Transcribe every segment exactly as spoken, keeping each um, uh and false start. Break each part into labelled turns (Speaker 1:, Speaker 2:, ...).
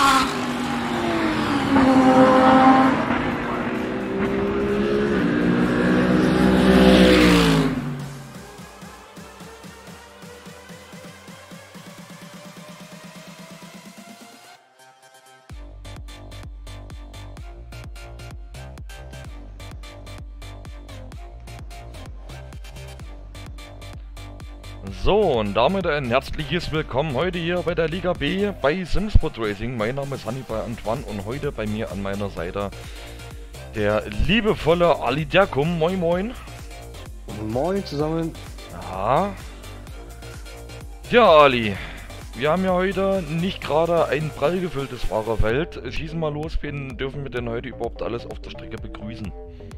Speaker 1: So, und damit ein herzliches Willkommen heute hier bei der Liga B bei Simsport Racing. Mein Name ist Hannibal Antoine und heute bei mir an meiner Seite der liebevolle Ali Derkum. Moin moin.
Speaker 2: Moin zusammen.
Speaker 1: Ja. Ja, Ali. Wir haben ja heute nicht gerade ein prall gefülltes Fahrerfeld. Schießen mal los, wen dürfen wir denn heute überhaupt alles auf der Strecke begrüßen?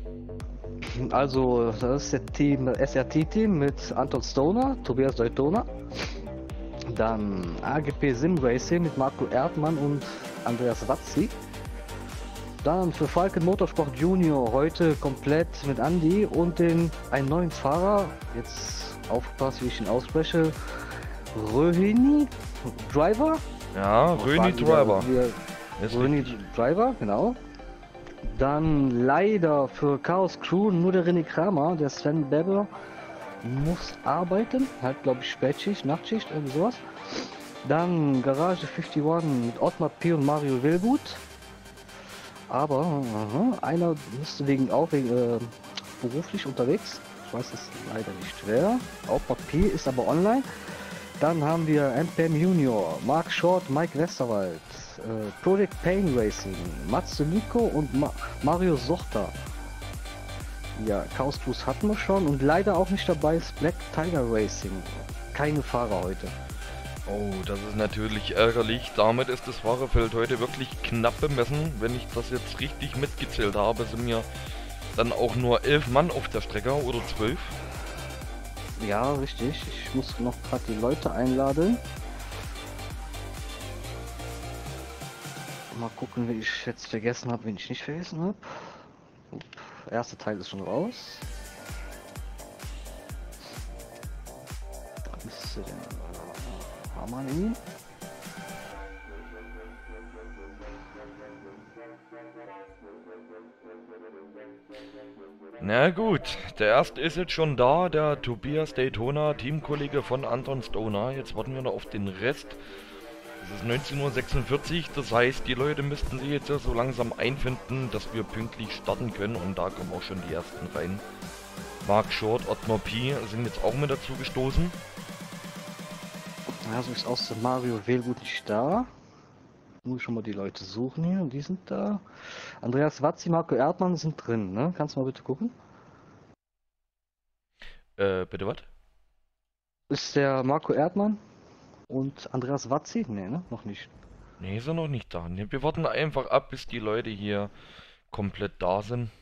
Speaker 2: Also, das ist der Team, S R T-Team mit Anton Stoner, Tobias Deutona. Dann A G P Sim Racing mit Marco Erdmann und Andreas Wazzi. Dann für Falken Motorsport Junior heute komplett mit Andy und den einen neuen Fahrer. Jetzt aufgepasst, wie ich ihn ausspreche. Röhini Driver.
Speaker 1: Ja, Röhini Driver.
Speaker 2: Röhini Driver, genau. Dann leider für Chaos Crew nur der René Kramer, der Sven Beber muss arbeiten, halt glaube ich Spätschicht, Nachtschicht, irgendwie sowas. Dann Garage einundfünfzig mit Ottmar P. und Mario Willgut. Aber aha, einer müsste wegen auch wegen, äh, beruflich unterwegs. Ich weiß es leider nicht wer. Ottmar P. ist aber online. Dann haben wir M P M Junior, Mark Short, Mike Westerwald, äh, Project Pain Racing, Matsuliko und Ma Mario Sochter. Ja, Chaos Cruise hatten wir schon und leider auch nicht dabei ist Black Tiger Racing. Keine Fahrer heute.
Speaker 1: Oh, das ist natürlich ärgerlich. Damit ist das Fahrerfeld heute wirklich knapp bemessen. Wenn ich das jetzt richtig mitgezählt habe, sind ja dann auch nur elf Mann auf der Strecke oder zwölf.
Speaker 2: Ja, richtig. Ich muss noch gerade die Leute einladen. Mal gucken, wie ich jetzt vergessen habe, wen ich nicht vergessen habe. Der erste Teil ist schon raus. Müsste denn Harmony?
Speaker 1: Na gut, der erste ist jetzt schon da, der Tobias Daytona, Teamkollege von Anton Stoner. Jetzt warten wir noch auf den Rest. Es ist neunzehn Uhr sechsundvierzig, das heißt, die Leute müssten sich jetzt so langsam einfinden, dass wir pünktlich starten können. Und da kommen auch schon die ersten rein. Mark Short, Ottmar P. sind jetzt auch mit dazu gestoßen.
Speaker 2: Ja, so ist aus Mario Wählgut nicht da. Muss schon mal die Leute suchen hier und die sind da. Andreas Wazzi, Marco Erdmann sind drin, ne? Kannst du mal bitte gucken?
Speaker 1: Äh, bitte was?
Speaker 2: Ist der Marco Erdmann und Andreas Wazzi? Ne, ne? Noch nicht.
Speaker 1: Ne, ist er noch nicht da. Nee, wir warten einfach ab, bis die Leute hier komplett da sind.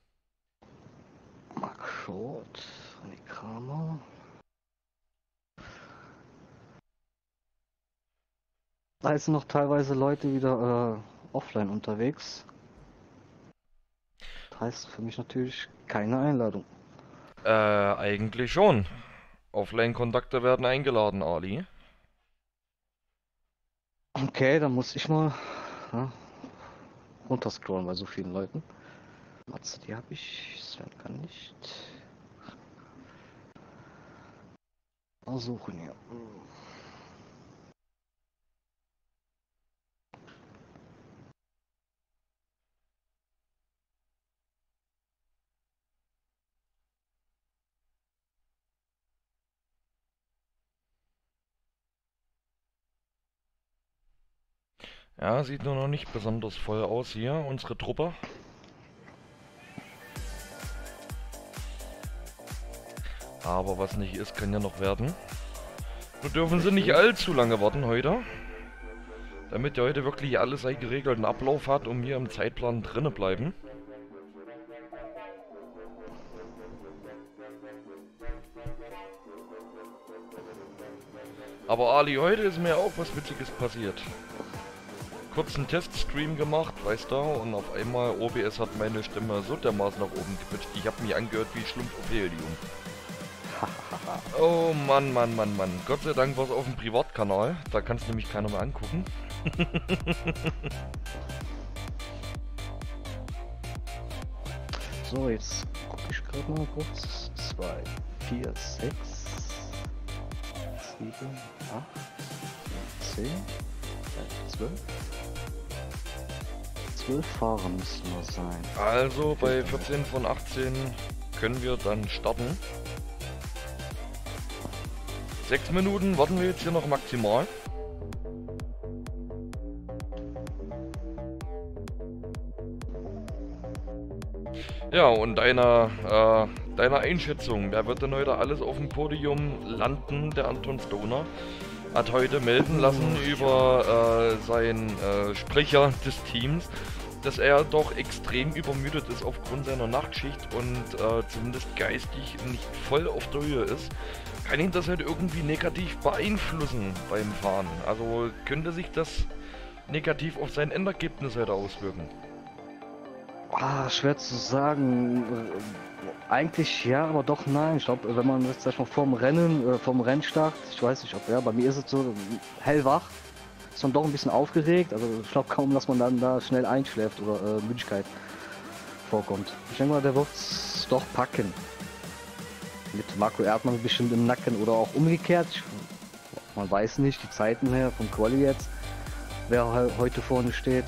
Speaker 2: Mark Schott, René Kramer. Da sind noch teilweise Leute wieder äh, offline unterwegs. Das heißt für mich natürlich keine Einladung.
Speaker 1: Äh, eigentlich schon. Offline-Kontakte werden eingeladen, Ali.
Speaker 2: Okay, dann muss ich mal ja, runterscrollen bei so vielen Leuten. Matze, die habe ich, Sven kann nicht. Mal suchen hier.
Speaker 1: Ja, sieht nur noch nicht besonders voll aus hier, unsere Truppe. Aber was nicht ist, kann ja noch werden. Nur dürfen sie nicht allzu lange warten heute. Damit ja heute wirklich alles einen geregelten Ablauf hat, um hier im Zeitplan drinne bleiben. Aber Ali, heute ist mir auch was Witziges passiert. Kurzen Teststream gemacht, weißt du, und auf einmal O B S hat meine Stimme so dermaßen nach oben gepitcht. Ich habe mich angehört wie Schlumpf auf Helium. Oh Mann, Mann, Mann, Mann. Gott sei Dank war es auf dem Privatkanal. Da kannst du nämlich keiner mehr angucken.
Speaker 2: So, jetzt gucke ich gerade mal kurz. zwei, vier, sechs, sieben, acht, zehn, zwölf. zwölf Fahrer müssen wir sein.
Speaker 1: Also bei vierzehn von achtzehn können wir dann starten. Sechs Minuten warten wir jetzt hier noch maximal. Ja, und deiner, äh, deiner Einschätzung, wer wird denn heute alles auf dem Podium landen? Der Anton Stoner hat heute melden lassen über äh, seinen äh, Sprecher des Teams, dass er doch extrem übermüdet ist aufgrund seiner Nachtschicht und äh, zumindest geistig nicht voll auf der Höhe ist. Kann ihn das halt irgendwie negativ beeinflussen beim Fahren? Also könnte sich das negativ auf sein Endergebnis halt auswirken?
Speaker 2: Ah, schwer zu sagen. Äh, Eigentlich ja, aber doch nein. Ich glaube, wenn man jetzt sag ich mal vorm Rennen, äh, vorm Rennstart, ich weiß nicht, ob ja, bei mir ist es so hellwach, ist man doch ein bisschen aufgeregt. Also ich glaube kaum, dass man dann da schnell einschläft oder äh, Müdigkeit vorkommt. Ich denke mal, der wird es doch packen. Mit Marco Erdmann bestimmt im Nacken oder auch umgekehrt. Ich, man weiß nicht, die Zeiten her vom Quali jetzt, wer he heute vorne steht.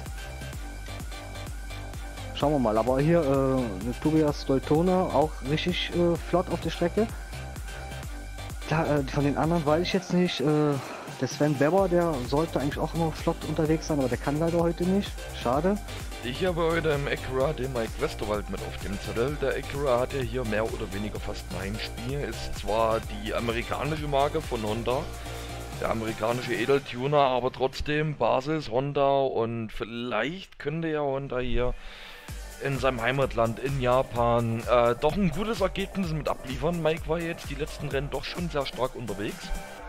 Speaker 2: Schauen wir mal, aber hier äh, mit Tobias Doltona auch richtig äh, flott auf der Strecke. Klar, äh, von den anderen weiß ich jetzt nicht. Äh, der Sven Bebber, der sollte eigentlich auch immer flott unterwegs sein, aber der kann leider heute nicht. Schade.
Speaker 1: Ich habe heute im Acura den Mike Westerwald mit auf dem Zettel. Der Acura hat ja hier mehr oder weniger fast mein Spiel. Ist zwar die amerikanische Marke von Honda, der amerikanische Edeltuner, aber trotzdem Basis Honda und vielleicht könnte ja Honda hier in seinem Heimatland, in Japan, äh, doch ein gutes Ergebnis mit abliefern. Mike war jetzt die letzten Rennen doch schon sehr stark unterwegs.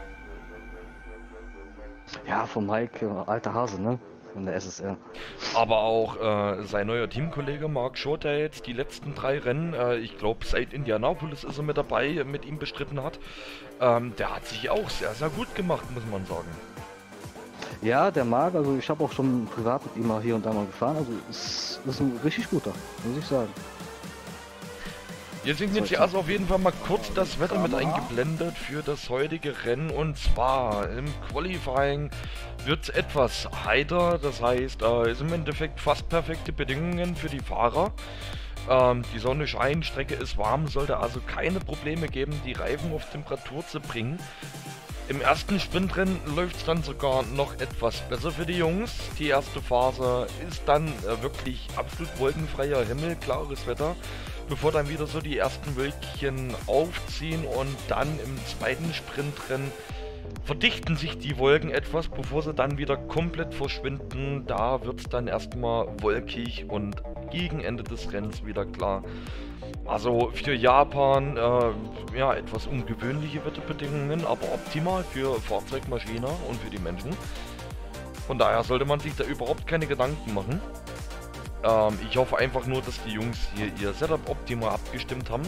Speaker 2: Ja, von Mike, äh, alter Hase, ne? Von der S S R.
Speaker 1: Aber auch äh, sein neuer Teamkollege Mark Schott, der jetzt die letzten drei Rennen, äh, ich glaube seit Indianapolis ist er mit dabei, mit ihm bestritten hat, ähm, der hat sich auch sehr, sehr gut gemacht, muss man sagen.
Speaker 2: Ja, der mag, also ich habe auch schon privat mit ihm mal hier und da mal gefahren, also es ist ein richtig guter, muss ich sagen.
Speaker 1: Wir sind jetzt hier also auf jeden Fall mal kurz das Wetter mit eingeblendet für das heutige Rennen, und zwar im Qualifying wird es etwas heiter, das heißt, äh, ist im Endeffekt fast perfekte Bedingungen für die Fahrer. Ähm, die Sonne scheint, Strecke ist warm, sollte also keine Probleme geben, die Reifen auf Temperatur zu bringen. Im ersten Sprintrennen läuft es dann sogar noch etwas besser für die Jungs. Die erste Phase ist dann äh, wirklich absolut wolkenfreier Himmel, klares Wetter, bevor dann wieder so die ersten Wölkchen aufziehen, und dann im zweiten Sprintrennen verdichten sich die Wolken etwas, bevor sie dann wieder komplett verschwinden. Da wird es dann erstmal wolkig und gegen Ende des Rennens wieder klar. Also für Japan äh, ja, etwas ungewöhnliche Wetterbedingungen, aber optimal für Fahrzeugmaschine und für die Menschen. Von daher sollte man sich da überhaupt keine Gedanken machen. Ähm, ich hoffe einfach nur, dass die Jungs hier ihr Setup optimal abgestimmt haben.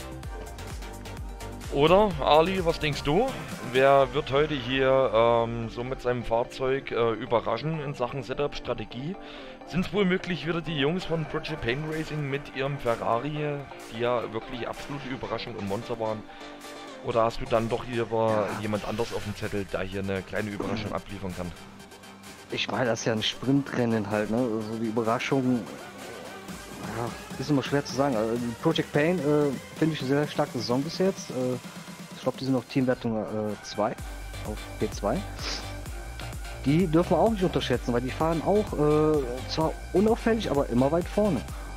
Speaker 1: Oder, Ali, was denkst du? Wer wird heute hier ähm, so mit seinem Fahrzeug äh, überraschen in Sachen Setup-Strategie? Sind es wohl möglich wieder die Jungs von Project Pain Racing mit ihrem Ferrari, die ja wirklich absolute Überraschung im Monster waren? Oder hast du dann doch hier ja. jemand anders auf dem Zettel, der hier eine kleine Überraschung abliefern kann?
Speaker 2: Ich meine, das ist ja ein Sprintrennen halt, ne? Also die Überraschung, ja, ist immer schwer zu sagen. Also Project Pain äh, finde ich eine sehr starke Saison bis jetzt. Äh, ich glaube, die sind auf Teamwertung zwei, äh, auf P zwei. Die dürfen wir auch nicht unterschätzen, weil die fahren auch äh, zwar unauffällig, aber immer weit vorne.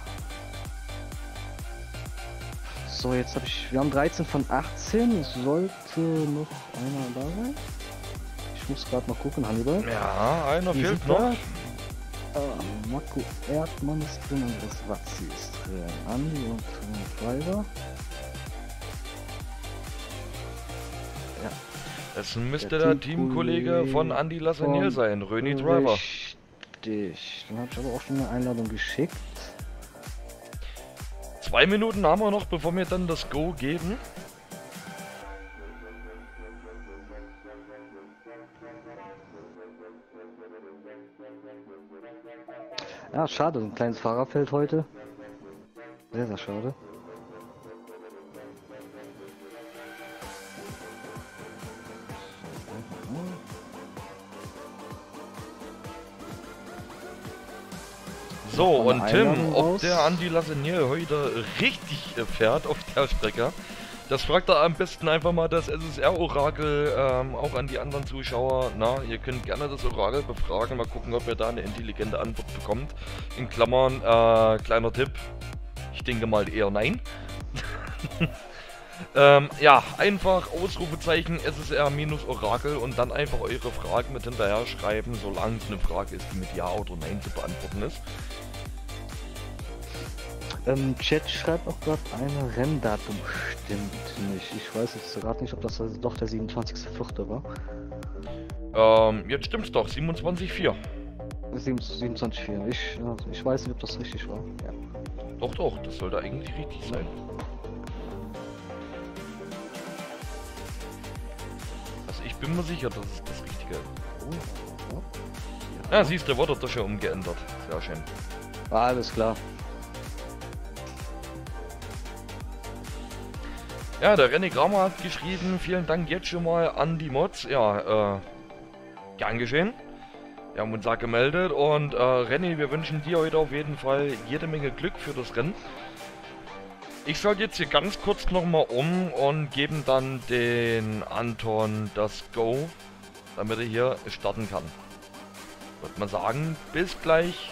Speaker 2: So, jetzt habe ich, wir haben dreizehn von achtzehn, es sollte noch einer da sein. Ich muss gerade mal gucken, Hannibal.
Speaker 1: Ja, einer
Speaker 2: Die
Speaker 1: fehlt
Speaker 2: sind
Speaker 1: noch.
Speaker 2: da. Äh, Marco Erdmann ist drin, Andres Wazzi ist drin, Andi und Driver. Ja.
Speaker 1: Es müsste
Speaker 2: Der
Speaker 1: der Teamkollege von Andy Lassagne sein, René Driver.
Speaker 2: Richtig, dann habe ich aber auch schon eine Einladung geschickt.
Speaker 1: Zwei Minuten haben wir noch, bevor wir dann das Go geben.
Speaker 2: Ja, schade, so ein kleines Fahrerfeld heute. Sehr, sehr schade.
Speaker 1: So, und Tim,
Speaker 2: Einladung
Speaker 1: ob
Speaker 2: raus.
Speaker 1: der Andi Lasagnier heute richtig äh, fährt auf der Strecke, das fragt er am besten einfach mal das S S R-Orakel ähm, auch an die anderen Zuschauer. Na, ihr könnt gerne das Orakel befragen, mal gucken, ob ihr da eine intelligente Antwort bekommt. In Klammern, äh, kleiner Tipp, ich denke mal eher nein. ähm, ja, einfach Ausrufezeichen S S R-Orakel und dann einfach eure Fragen mit hinterher schreiben, solange es eine Frage ist, die mit Ja oder Nein zu beantworten ist.
Speaker 2: Im Chat schreibt auch gerade ein Renndatum stimmt nicht. Ich weiß jetzt gerade nicht, ob das doch der siebenundzwanzigste vierte war.
Speaker 1: Ähm, jetzt stimmt's doch, siebenundzwanzig vier.
Speaker 2: siebenundzwanzig vier. Ich, ja, ich weiß nicht, ob das richtig war. Ja.
Speaker 1: Doch, doch, das sollte eigentlich richtig sein. Also ich bin mir sicher, dass es das Richtige ist.
Speaker 2: Oh,
Speaker 1: Ja, siehst du, wurde doch schon umgeändert. Sehr schön.
Speaker 2: ah, alles klar.
Speaker 1: Ja, der René Kramer hat geschrieben, vielen Dank jetzt schon mal an die Mods. Ja, äh, gern geschehen. Wir haben uns auch gemeldet und äh, René, wir wünschen dir heute auf jeden Fall jede Menge Glück für das Rennen. Ich schalte jetzt hier ganz kurz nochmal um und geben dann den Anton das Go, damit er hier starten kann. Würde man sagen, bis gleich.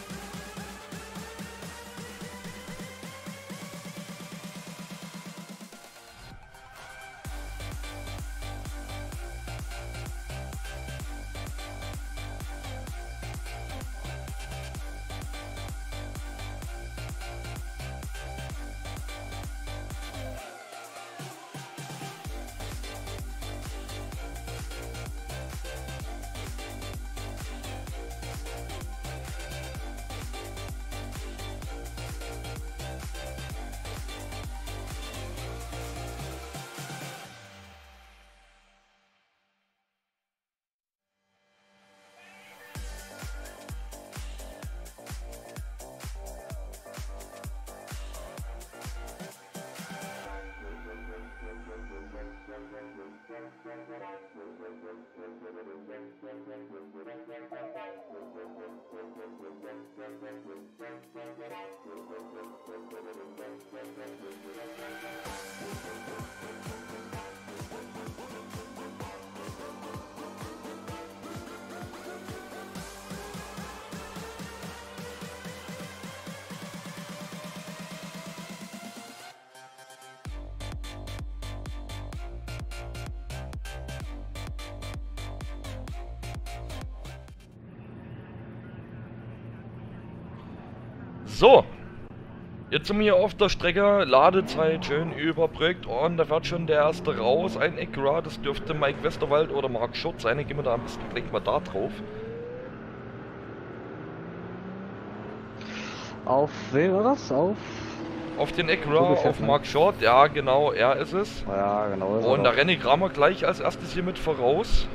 Speaker 1: So, jetzt sind wir hier auf der Strecke, Ladezeit schön überbrückt und da fährt schon der erste raus, ein Acura, das dürfte Mike Westerwald oder Mark Schott sein, dann gehen wir da am besten gleich mal da drauf.
Speaker 2: Auf wen war das? Auf?
Speaker 1: Auf den Acura, auf Mark Short, ja genau, er ist es.
Speaker 2: Ja, genau. Ist
Speaker 1: Und da René Kramer gleich als erstes hier mit voraus.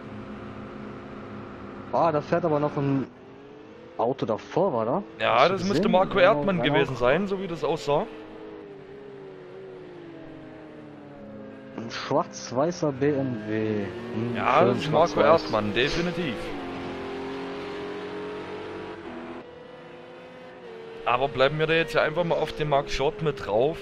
Speaker 2: Ah, da fährt aber noch ein Auto davor, war da?
Speaker 1: Ja,
Speaker 2: Hast du
Speaker 1: das müsste
Speaker 2: gesehen?
Speaker 1: Marco
Speaker 2: Ja,
Speaker 1: Erdmann
Speaker 2: ja,
Speaker 1: gewesen sein, so wie das aussah.
Speaker 2: Ein schwarz-weißer B M W. Hm,
Speaker 1: Ja,
Speaker 2: schön
Speaker 1: das ist Marco
Speaker 2: schwarz-weiß.
Speaker 1: Erdmann, definitiv. Aber bleiben wir da jetzt ja einfach mal auf dem Mark Short mit drauf.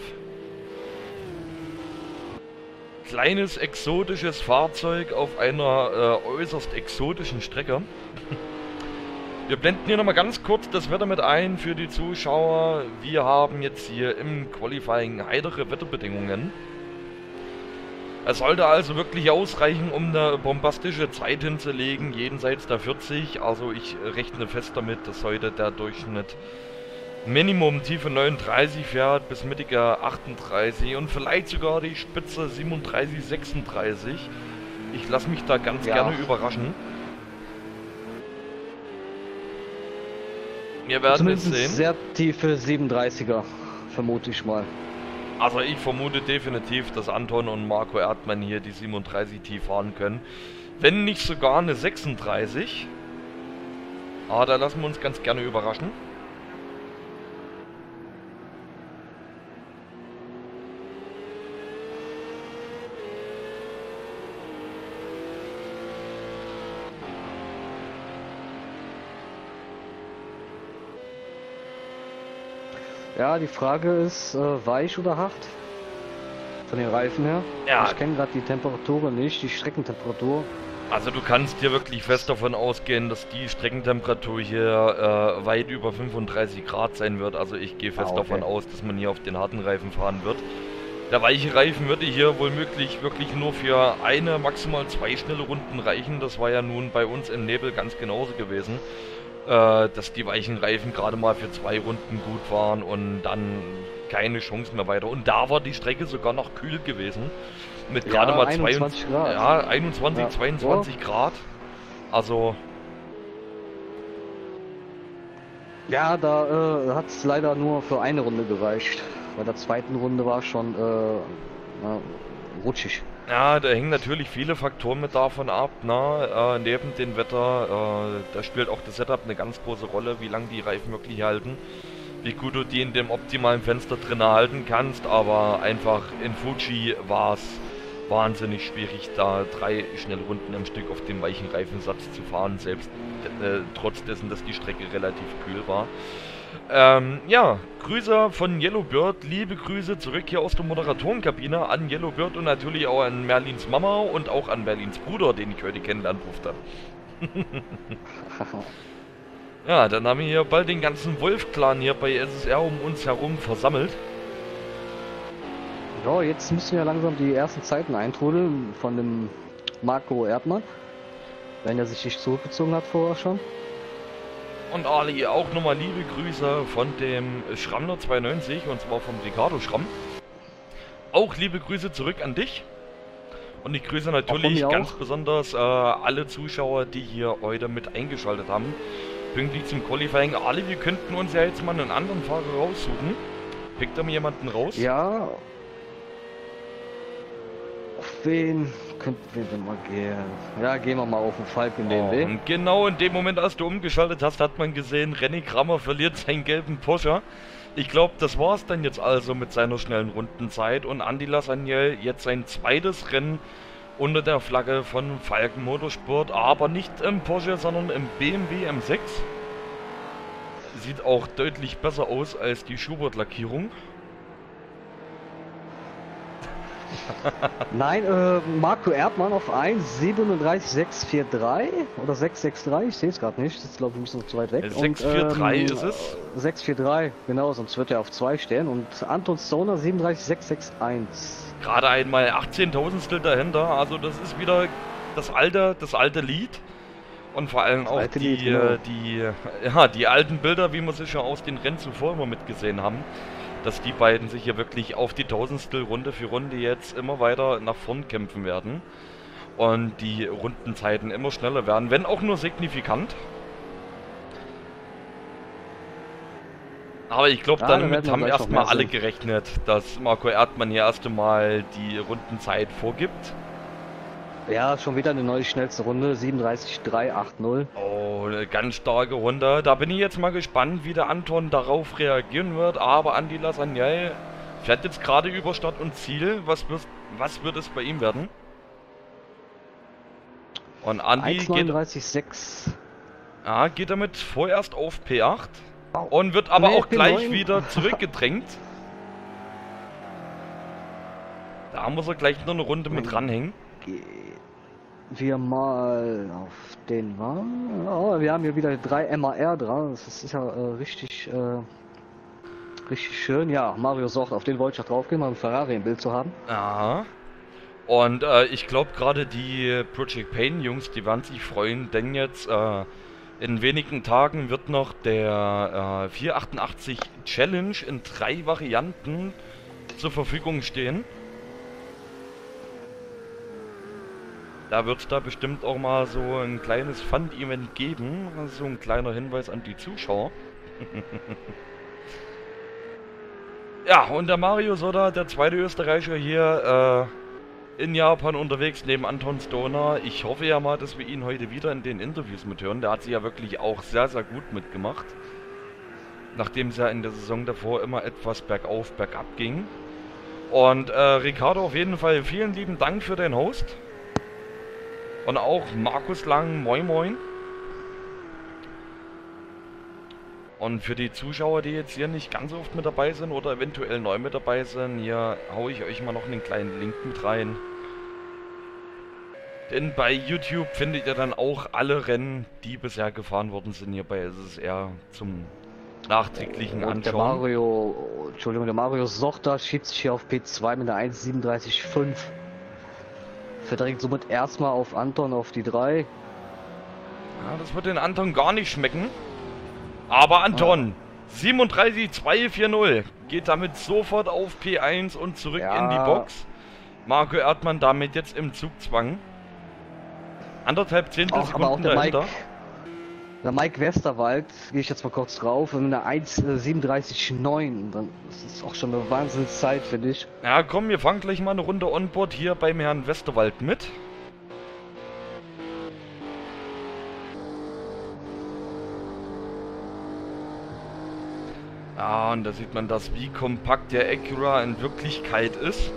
Speaker 1: Kleines exotisches Fahrzeug auf einer äh, äußerst exotischen Strecke. Wir blenden hier nochmal ganz kurz das Wetter mit ein für die Zuschauer. Wir haben jetzt hier im Qualifying heidere Wetterbedingungen. Es sollte also wirklich ausreichen, um eine bombastische Zeit hinzulegen, jenseits der vierzig. Also ich rechne fest damit, dass heute der Durchschnitt Minimum Tiefe neununddreißig fährt bis mittiger achtunddreißig und vielleicht sogar die Spitze siebenunddreißig, sechsunddreißig. Ich lasse mich da ganz
Speaker 2: Ja.
Speaker 1: gerne überraschen. Wir werden es
Speaker 2: Zumindest
Speaker 1: sehen.
Speaker 2: sehr tiefe siebenunddreißiger, vermute ich mal.
Speaker 1: Also ich vermute definitiv, dass Anton und Marco Erdmann hier die siebenunddreißig tief fahren können. wenn nicht sogar eine sechsunddreißig. Aber da lassen wir uns ganz gerne überraschen.
Speaker 2: Ja, die Frage ist, äh, weich oder hart? Von den Reifen her?
Speaker 1: Ja.
Speaker 2: Ich kenne gerade die Temperatur nicht, die Streckentemperatur.
Speaker 1: Also du kannst dir wirklich fest davon ausgehen, dass die Streckentemperatur hier äh, weit über fünfunddreißig Grad sein wird. Also ich gehe fest
Speaker 2: Ah, okay.
Speaker 1: davon aus, dass man hier auf den harten Reifen fahren wird. Der weiche Reifen würde hier wohl möglich wirklich nur für eine, maximal zwei schnelle Runden reichen. Das war ja nun bei uns im Nebel ganz genauso gewesen. Äh, dass die weichen Reifen gerade mal für zwei Runden gut waren und dann keine Chance mehr weiter. Und da war die Strecke sogar noch kühl gewesen. Mit
Speaker 2: Ja,
Speaker 1: gerade mal
Speaker 2: einundzwanzig
Speaker 1: zweiundzwanzig,
Speaker 2: Grad.
Speaker 1: ja, einundzwanzig,
Speaker 2: Ja.
Speaker 1: zweiundzwanzig Grad. Also,
Speaker 2: Ja, da äh, hat es leider nur für eine Runde gereicht. Bei der zweiten Runde war es schon äh, na, rutschig.
Speaker 1: ja, da hängen natürlich viele Faktoren mit davon ab, ne? Äh, neben dem Wetter, äh, da spielt auch das Setup eine ganz große Rolle, wie lange die Reifen wirklich halten, wie gut du die in dem optimalen Fenster drin halten kannst, aber einfach in Fuji war es wahnsinnig schwierig, da drei schnelle Runden am Stück auf dem weichen Reifensatz zu fahren, selbst äh, trotz dessen, dass die Strecke relativ kühl war. Ähm, ja, Grüße von Yellowbird, liebe Grüße zurück hier aus der Moderatorenkabine an Yellowbird und natürlich auch an Merlins Mama und auch an Merlins Bruder, den ich heute kennenlernen durfte. Ja, dann haben wir hier bald den ganzen Wolf-Clan hier bei S S R um uns herum versammelt.
Speaker 2: Ja, jetzt müssen wir langsam die ersten Zeiten eintrudeln von dem Marco Erdmann. Wenn er sich nicht zurückgezogen hat vorher schon.
Speaker 1: Und Ali, auch nochmal liebe Grüße von dem Schrammler zweiundneunzig, und zwar vom Ricardo Schramm. Auch liebe Grüße zurück an dich. Und ich grüße natürlich
Speaker 2: mir
Speaker 1: ganz
Speaker 2: auch.
Speaker 1: besonders äh, alle Zuschauer, die hier heute mit eingeschaltet haben. Pünktlich zum Qualifying. Ali, wir könnten uns ja jetzt mal einen anderen Fahrer raussuchen. Pickt da mir jemanden raus?
Speaker 2: Ja. Auf wen könnten wir denn mal gehen? Ja, gehen wir mal auf den Falken B M W.
Speaker 1: Oh, und genau in dem Moment, als du umgeschaltet hast, hat man gesehen, René Krammer verliert seinen gelben Porsche. Ich glaube, das war's dann jetzt also mit seiner schnellen Rundenzeit und Andy Lassagne jetzt sein zweites Rennen unter der Flagge von Falken Motorsport, aber nicht im Porsche, sondern im B M W M sechs. Sieht auch deutlich besser aus als die Schubert-Lackierung.
Speaker 2: Nein, äh, Marco Erdmann auf eins, siebenunddreißig sechs vier drei oder sechs sechs drei, ich sehe es gerade nicht, das ist glaube ich ein bisschen zu weit weg.
Speaker 1: sechs vier drei
Speaker 2: Und, ähm,
Speaker 1: ist es.
Speaker 2: sechs vier drei, genau, sonst wird er auf zwei stehen. Und Anton Stoner siebenunddreißig sechs sechs eins.
Speaker 1: Gerade einmal achtzehntausendstel dahinter, also das ist wieder das alte, das alte Lied. Und vor allem
Speaker 2: Das
Speaker 1: auch
Speaker 2: alte
Speaker 1: die,
Speaker 2: Lied, genau.
Speaker 1: äh, die, ja, die alten Bilder, wie wir sie schon aus den Rennen zuvor immer mitgesehen haben. Dass die beiden sich hier wirklich auf die Tausendstel Runde für Runde jetzt immer weiter nach vorn kämpfen werden. Und die Rundenzeiten immer schneller werden, wenn auch nur signifikant. Aber ich glaube,
Speaker 2: Ja, dann
Speaker 1: damit
Speaker 2: werden wir
Speaker 1: haben
Speaker 2: gleich noch
Speaker 1: erstmal
Speaker 2: mehr
Speaker 1: alle
Speaker 2: sehen.
Speaker 1: gerechnet, dass Marco Erdmann hier erst einmal die Rundenzeit vorgibt.
Speaker 2: Ja, schon wieder eine neue schnellste Runde, siebenunddreißig drei acht null.
Speaker 1: Oh, eine ganz starke Runde. Da bin ich jetzt mal gespannt, wie der Anton darauf reagieren wird. Aber Andy Lassagne fährt jetzt gerade über Start und Ziel. Was wird, was wird es bei ihm werden? Und Andy
Speaker 2: eins
Speaker 1: geht,
Speaker 2: neununddreißig sechs.
Speaker 1: ja, geht damit vorerst auf P acht.
Speaker 2: Oh.
Speaker 1: Und wird aber
Speaker 2: Nee,
Speaker 1: auch gleich
Speaker 2: P neun.
Speaker 1: wieder zurückgedrängt. Da muss er gleich noch eine Runde mit ranhängen.
Speaker 2: Gehen wir mal auf den Wagen. Oh, wir haben hier wieder drei M A R dran. Das ist ja äh, richtig, äh, richtig schön. Ja, Mario Socht, auf den wollte ich auch drauf gehen, mal ein Ferrari im Bild zu haben.
Speaker 1: Ja. Und äh, ich glaube gerade die Project Pain Jungs, die werden sich freuen, denn jetzt äh, in wenigen Tagen wird noch der äh, vierhundertachtundachtzig Challenge in drei Varianten zur Verfügung stehen. Da wird es da bestimmt auch mal so ein kleines Fun-Event geben. So ein kleiner Hinweis an die Zuschauer. Ja, und der Mario Soda, der zweite Österreicher hier, in Japan unterwegs neben Anton Stoner. Ich hoffe ja mal, dass wir ihn heute wieder in den Interviews mithören. Der hat sich ja wirklich auch sehr, sehr gut mitgemacht. Nachdem es ja in der Saison davor immer etwas bergauf, bergab ging. Und äh, Ricardo, auf jeden Fall vielen lieben Dank für den Host. Und auch Markus Lang, moin moin. Und für die Zuschauer, die jetzt hier nicht ganz oft mit dabei sind oder eventuell neu mit dabei sind, hier haue ich euch mal noch einen kleinen Link mit rein. Denn bei YouTube findet ihr dann auch alle Rennen, die bisher gefahren worden sind. Hierbei ist es eher zum nachträglichen
Speaker 2: Und der
Speaker 1: Anschauen.
Speaker 2: Mario, Entschuldigung, der Mario Sochter schiebt sich hier auf P zwei mit einer eins siebenunddreißig Komma fünf. Verdrängt somit erstmal auf Anton auf die drei.
Speaker 1: Ja, das wird den Anton gar nicht schmecken. Aber Anton, siebenunddreißig zwei vierzig, geht damit sofort auf P eins und zurück
Speaker 2: Ja.
Speaker 1: in die Box. Marco Erdmann damit jetzt im Zugzwang. Anderthalb Zehntel
Speaker 2: Auch, aber auch
Speaker 1: Sekunden
Speaker 2: der
Speaker 1: dahinter.
Speaker 2: Mike, der Mike Westerwald, gehe ich jetzt mal kurz drauf, mit einer eins siebenunddreißig Komma neun. Dann ist es auch schon eine Wahnsinnszeit, finde ich.
Speaker 1: Ja, komm, wir fangen gleich mal eine Runde Onboard hier beim Herrn Westerwald mit. Ja, und da sieht man das, wie kompakt der Acura in Wirklichkeit ist.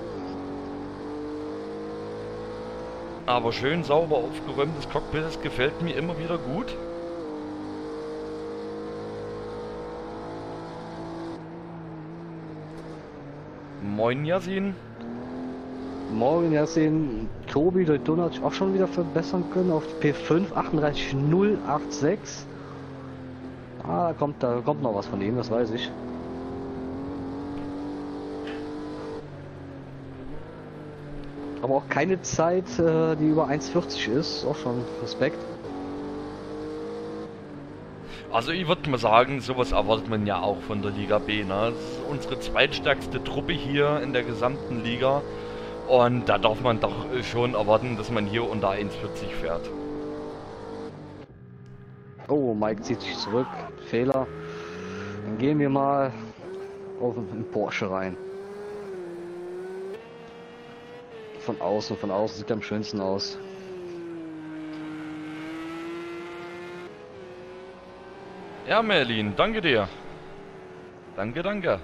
Speaker 1: Aber schön sauber aufgeräumtes Cockpit, das gefällt mir immer wieder gut. Moin Yasin.
Speaker 2: Morgen ja sehen, Tobi durch Donut auch schon wieder verbessern können auf die P fünf achtunddreißig null sechsundachtzig. Ah, da kommt, da kommt noch was von ihm, das weiß ich. Aber auch keine Zeit, äh, die über eins vierzig ist, auch schon Respekt.
Speaker 1: Also ich würde mal sagen, sowas erwartet man ja auch von der Liga B. Ne? Das ist unsere zweitstärkste Truppe hier in der gesamten Liga. Und da darf man doch schon erwarten, dass man hier unter eins vierzig fährt.
Speaker 2: Oh, Mike zieht sich zurück. Fehler. Dann gehen wir mal auf den Porsche rein. Von außen, von außen sieht er am schönsten aus.
Speaker 1: Ja, Merlin, danke dir. Danke, danke.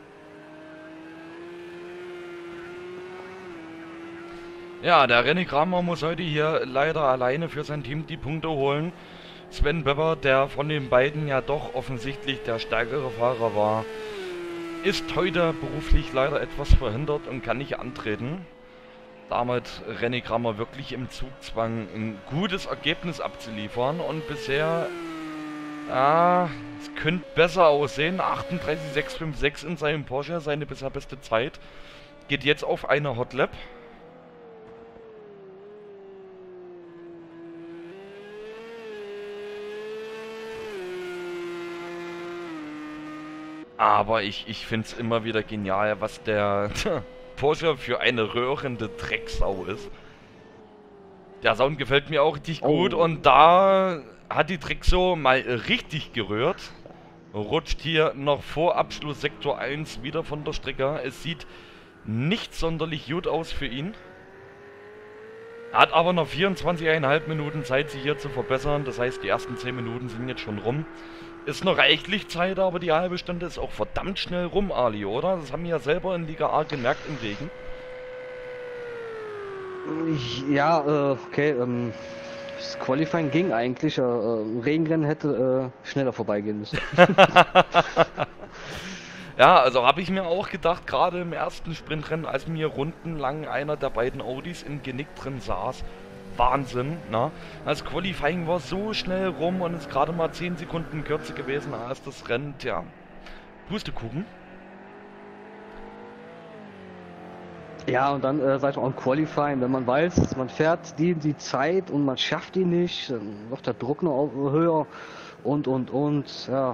Speaker 1: Ja, der René Kramer muss heute hier leider alleine für sein Team die Punkte holen. Sven Bebber, der von den beiden ja doch offensichtlich der stärkere Fahrer war, ist heute beruflich leider etwas verhindert und kann nicht antreten. Damit René Kramer wirklich im Zugzwang ein gutes Ergebnis abzuliefern und bisher, ja, es könnte besser aussehen. achtunddreißig sechs fünf sechs in seinem Porsche, seine bisher beste Zeit, geht jetzt auf eine Hotlap. Aber ich, ich finde es immer wieder genial, was der Porsche für eine röhrende Drecksau ist. Der Sound gefällt mir auch richtig gut
Speaker 2: Oh.
Speaker 1: und da hat die Drecksau mal richtig gerührt. Rutscht hier noch vor Abschluss Sektor eins wieder von der Strecke. Es sieht nicht sonderlich gut aus für ihn. Hat aber noch vierundzwanzig Komma fünf Minuten Zeit, sich hier zu verbessern. Das heißt, die ersten zehn Minuten sind jetzt schon rum. Ist noch reichlich Zeit, aber die halbe Stunde ist auch verdammt schnell rum, Ali, oder? Das haben wir ja selber in Liga A gemerkt im Regen.
Speaker 2: Ich, ja, äh, okay, ähm, das Qualifying ging eigentlich, äh, äh, Regenrennen hätte äh, schneller vorbeigehen müssen.
Speaker 1: Ja, also habe ich mir auch gedacht, gerade im ersten Sprintrennen, als mir rundenlang einer der beiden Audis im Genick drin saß, Wahnsinn, ne? Das Qualifying war so schnell rum und ist gerade mal zehn Sekunden kürzer gewesen als das Rennen, tja, Pustekuchen.
Speaker 2: Ja, und dann, äh, sag ich mal, im Qualifying, wenn man weiß, man fährt die die Zeit und man schafft die nicht, dann wird der Druck noch au- höher und, und, und, ja.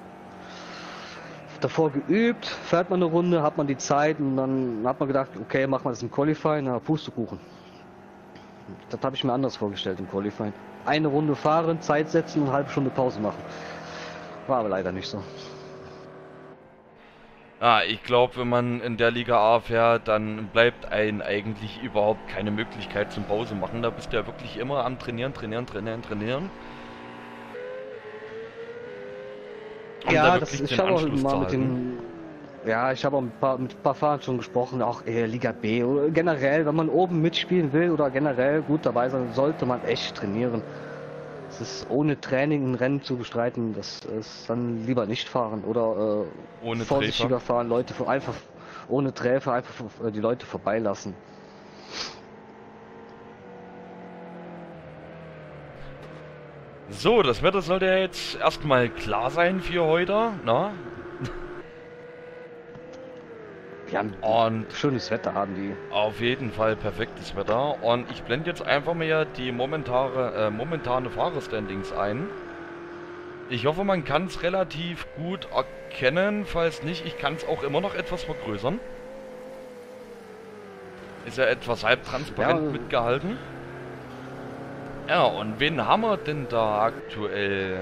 Speaker 2: Davor geübt, fährt man eine Runde, hat man die Zeit und dann hat man gedacht, okay, machen wir das im Qualifying, na, Pustekuchen. Das habe ich mir anders vorgestellt im Qualifying. Eine Runde fahren, Zeit setzen und eine halbe Stunde Pause machen. War aber leider nicht so.
Speaker 1: Ah, ich glaube, wenn man in der Liga A fährt, dann bleibt einem eigentlich überhaupt keine Möglichkeit zum Pause machen. Da bist du ja wirklich immer am Trainieren, Trainieren, Trainieren, Trainieren. Um
Speaker 2: Ja,
Speaker 1: da
Speaker 2: das,
Speaker 1: wirklich
Speaker 2: ich
Speaker 1: den
Speaker 2: habe auch
Speaker 1: Anschluss
Speaker 2: mal
Speaker 1: zu
Speaker 2: mit
Speaker 1: halten.
Speaker 2: den, ja, ich habe auch mit ein paar, mit ein paar Fahrern schon gesprochen, auch eher Liga B. Oder generell, wenn man oben mitspielen will oder generell gut dabei sein, sollte man echt trainieren. Es ist ohne Training ein Rennen zu bestreiten, das ist dann lieber nicht fahren oder äh,
Speaker 1: Ohne Treffer.
Speaker 2: vorsichtiger fahren, Leute vor- einfach ohne Träfe einfach äh, die Leute vorbeilassen.
Speaker 1: So, das Wetter sollte ja jetzt erstmal klar sein für heute, na?
Speaker 2: Wir haben
Speaker 1: Und
Speaker 2: schönes Wetter haben die.
Speaker 1: auf jeden Fall perfektes Wetter. Und ich blende jetzt einfach mal die momentane, äh, momentane Fahrerstandings ein. Ich hoffe, man kann es relativ gut erkennen. Falls nicht, ich kann es auch immer noch etwas vergrößern. Ist ja etwas halb transparent
Speaker 2: Ja,
Speaker 1: mitgehalten. Ja, und wen haben wir denn da aktuell?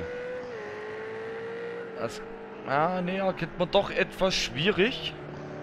Speaker 1: Das, ja, nee, erkennt man doch etwas schwierig.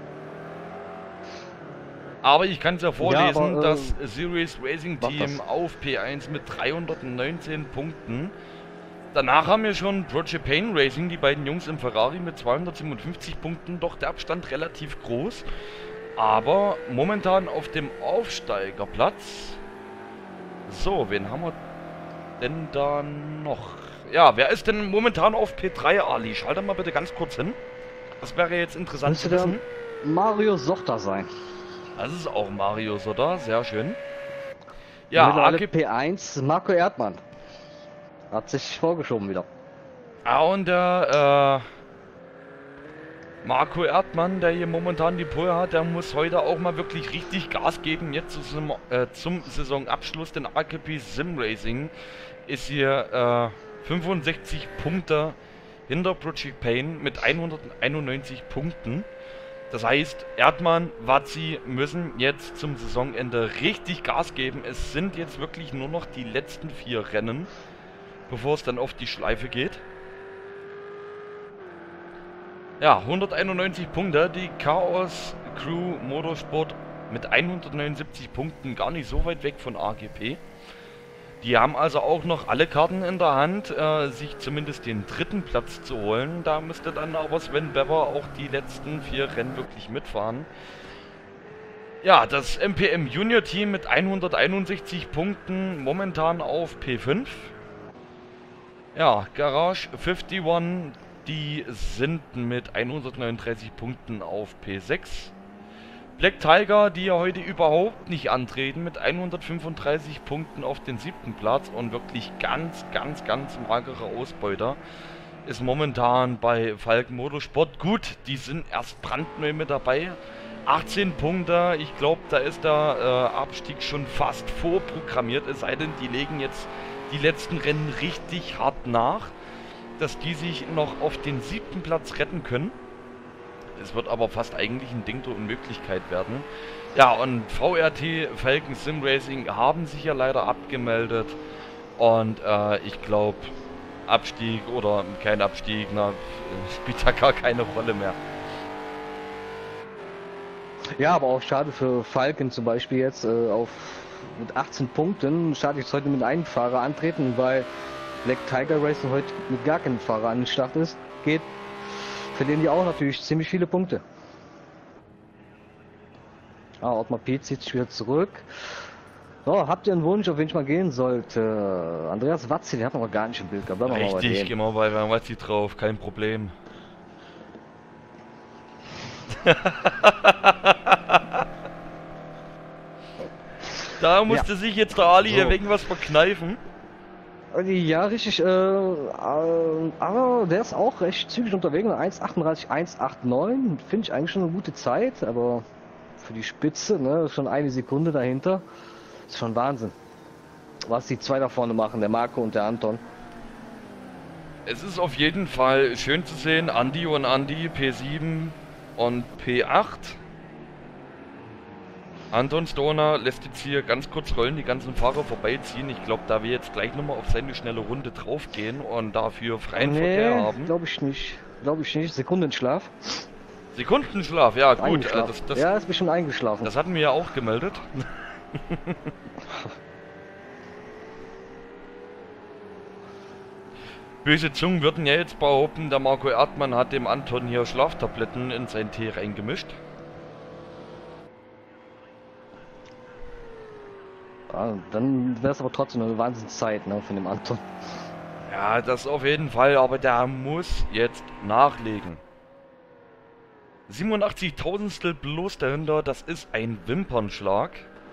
Speaker 1: Aber ich kann es ja vorlesen,
Speaker 2: aber, äh,
Speaker 1: das Series Racing
Speaker 2: mach
Speaker 1: Team
Speaker 2: das.
Speaker 1: auf P eins mit dreihundertneunzehn Punkten. Danach haben wir schon Project Pain Racing, die beiden Jungs im Ferrari mit zweihundertsiebenundfünfzig Punkten. Doch der Abstand relativ groß. Aber momentan auf dem Aufsteigerplatz. So, wen haben wir denn da noch? Ja, wer ist denn momentan auf P drei, Ali? Schalte mal bitte ganz kurz hin. Das wäre jetzt interessant
Speaker 2: Müsste
Speaker 1: zu
Speaker 2: der
Speaker 1: wissen.
Speaker 2: Mario Sochter sein.
Speaker 1: Das ist auch Mario Soda, sehr schön. Ja,
Speaker 2: Mittlerweile
Speaker 1: A G
Speaker 2: P eins, Marco Erdmann. Hat sich vorgeschoben wieder.
Speaker 1: Ah, und der äh, Marco Erdmann, der hier momentan die Pole hat, der muss heute auch mal wirklich richtig Gas geben. Jetzt zum, äh, zum Saisonabschluss, denn A K P Sim Racing ist hier äh, fünfundsechzig Punkte hinter Project Pain mit hunderteinundneunzig Punkten. Das heißt, Erdmann, Wazzi müssen jetzt zum Saisonende richtig Gas geben. Es sind jetzt wirklich nur noch die letzten vier Rennen, bevor es dann auf die Schleife geht. Ja, hunderteinundneunzig Punkte, die Chaos Crew Motorsport mit hundertneunundsiebzig Punkten, gar nicht so weit weg von A G P. Die haben also auch noch alle Karten in der Hand, äh, sich zumindest den dritten Platz zu holen. Da müsste dann aber Sven Weber auch die letzten vier Rennen wirklich mitfahren. Ja, das M P M Junior Team mit hunderteinundsechzig Punkten, momentan auf P fünf. Ja, Garage einundfünfzig, die sind mit hundertneununddreißig Punkten auf P sechs. Black Tiger, die ja heute überhaupt nicht antreten, mit hundertfünfunddreißig Punkten auf den siebten Platz und wirklich ganz, ganz, ganz magere Ausbeuter, ist momentan bei Falken Motorsport. Gut, die sind erst brandneu mit dabei. achtzehn Punkte, ich glaube, da ist der äh, Abstieg schon fast vorprogrammiert, es sei denn, die legen jetzt die letzten Rennen richtig hart nach, dass die sich noch auf den siebten Platz retten können. Es wird aber fast eigentlich ein Ding der Unmöglichkeit werden. Ja, und V R T Falcon Sim Racing haben sich ja leider abgemeldet. Und äh, ich glaube, Abstieg oder kein Abstieg, na, spielt da gar keine Rolle mehr.
Speaker 2: Ja, aber auch schade für Falken zum Beispiel jetzt äh, auf mit achtzehn Punkten. Schade, ich heute mit einem Fahrer antreten, weil Black Tiger Racing heute mit gar keinem Fahrer an den Start ist. Geht. Verlieren die auch natürlich ziemlich viele Punkte. Ah, Ottmar Piet zieht sich wieder zurück. So, habt ihr einen Wunsch, auf wen ich mal gehen sollte? Andreas Wazzi, den hat man noch gar nicht im Bild gehabt. Bleiben wir mal bei
Speaker 1: Richtig,
Speaker 2: dem.
Speaker 1: gehen wir bei Wazzi drauf, kein Problem. Da musste
Speaker 2: Ja.
Speaker 1: sich jetzt der Ali
Speaker 2: So.
Speaker 1: irgendwas verkneifen.
Speaker 2: Ja, richtig. Äh, äh, aber der ist auch recht zügig unterwegs. eins achtunddreißig, eins neunundachtzig. Finde ich eigentlich schon eine gute Zeit, aber für die Spitze, ne, schon eine Sekunde dahinter. Ist schon Wahnsinn. Was die zwei da vorne machen, der Marco und der Anton.
Speaker 1: Es ist auf jeden Fall schön zu sehen, Andi und Andi, P sieben und P acht. Anton Stoner lässt jetzt hier ganz kurz rollen, die ganzen Fahrer vorbeiziehen. Ich glaube, da wir jetzt gleich nochmal auf seine schnelle Runde draufgehen und dafür freien Verkehr haben.
Speaker 2: glaube ich nicht. Glaube ich nicht. Sekundenschlaf.
Speaker 1: Sekundenschlaf, ja gut. Äh, das, das,
Speaker 2: ja, ist ein bisschen eingeschlafen.
Speaker 1: das hatten wir ja auch gemeldet. Böse Zungen würden ja jetzt behaupten, der Marco Erdmann hat dem Anton hier Schlaftabletten in sein Tee reingemischt.
Speaker 2: Ja, dann wäre es aber trotzdem eine Wahnsinnszeit, ne, von dem Anton.
Speaker 1: Ja, das auf jeden Fall, aber der muss jetzt nachlegen. siebenundachtzigtausendstel bloß dahinter, das ist ein Wimpernschlag.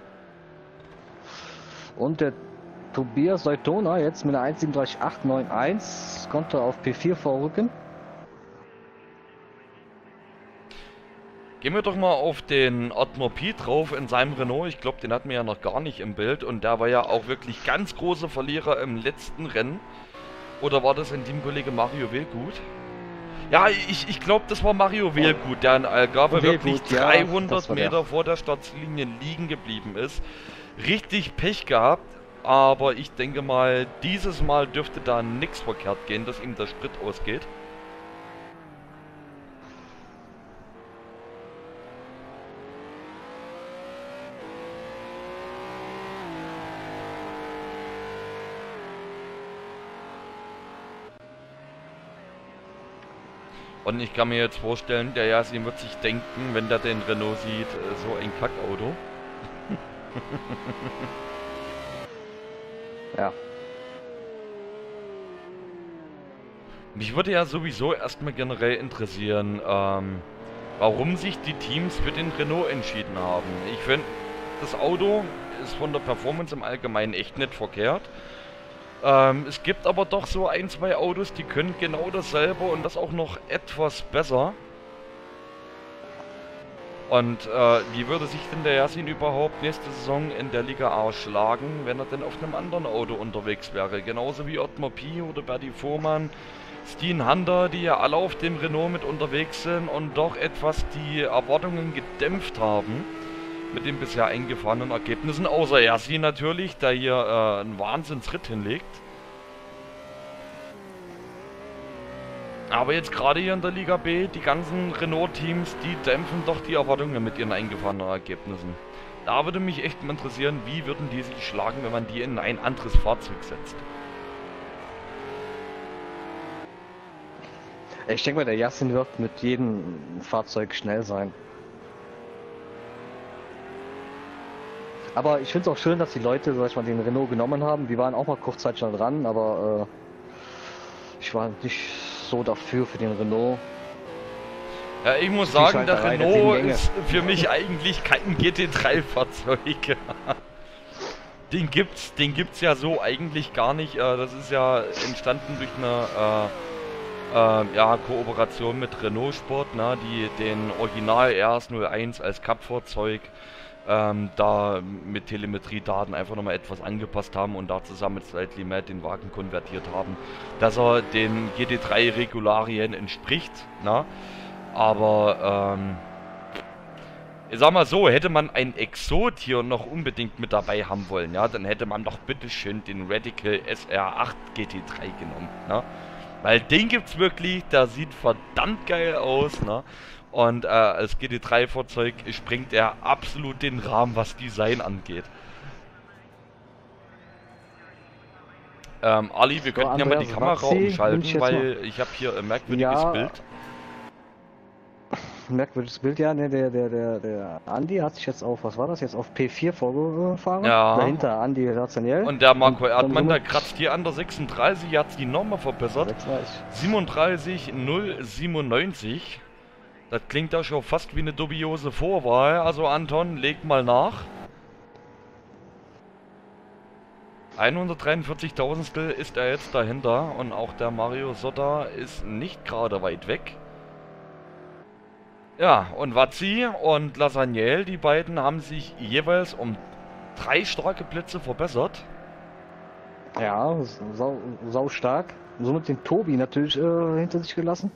Speaker 2: Und der Tobias Seutona jetzt mit einer eins Komma siebenunddreißig acht neun eins konnte auf P vier vorrücken.
Speaker 1: Gehen wir doch mal auf den Atmo Pi drauf in seinem Renault. Ich glaube, den hatten wir ja noch gar nicht im Bild. Und der war ja auch wirklich ganz großer Verlierer im letzten Rennen. Oder war das ein Teamkollege Mario Willgut? Ja, ich, ich glaube, das war Mario Willgut, der in Algarve wirklich dreihundert Meter vor der Startlinie liegen geblieben ist. Richtig Pech gehabt. Aber ich denke mal, dieses Mal dürfte da nichts verkehrt gehen, dass ihm der Sprit ausgeht. Und ich kann mir jetzt vorstellen, der Yasin wird sich denken, wenn der den Renault sieht, so ein Kackauto.
Speaker 2: Ja.
Speaker 1: Mich würde ja sowieso erstmal generell interessieren, ähm, warum sich die Teams für den Renault entschieden haben. Ich finde, das Auto ist von der Performance im Allgemeinen echt nicht verkehrt. Ähm, es gibt aber doch so ein, zwei Autos, die können genau dasselbe und das auch noch etwas besser. Und äh, wie würde sich denn der Yasin überhaupt nächste Saison in der Liga A schlagen, wenn er denn auf einem anderen Auto unterwegs wäre? Genauso wie Otmar Pi oder Berti Fuhrmann, Steen Hunter, die ja alle auf dem Renault mit unterwegs sind und doch etwas die Erwartungen gedämpft haben mit den bisher eingefahrenen Ergebnissen. Außer Yasin natürlich, der hier äh, einen Wahnsinnsritt hinlegt. Aber jetzt gerade hier in der Liga B, die ganzen Renault-Teams, die dämpfen doch die Erwartungen mit ihren eingefahrenen Ergebnissen. Da würde mich echt mal interessieren, wie würden die sich schlagen, wenn man die in ein anderes Fahrzeug setzt.
Speaker 2: Ich denke mal, der Yasin wird mit jedem Fahrzeug schnell sein. Aber ich finde es auch schön, dass die Leute, sag ich mal, den Renault genommen haben. Die waren auch mal kurzzeitig noch dran, aber äh, ich war nicht so dafür für den Renault.
Speaker 1: Ja, ich muss sagen, der Renault ist für mich eigentlich kein G T drei Fahrzeug. Den gibt's, den gibt's ja so eigentlich gar nicht. Das ist ja entstanden durch eine äh, äh, ja, Kooperation mit Renault Sport, ne, die den Original R S null eins als Cup-Fahrzeug ähm, da mit Telemetriedaten einfach nochmal etwas angepasst haben und da zusammen mit Slightly Mad den Wagen konvertiert haben, dass er den G T drei Regularien entspricht, ne? Aber ähm, ich sag mal so, hätte man ein Exot hier noch unbedingt mit dabei haben wollen, ja, dann hätte man doch bitteschön den Radical S R acht G T drei genommen, ne? Weil den gibt's wirklich, der sieht verdammt geil aus, ne? Und äh, als G T drei Fahrzeug springt er absolut den Rahmen, was Design angeht. Ähm, Ali, wir so, könnten Andreas, ja mal die Kamera Wazzi, umschalten, weil ich habe hier ein merkwürdiges ja, Bild.
Speaker 2: Merkwürdiges Bild, ja, ne, der, der, der, der Andi hat sich jetzt auf, was war das jetzt, auf P vier vorgefahren.
Speaker 1: Ja.
Speaker 2: Dahinter Andi Razaniel.
Speaker 1: Und der Marco Erdmann, der kratzt hier an der sechsunddreißig, hat die nochmal verbessert. siebenunddreißig null siebenundneunzig. Das klingt ja schon fast wie eine dubiose Vorwahl. Also Anton, leg mal nach. hundertdreiundvierzigtausendstel ist er jetzt dahinter. Und auch der Mario Sotta ist nicht gerade weit weg. Ja, und Wazzi und Lasagniel, die beiden haben sich jeweils um drei starke Plätze verbessert.
Speaker 2: Ja, sau, sau stark. Somit den Tobi natürlich äh, hinter sich gelassen.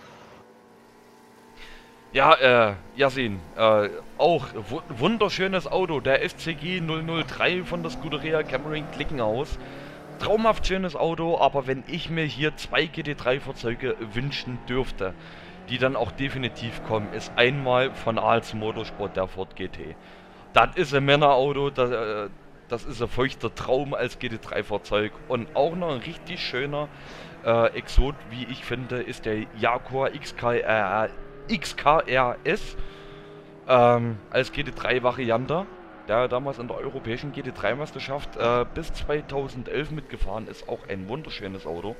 Speaker 1: Ja, äh, Yasin, äh, auch wunderschönes Auto, der S C G null null drei von der Scuderia Cameron Klickenhaus. Traumhaft schönes Auto, aber wenn ich mir hier zwei G T drei Fahrzeuge wünschen dürfte, die dann auch definitiv kommen, ist einmal von Ahls Motorsport der Ford G T. Das ist ein Männerauto, das, äh, das ist ein feuchter Traum als G T drei Fahrzeug. Und auch noch ein richtig schöner äh, Exot, wie ich finde, ist der Jaguar X K R, X K R S ähm, als G T drei Variante, der damals in der europäischen G T drei Meisterschaft äh, bis zweitausendelf mitgefahren ist. Auch ein wunderschönes Auto.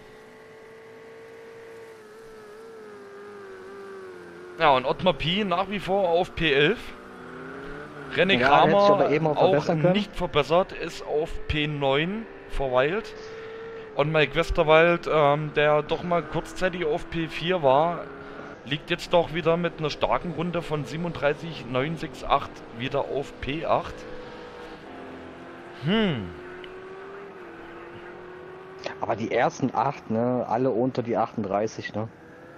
Speaker 1: Ja, und Ottmar Pi nach wie vor auf P elf. René
Speaker 2: Ja,
Speaker 1: Kramer
Speaker 2: hätte ich aber eben auch
Speaker 1: auch
Speaker 2: verbessern können.
Speaker 1: nicht verbessert, ist auf P neun verweilt. Und Mike Westerwald, ähm, der doch mal kurzzeitig auf P vier war, liegt jetzt doch wieder mit einer starken Runde von siebenunddreißig neun sechs acht wieder auf P acht. Hm.
Speaker 2: Aber die ersten acht, ne, alle unter die achtunddreißig, ne?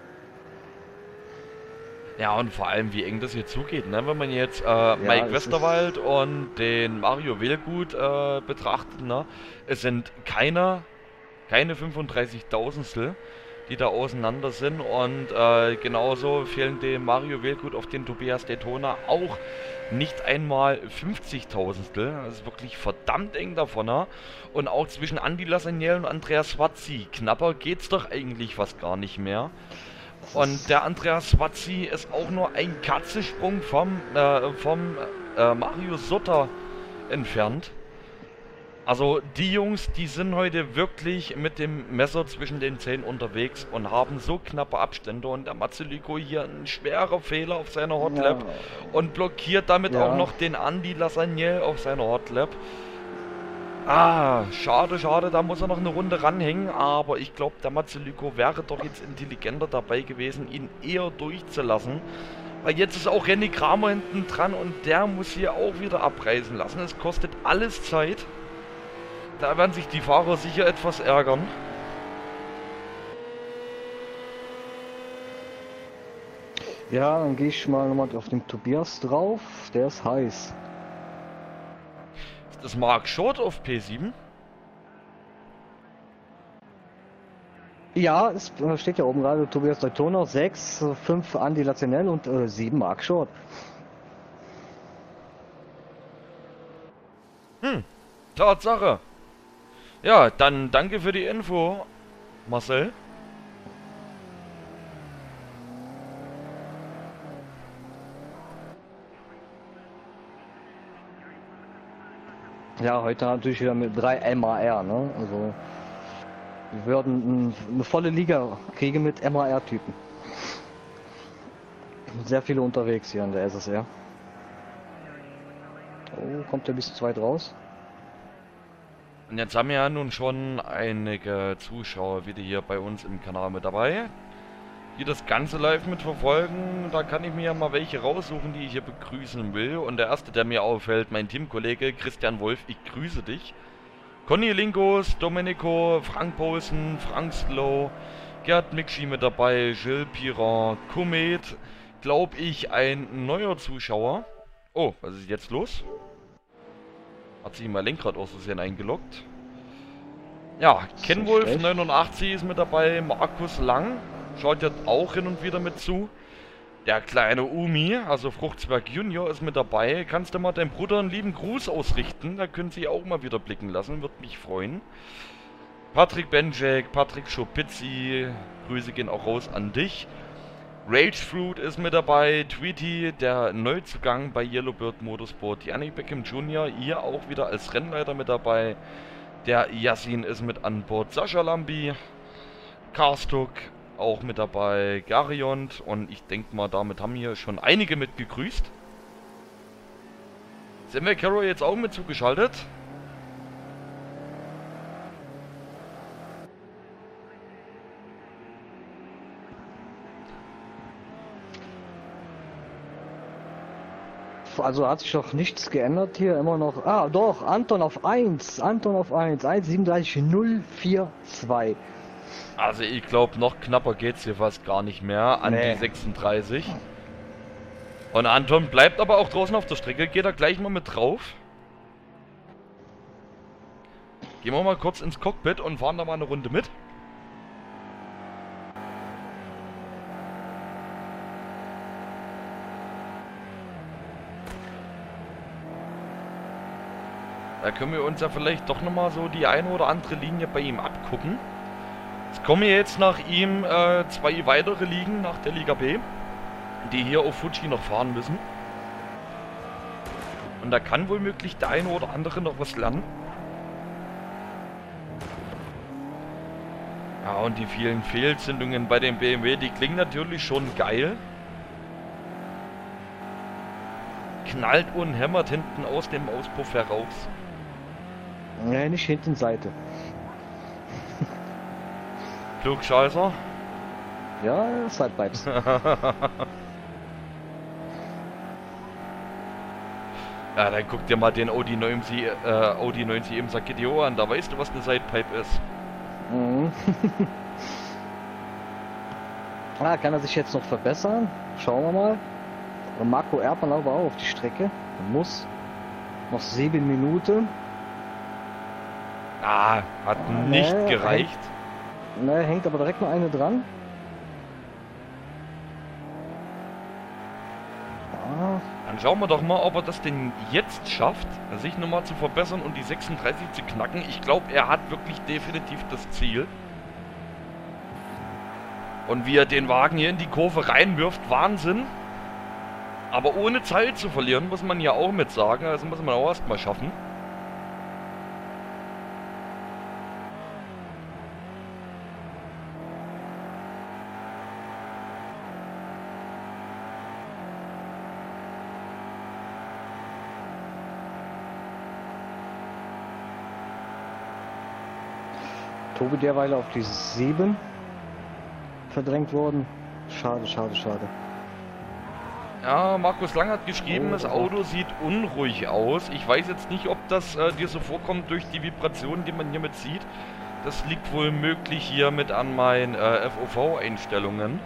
Speaker 1: Ja, und vor allem, wie eng das hier zugeht, ne? Wenn man jetzt äh, Mike
Speaker 2: es
Speaker 1: Westerwald und den Mario Wählgut äh, betrachtet, ne? Es sind keine, keine fünfunddreißigtausendstel, die da auseinander sind, und äh, genauso fehlen dem Mario Wählgut auf den Tobias Daytona auch nicht einmal fünfzigtausendstel. Das ist wirklich verdammt eng davon, ne? Und auch zwischen Andy Lassagnel und Andreas Swazzi, knapper geht's doch eigentlich fast gar nicht mehr. Und der Andreas Swazzi ist auch nur ein Katzensprung vom, äh, vom äh, Mario Sutter entfernt. Also die Jungs, die sind heute wirklich mit dem Messer zwischen den Zähnen unterwegs und haben so knappe Abstände. Und der Mazzulico hier ein schwerer Fehler auf seiner Hotlap
Speaker 2: Ja.
Speaker 1: und blockiert damit
Speaker 2: Ja.
Speaker 1: auch noch den Andy Lassagnel auf seiner Hotlap. Ah, schade, schade, da muss er noch eine Runde ranhängen, aber ich glaube, der Mazzulico wäre doch jetzt intelligenter dabei gewesen, ihn eher durchzulassen. Weil jetzt ist auch René Kramer hinten dran und der muss hier auch wieder abreißen lassen. Es kostet alles Zeit. Da werden sich die Fahrer sicher etwas ärgern.
Speaker 2: Ja, dann gehe ich mal nochmal auf den Tobias drauf. Der ist heiß.
Speaker 1: Ist das Mark Short auf P sieben?
Speaker 2: Ja, es äh, steht ja oben gerade Tobias Daytona, sechs, fünf Andy Lassagnel und äh, sieben Mark Short.
Speaker 1: Hm, Tatsache. Ja, dann danke für die Info, Marcel.
Speaker 2: Ja, heute natürlich wieder mit drei M A R, ne? Also wir würden ein, eine volle Liga kriegen mit M A R-Typen. Sehr viele unterwegs hier an der S S R. Oh, kommt der bis zu weit raus?
Speaker 1: Und jetzt haben wir ja nun schon einige Zuschauer wieder hier bei uns im Kanal mit dabei, die das Ganze live mitverfolgen. Da kann ich mir ja mal welche raussuchen, die ich hier begrüßen will. Und der erste, der mir auffällt, mein Teamkollege Christian Wolf, ich grüße dich. Conny Linkos, Domenico, Frank Poulsen, Frank Slow, Gerd Mikschi mit dabei, Gilles Piron, Komet, glaube ich, ein neuer Zuschauer. Oh, was ist jetzt los? Hat sich mein Lenkrad aus Versehen eingeloggt. Ja, Kenwolf neunundachtzig ist mit dabei, Markus Lang schaut jetzt auch hin und wieder mit zu. Der kleine Umi, also Fruchtzwerg Junior, ist mit dabei. Kannst du mal deinem Bruder einen lieben Gruß ausrichten? Da können sie auch mal wieder blicken lassen, würde mich freuen. Patrick Benjek, Patrick Schopitzi, Grüße gehen auch raus an dich. Ragefruit ist mit dabei, Tweety, der Neuzugang bei Yellowbird Motorsport, Yannick Beckham Junior, hier auch wieder als Rennleiter mit dabei. Der Yassin ist mit an Bord, Sascha Lambi, Karstuk auch mit dabei, Gariont, und ich denke mal, damit haben hier schon einige mit gegrüßt. Sind wir Carol jetzt auch mit zugeschaltet?
Speaker 2: Also hat sich doch nichts geändert hier, immer noch. Ah, doch, Anton auf eins, Anton auf eins, eins sieben drei null vier zwei.
Speaker 1: Also ich glaube, noch knapper geht's hier fast gar nicht mehr, an
Speaker 2: Nee.
Speaker 1: die sechsunddreißig. Und Anton bleibt aber auch draußen auf der Strecke, geht da gleich mal mit drauf. Gehen wir mal kurz ins Cockpit und fahren da mal eine Runde mit. Da können wir uns ja vielleicht doch nochmal so die eine oder andere Linie bei ihm abgucken. Es kommen jetzt nach ihm äh, zwei weitere Ligen nach der Liga B, die hier auf Fuji noch fahren müssen. Und da kann wohl möglich der eine oder andere noch was lernen. Ja, und die vielen Fehlzündungen bei dem B M W, die klingen natürlich schon geil. Knallt und hämmert hinten aus dem Auspuff heraus.
Speaker 2: Nee, nicht hinten Seite.
Speaker 1: Klugscheißer.
Speaker 2: Ja, Sidepipes.
Speaker 1: Ja, dann guck dir mal den Audi neunzig, äh, Audi neunzig im G T O an, da weißt du, was eine Sidepipe ist.
Speaker 2: Mhm. Ah, kann er sich jetzt noch verbessern? Schauen wir mal. Und Marco Erdmann aber auch auf die Strecke. Er muss noch sieben Minuten.
Speaker 1: Ah, hat
Speaker 2: Ah,
Speaker 1: nicht
Speaker 2: nee,
Speaker 1: gereicht.
Speaker 2: Ne, hängt aber direkt noch eine dran. Ah,
Speaker 1: Dann schauen wir doch mal, ob er das denn jetzt schafft, sich nochmal zu verbessern und die sechsunddreißig zu knacken. Ich glaube, er hat wirklich definitiv das Ziel. Und wie er den Wagen hier in die Kurve reinwirft, Wahnsinn. Aber ohne Zeit zu verlieren, muss man ja auch mit sagen. Also muss man auch erstmal schaffen.
Speaker 2: Tobi derweil auf die sieben verdrängt worden. Schade, schade, schade.
Speaker 1: Ja, Markus Lang hat geschrieben,
Speaker 2: Oh,
Speaker 1: das
Speaker 2: oh.
Speaker 1: Auto sieht unruhig aus. Ich weiß jetzt nicht, ob das äh, dir so vorkommt durch die Vibrationen, die man hiermit sieht. Das liegt wohl möglich hier mit an meinen äh, F O V-Einstellungen.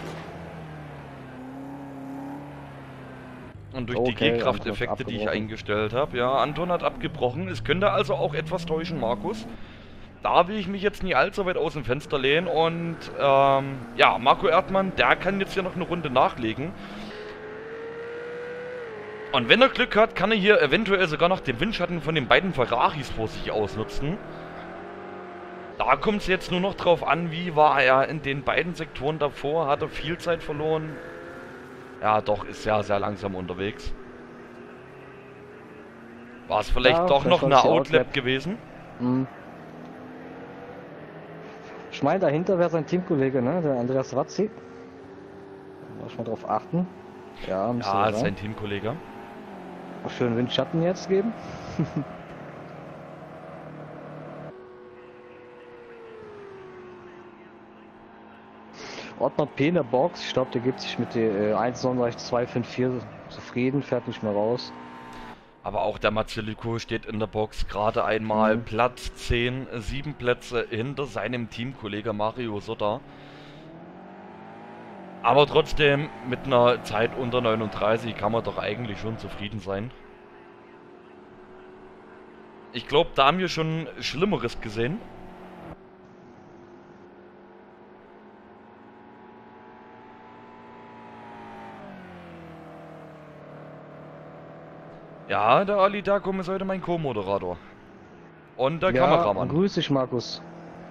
Speaker 1: Und durch die
Speaker 2: Okay,
Speaker 1: G-Krafteffekte,
Speaker 2: Anton
Speaker 1: die ich
Speaker 2: abgebrochen.
Speaker 1: eingestellt habe. Ja, Anton hat abgebrochen. Es könnte also auch etwas täuschen, Markus. Da will ich mich jetzt nicht allzu weit aus dem Fenster lehnen. Und ähm, ja, Marco Erdmann, der kann jetzt hier noch eine Runde nachlegen. Und wenn er Glück hat, kann er hier eventuell sogar noch den Windschatten von den beiden Ferraris vor sich ausnutzen. Da kommt es jetzt nur noch drauf an, wie war er in den beiden Sektoren davor. Hat er viel Zeit verloren? Ja, doch, ist sehr, sehr langsam unterwegs. War es vielleicht
Speaker 2: Ja,
Speaker 1: doch
Speaker 2: vielleicht
Speaker 1: noch
Speaker 2: war es
Speaker 1: eine
Speaker 2: die
Speaker 1: Outlap
Speaker 2: Outlap.
Speaker 1: gewesen?
Speaker 2: Hm. Ich meine, dahinter wäre sein Teamkollege, ne? Der Andreas Razzi. Da muss man drauf achten. Ja, müsste
Speaker 1: Ja,
Speaker 2: er
Speaker 1: ist
Speaker 2: sein.
Speaker 1: sein Teamkollege.
Speaker 2: Schön Windschatten jetzt geben. Ottmar P. in der Box. Ich glaube, der gibt sich mit der äh, eins neun zwei fünf vier zufrieden, fährt nicht mehr raus.
Speaker 1: Aber auch der Mazzeliko steht in der Box gerade einmal
Speaker 2: Mhm.
Speaker 1: Platz zehn, sieben Plätze hinter seinem Teamkollege Mario Sotta. Aber trotzdem, mit einer Zeit unter neununddreißig kann man doch eigentlich schon zufrieden sein. Ich glaube, da haben wir schon Schlimmeres gesehen. Ja, der Ali Dakum ist heute mein Co-Moderator. Und der
Speaker 2: Ja,
Speaker 1: Kameramann.
Speaker 2: grüß dich, Markus.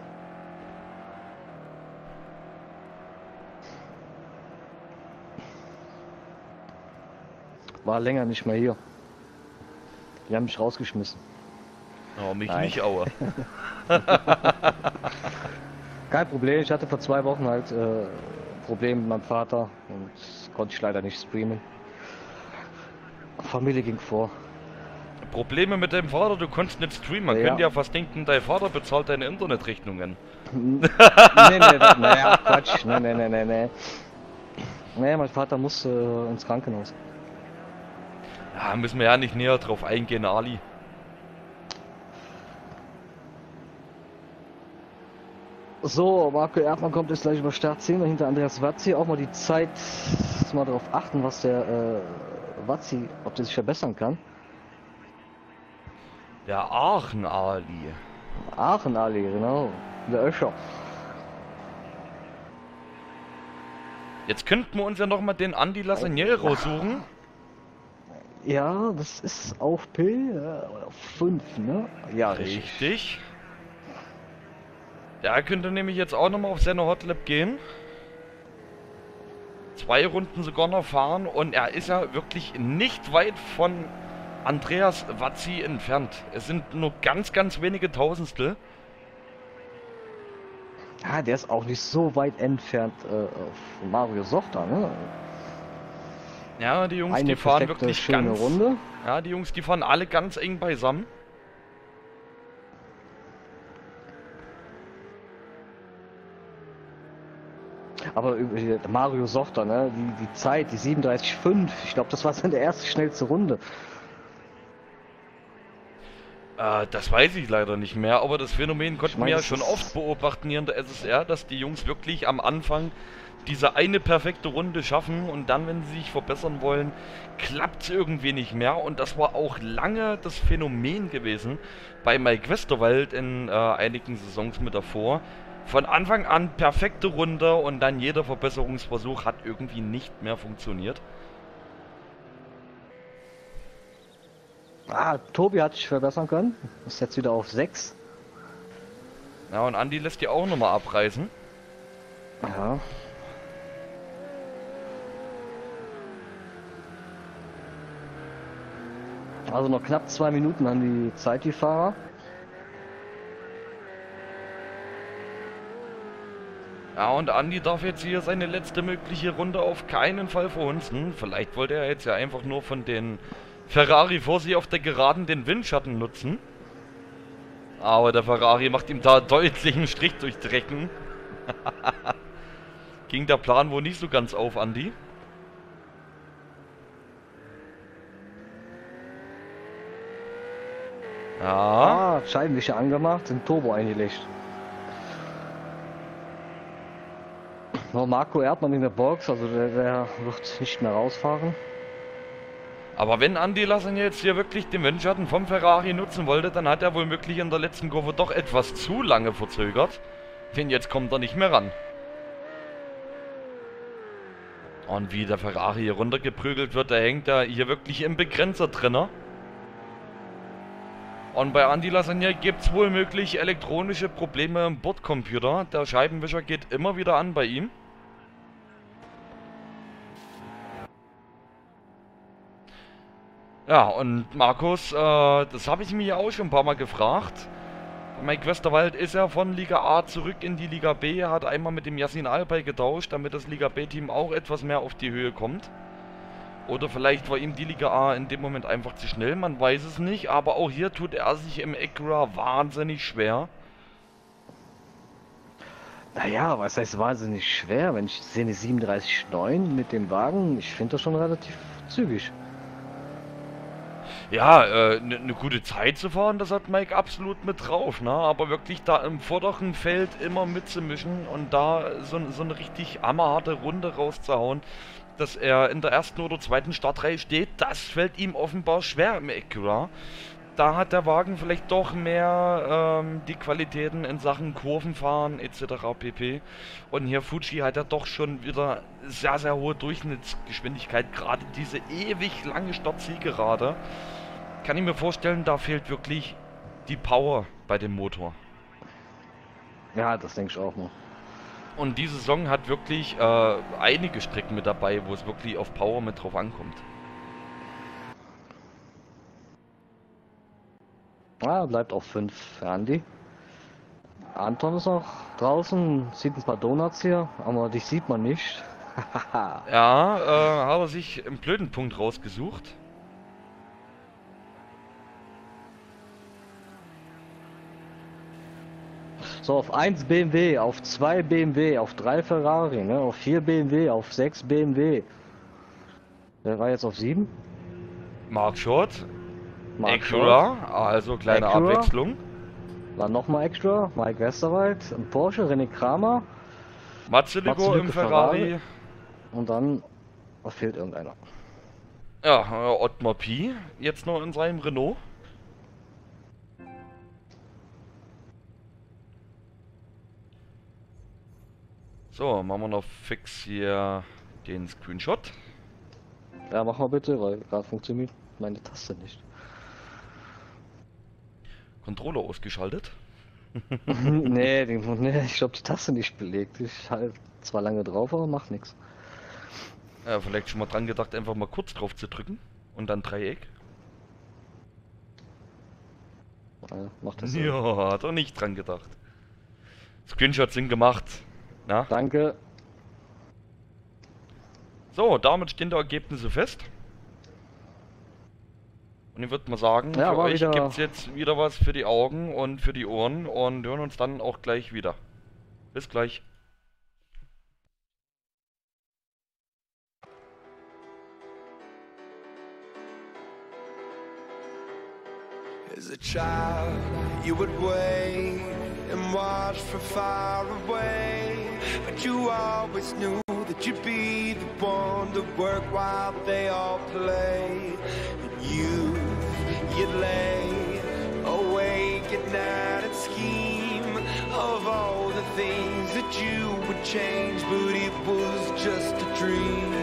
Speaker 2: War länger nicht mehr hier. Die haben mich rausgeschmissen.
Speaker 1: Oh, mich
Speaker 2: Nein.
Speaker 1: nicht, Aue.
Speaker 2: Kein Problem, ich hatte vor zwei Wochen halt äh, Probleme mit meinem Vater und konnte ich leider nicht streamen. Familie ging vor.
Speaker 1: Probleme mit deinem Vater, du konntest nicht streamen. Man
Speaker 2: Ja.
Speaker 1: könnte ja fast denken, dein Vater bezahlt deine Internetrechnungen.
Speaker 2: nee, nee, naja, Quatsch. Nee, nee, nee, nee, nee. Nee, mein Vater muss äh, ins Krankenhaus.
Speaker 1: Ja, müssen wir ja nicht näher drauf eingehen, Ali.
Speaker 2: So, Marco Erdmann kommt jetzt gleich über Start zehn, dahinter Andreas Wazzi. Auch mal die Zeit, mal darauf achten, was der äh, Wazzi, ob der sich verbessern kann.
Speaker 1: Der Aachen Ali.
Speaker 2: Aachen Ali, genau. Der Öscher.
Speaker 1: Jetzt könnten wir uns ja nochmal den Andi Lasagne raussuchen.
Speaker 2: Ja, das ist auf P äh, auf fünf, ne? Ja, richtig.
Speaker 1: Richtig. Der könnte nämlich jetzt auch nochmal auf seine Hotlap gehen. Zwei Runden sogar noch fahren und er ist ja wirklich nicht weit von Andreas Vazzi entfernt. Es sind nur ganz, ganz wenige Tausendstel.
Speaker 2: Ja, der ist auch nicht so weit entfernt äh, von Mario Sochter, ne?
Speaker 1: Ja, die Jungs,
Speaker 2: Eine
Speaker 1: die fahren
Speaker 2: perfekte,
Speaker 1: wirklich
Speaker 2: schöne
Speaker 1: ganz...
Speaker 2: Runde.
Speaker 1: Ja, die Jungs, die fahren alle ganz eng beisammen.
Speaker 2: Aber äh, Mario Sochter, ne? Die, die Zeit, die siebenunddreißig Komma fünf, ich glaube, das war seine erste schnellste Runde.
Speaker 1: Äh, das weiß ich leider nicht mehr, aber das Phänomen konnten
Speaker 2: Ich mein,
Speaker 1: wir ja
Speaker 2: das
Speaker 1: schon
Speaker 2: ist-
Speaker 1: oft beobachten hier in der S S R, dass die Jungs wirklich am Anfang diese eine perfekte Runde schaffen und dann, wenn sie sich verbessern wollen, klappt es irgendwie nicht mehr. Und das war auch lange das Phänomen gewesen bei Mike Westerwald in äh, einigen Saisons mit davor. Von Anfang an perfekte Runde und dann jeder Verbesserungsversuch hat irgendwie nicht mehr funktioniert.
Speaker 2: Ah, Tobi hat sich verbessern können. Ist jetzt wieder auf sechs.
Speaker 1: Ja, und Andi lässt die auch nochmal abreißen.
Speaker 2: Ja. Also noch knapp zwei Minuten an die Zeit, die Fahrer.
Speaker 1: Ja, und Andi darf jetzt hier seine letzte mögliche Runde auf keinen Fall verhunzen. Vielleicht wollte er jetzt ja einfach nur von den Ferrari vor sich auf der Geraden den Windschatten nutzen. Aber der Ferrari macht ihm da deutlich einen Strich durch die Recken. Ging der Plan wohl nicht so ganz auf, Andi. Ja.
Speaker 2: Ah, Scheibenwischer angemacht, den Turbo eingelegt. Noch Marco Erdmann in der Box, also der, der wird nicht mehr rausfahren.
Speaker 1: Aber wenn Andi Lassen jetzt hier wirklich den Windschatten vom Ferrari nutzen wollte, dann hat er wohl möglich in der letzten Kurve doch etwas zu lange verzögert. Denn jetzt kommt er nicht mehr ran. Und wie der Ferrari hier runtergeprügelt wird, da hängt er hier wirklich im Begrenzer drinner. Und bei Andi Lasagna gibt es wohl möglich elektronische Probleme im Bordcomputer. Der Scheibenwischer geht immer wieder an bei ihm. Ja, und Markus, äh, das habe ich mir ja auch schon ein paar Mal gefragt. Mike Westerwald ist ja von Liga A zurück in die Liga B. Er hat einmal mit dem Yassin Alpay getauscht, damit das Liga B-Team auch etwas mehr auf die Höhe kommt. Oder vielleicht war ihm die Liga A in dem Moment einfach zu schnell, man weiß es nicht. Aber auch hier tut er sich im Acura wahnsinnig schwer.
Speaker 2: Naja, was heißt wahnsinnig schwer? Wenn ich sehe eine siebenunddreißig Komma neun mit dem Wagen, ich finde das schon relativ zügig.
Speaker 1: Ja, eine äh, ne, ne gute Zeit zu fahren, das hat Mike absolut mit drauf, ne? Aber wirklich da im vorderen Feld immer mitzumischen und da so, so eine richtig hammerharte Runde rauszuhauen, dass er in der ersten oder zweiten Startreihe steht, das fällt ihm offenbar schwer im Acura. Da hat der Wagen vielleicht doch mehr ähm, die Qualitäten in Sachen Kurvenfahren et cetera pp. Und hier Fuji hat ja doch schon wieder sehr, sehr hohe Durchschnittsgeschwindigkeit. Gerade diese ewig lange Startzielgerade. Kann ich mir vorstellen, da fehlt wirklich die Power bei dem Motor.
Speaker 2: Ja, das denke ich auch noch.
Speaker 1: Und die Saison hat wirklich äh, einige Strecken mit dabei, wo es wirklich auf Power mit drauf ankommt.
Speaker 2: Ja, bleibt auf fünf für Andi. Anton ist noch draußen, sieht ein paar Donuts hier, aber dich sieht man nicht.
Speaker 1: Ja, äh, hat er sich einen blöden Punkt rausgesucht.
Speaker 2: So, auf eins B M W, auf zwei B M W, auf drei Ferrari, ne? Auf vier B M W, auf sechs B M W. Wer war jetzt auf sieben?
Speaker 1: Mark Short,
Speaker 2: Mark
Speaker 1: Acura, also kleine
Speaker 2: Acura.
Speaker 1: Abwechslung.
Speaker 2: Dann nochmal extra, Mike Westerwald, ein Porsche, René Kramer.
Speaker 1: Matze Lügo
Speaker 2: Matze
Speaker 1: im
Speaker 2: Lübke,
Speaker 1: Ferrari.
Speaker 2: Ferrari. Und dann da fehlt irgendeiner.
Speaker 1: Ja, äh, Ottmar Pi, jetzt noch in seinem Renault. So, machen wir noch fix hier den Screenshot.
Speaker 2: Ja, mach mal bitte, weil gerade funktioniert meine Taste nicht.
Speaker 1: Controller ausgeschaltet?
Speaker 2: nee, den, nee, ich glaube die Taste nicht belegt. Ich halt zwar lange drauf, aber macht nichts.
Speaker 1: Ja, vielleicht schon mal dran gedacht, einfach mal kurz drauf zu drücken und dann Dreieck.
Speaker 2: Ja, macht das so.
Speaker 1: Ja, hat er nicht dran gedacht. Screenshots sind gemacht. Na?
Speaker 2: Danke.
Speaker 1: So, damit stehen die Ergebnisse fest. Und ich würde mal sagen,
Speaker 2: Ja,
Speaker 1: für
Speaker 2: war
Speaker 1: euch
Speaker 2: wieder-
Speaker 1: gibt es jetzt wieder was für die Augen und für die Ohren und hören uns dann auch gleich wieder. Bis gleich.
Speaker 3: As a child, you would wait and watch from far away, but you always knew that you'd be the one to work while they all play. And you, you'd lay awake at night and scheme of all the things that you would change, but it was just a dream.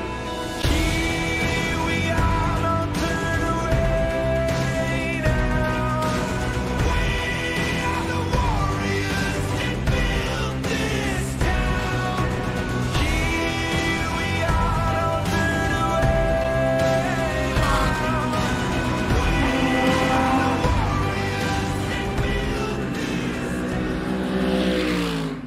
Speaker 3: Here we are, don't turn away now. We are the warriors that built this town. Here we are, don't turn away now. We are the warriors that built this town.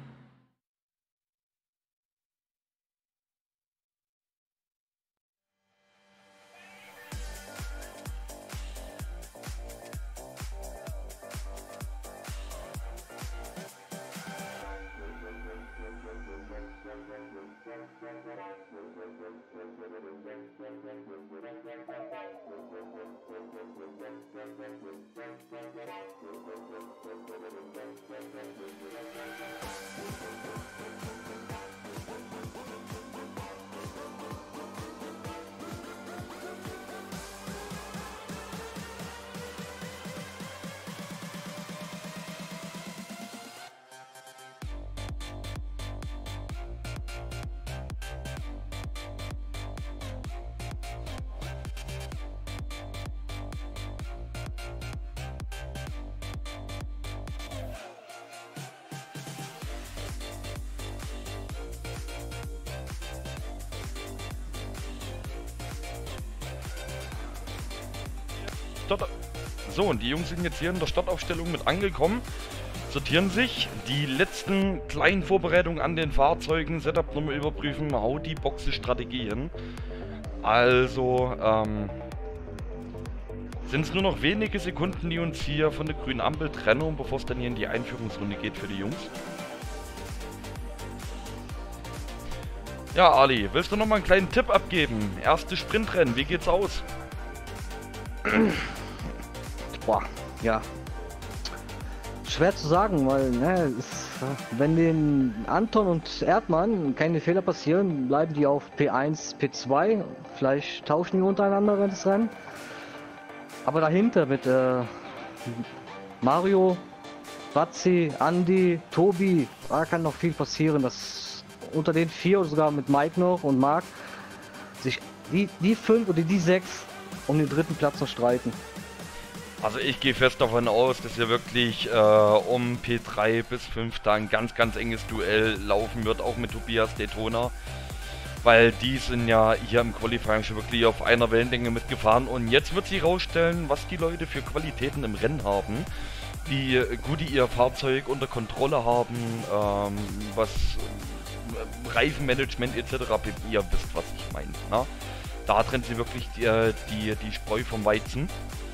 Speaker 1: Start so, und die Jungs sind jetzt hier in der Startaufstellung mit angekommen, sortieren sich, die letzten kleinen Vorbereitungen an den Fahrzeugen, Setup nochmal überprüfen, hau die Boxenstrategie hin. Also, ähm, sind es nur noch wenige Sekunden, die uns hier von der grünen Ampel trennen, bevor es dann hier in die Einführungsrunde geht für die Jungs. Ja, Ali, willst du noch mal einen kleinen Tipp abgeben? Erste Sprintrennen, wie geht's aus?
Speaker 2: Boah, ja. Schwer zu sagen, weil, ne, ist, wenn den Anton und Erdmann keine Fehler passieren, bleiben die auf P eins, P zwei. Vielleicht tauschen die untereinander das Rennen. Aber dahinter mit äh, Mario, Bazzi, Andi, Tobi, da kann noch viel passieren, dass unter den vier oder sogar mit Mike noch und Marc sich die, die fünf oder die sechs um den dritten Platz noch streiten.
Speaker 1: Also ich gehe fest davon aus, dass hier wirklich äh, um P drei bis fünf da ein ganz, ganz enges Duell laufen wird, auch mit Tobias Daytona. Weil die sind ja hier im Qualifying schon wirklich auf einer Wellenlänge mitgefahren. Und jetzt wird sich rausstellen, was die Leute für Qualitäten im Rennen haben. Wie gut die ihr Fahrzeug unter Kontrolle haben, ähm, was äh, Reifenmanagement et cetera. Ihr wisst, was ich meine. Na? Da trennt sie wirklich die, die, die Spreu vom Weizen.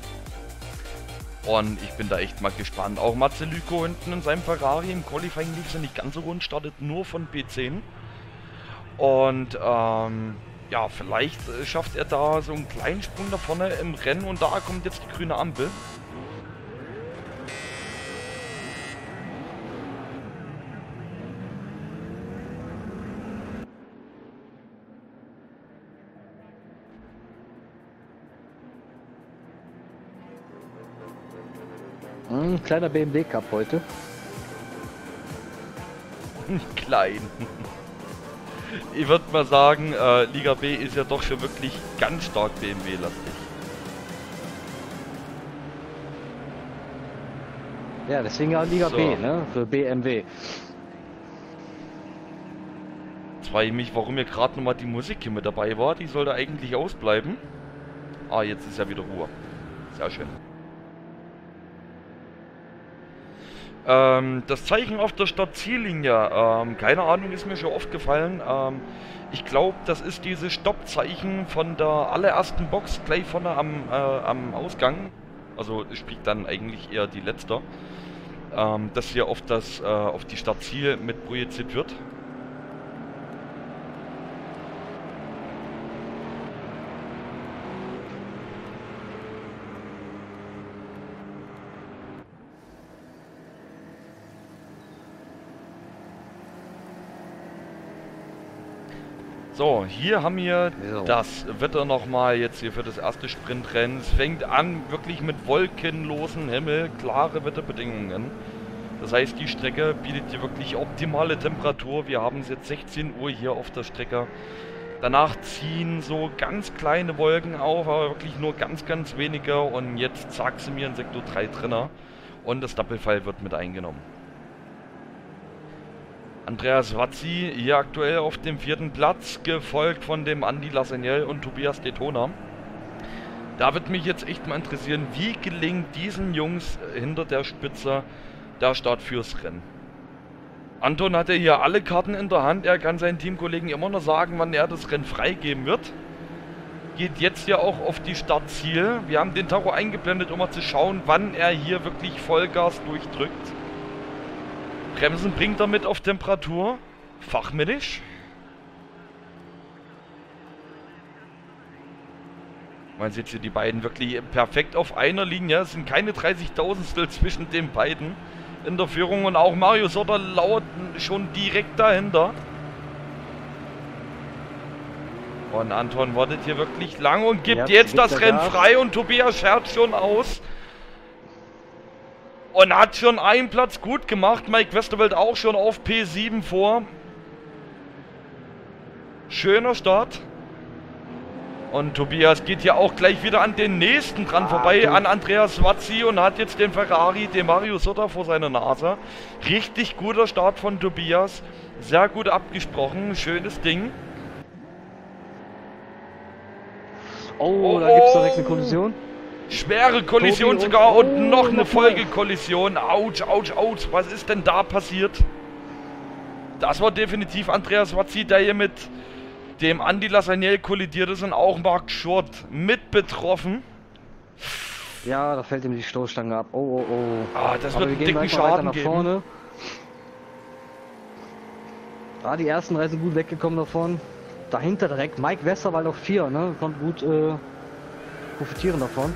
Speaker 1: Und ich bin da echt mal gespannt. Auch Mazzeluko hinten in seinem Ferrari im Qualifying lief es nicht ganz so rund, startet nur von P zehn. Und ähm, ja, vielleicht äh, schafft er da so einen kleinen Sprung nach vorne im Rennen und da kommt jetzt die grüne Ampel.
Speaker 2: Ein kleiner B M W Cup heute.
Speaker 1: Klein. Ich würde mal sagen, äh, Liga B ist ja doch schon wirklich ganz stark B M W-lastig.
Speaker 2: Ja, deswegen ja Liga
Speaker 1: So.
Speaker 2: B, ne? Für B M W.
Speaker 1: Jetzt frage ich mich, warum hier gerade nochmal die Musik hier mit dabei war. Die sollte eigentlich ausbleiben. Ah, jetzt ist ja wieder Ruhe. Sehr schön. Ähm, das Zeichen auf der Stadtziellinie, ähm, keine Ahnung, ist mir schon oft gefallen. Ähm, ich glaube, das ist dieses Stoppzeichen von der allerersten Box gleich vorne am, äh, am Ausgang. Also spielt dann eigentlich eher die letzte. Ähm, das hier auf, das, äh, auf die Stadtziel mit projiziert wird. So, hier haben wir
Speaker 2: So.
Speaker 1: das Wetter nochmal jetzt hier für das erste Sprintrennen. Es fängt an wirklich mit wolkenlosen Himmel, klare Wetterbedingungen. Das heißt, die Strecke bietet hier wirklich optimale Temperatur. Wir haben es jetzt sechzehn Uhr hier auf der Strecke. Danach ziehen so ganz kleine Wolken auf, aber wirklich nur ganz, ganz wenige. Und jetzt zack sind wir in Sektor drei drinne und das Doppelfall wird mit eingenommen. Andreas Wazzi hier aktuell auf dem vierten Platz, gefolgt von dem Andy Lassagnel und Tobias Daytona. Da wird mich jetzt echt mal interessieren, wie gelingt diesen Jungs hinter der Spitze der Start fürs Rennen. Anton hatte hier alle Karten in der Hand, er kann seinen Teamkollegen immer noch sagen, wann er das Rennen freigeben wird. Geht jetzt ja auch auf die Startziel. Wir haben den Tacho eingeblendet, um mal zu schauen, wann er hier wirklich Vollgas durchdrückt. Bremsen bringt er mit auf Temperatur. Fachmännisch. Man sieht hier die beiden wirklich perfekt auf einer Linie. Es sind keine dreißigtausendstel zwischen den beiden in der Führung. Und auch Mario Sotter lauert schon direkt dahinter. Und Anton wartet hier wirklich lang und gibt
Speaker 2: Ja,
Speaker 1: jetzt
Speaker 2: gibt
Speaker 1: das
Speaker 2: er
Speaker 1: Rennen
Speaker 2: Gas.
Speaker 1: frei. Und Tobias schert schon aus. Und hat schon einen Platz gut gemacht. Mike Westerwelt auch schon auf P sieben vor. Schöner Start. Und Tobias geht hier auch gleich wieder an den nächsten dran
Speaker 2: Ah,
Speaker 1: vorbei,
Speaker 2: gut.
Speaker 1: an Andreas Wazzi, und hat jetzt den Ferrari, den Mario Sotter vor seiner Nase. Richtig guter Start von Tobias. Sehr gut abgesprochen. Schönes Ding.
Speaker 2: Oh, da gibt es direkt eine Kollision.
Speaker 1: Schwere Kollision
Speaker 2: Tobi und-
Speaker 1: sogar und,
Speaker 2: oh,
Speaker 1: noch eine
Speaker 2: noch mal.
Speaker 1: Folgekollision. Autsch, autsch, autsch. Was ist denn da passiert? Das war definitiv Andreas Wazzi, der hier mit dem Andy Lassagnel kollidiert ist, und auch Mark Short mit betroffen.
Speaker 2: Ja, da fällt ihm die Stoßstange ab. Oh, oh, oh.
Speaker 1: Ah, das
Speaker 2: Aber
Speaker 1: wird
Speaker 2: wir
Speaker 1: einen
Speaker 2: gehen
Speaker 1: dicken
Speaker 2: gleich mal weiter
Speaker 1: Schaden
Speaker 2: nach
Speaker 1: geben.
Speaker 2: vorne. Ah, die ersten drei sind gut weggekommen davon. Dahinter direkt Mike Westerwald auf vier, ne? Konnte gut äh, profitieren davon.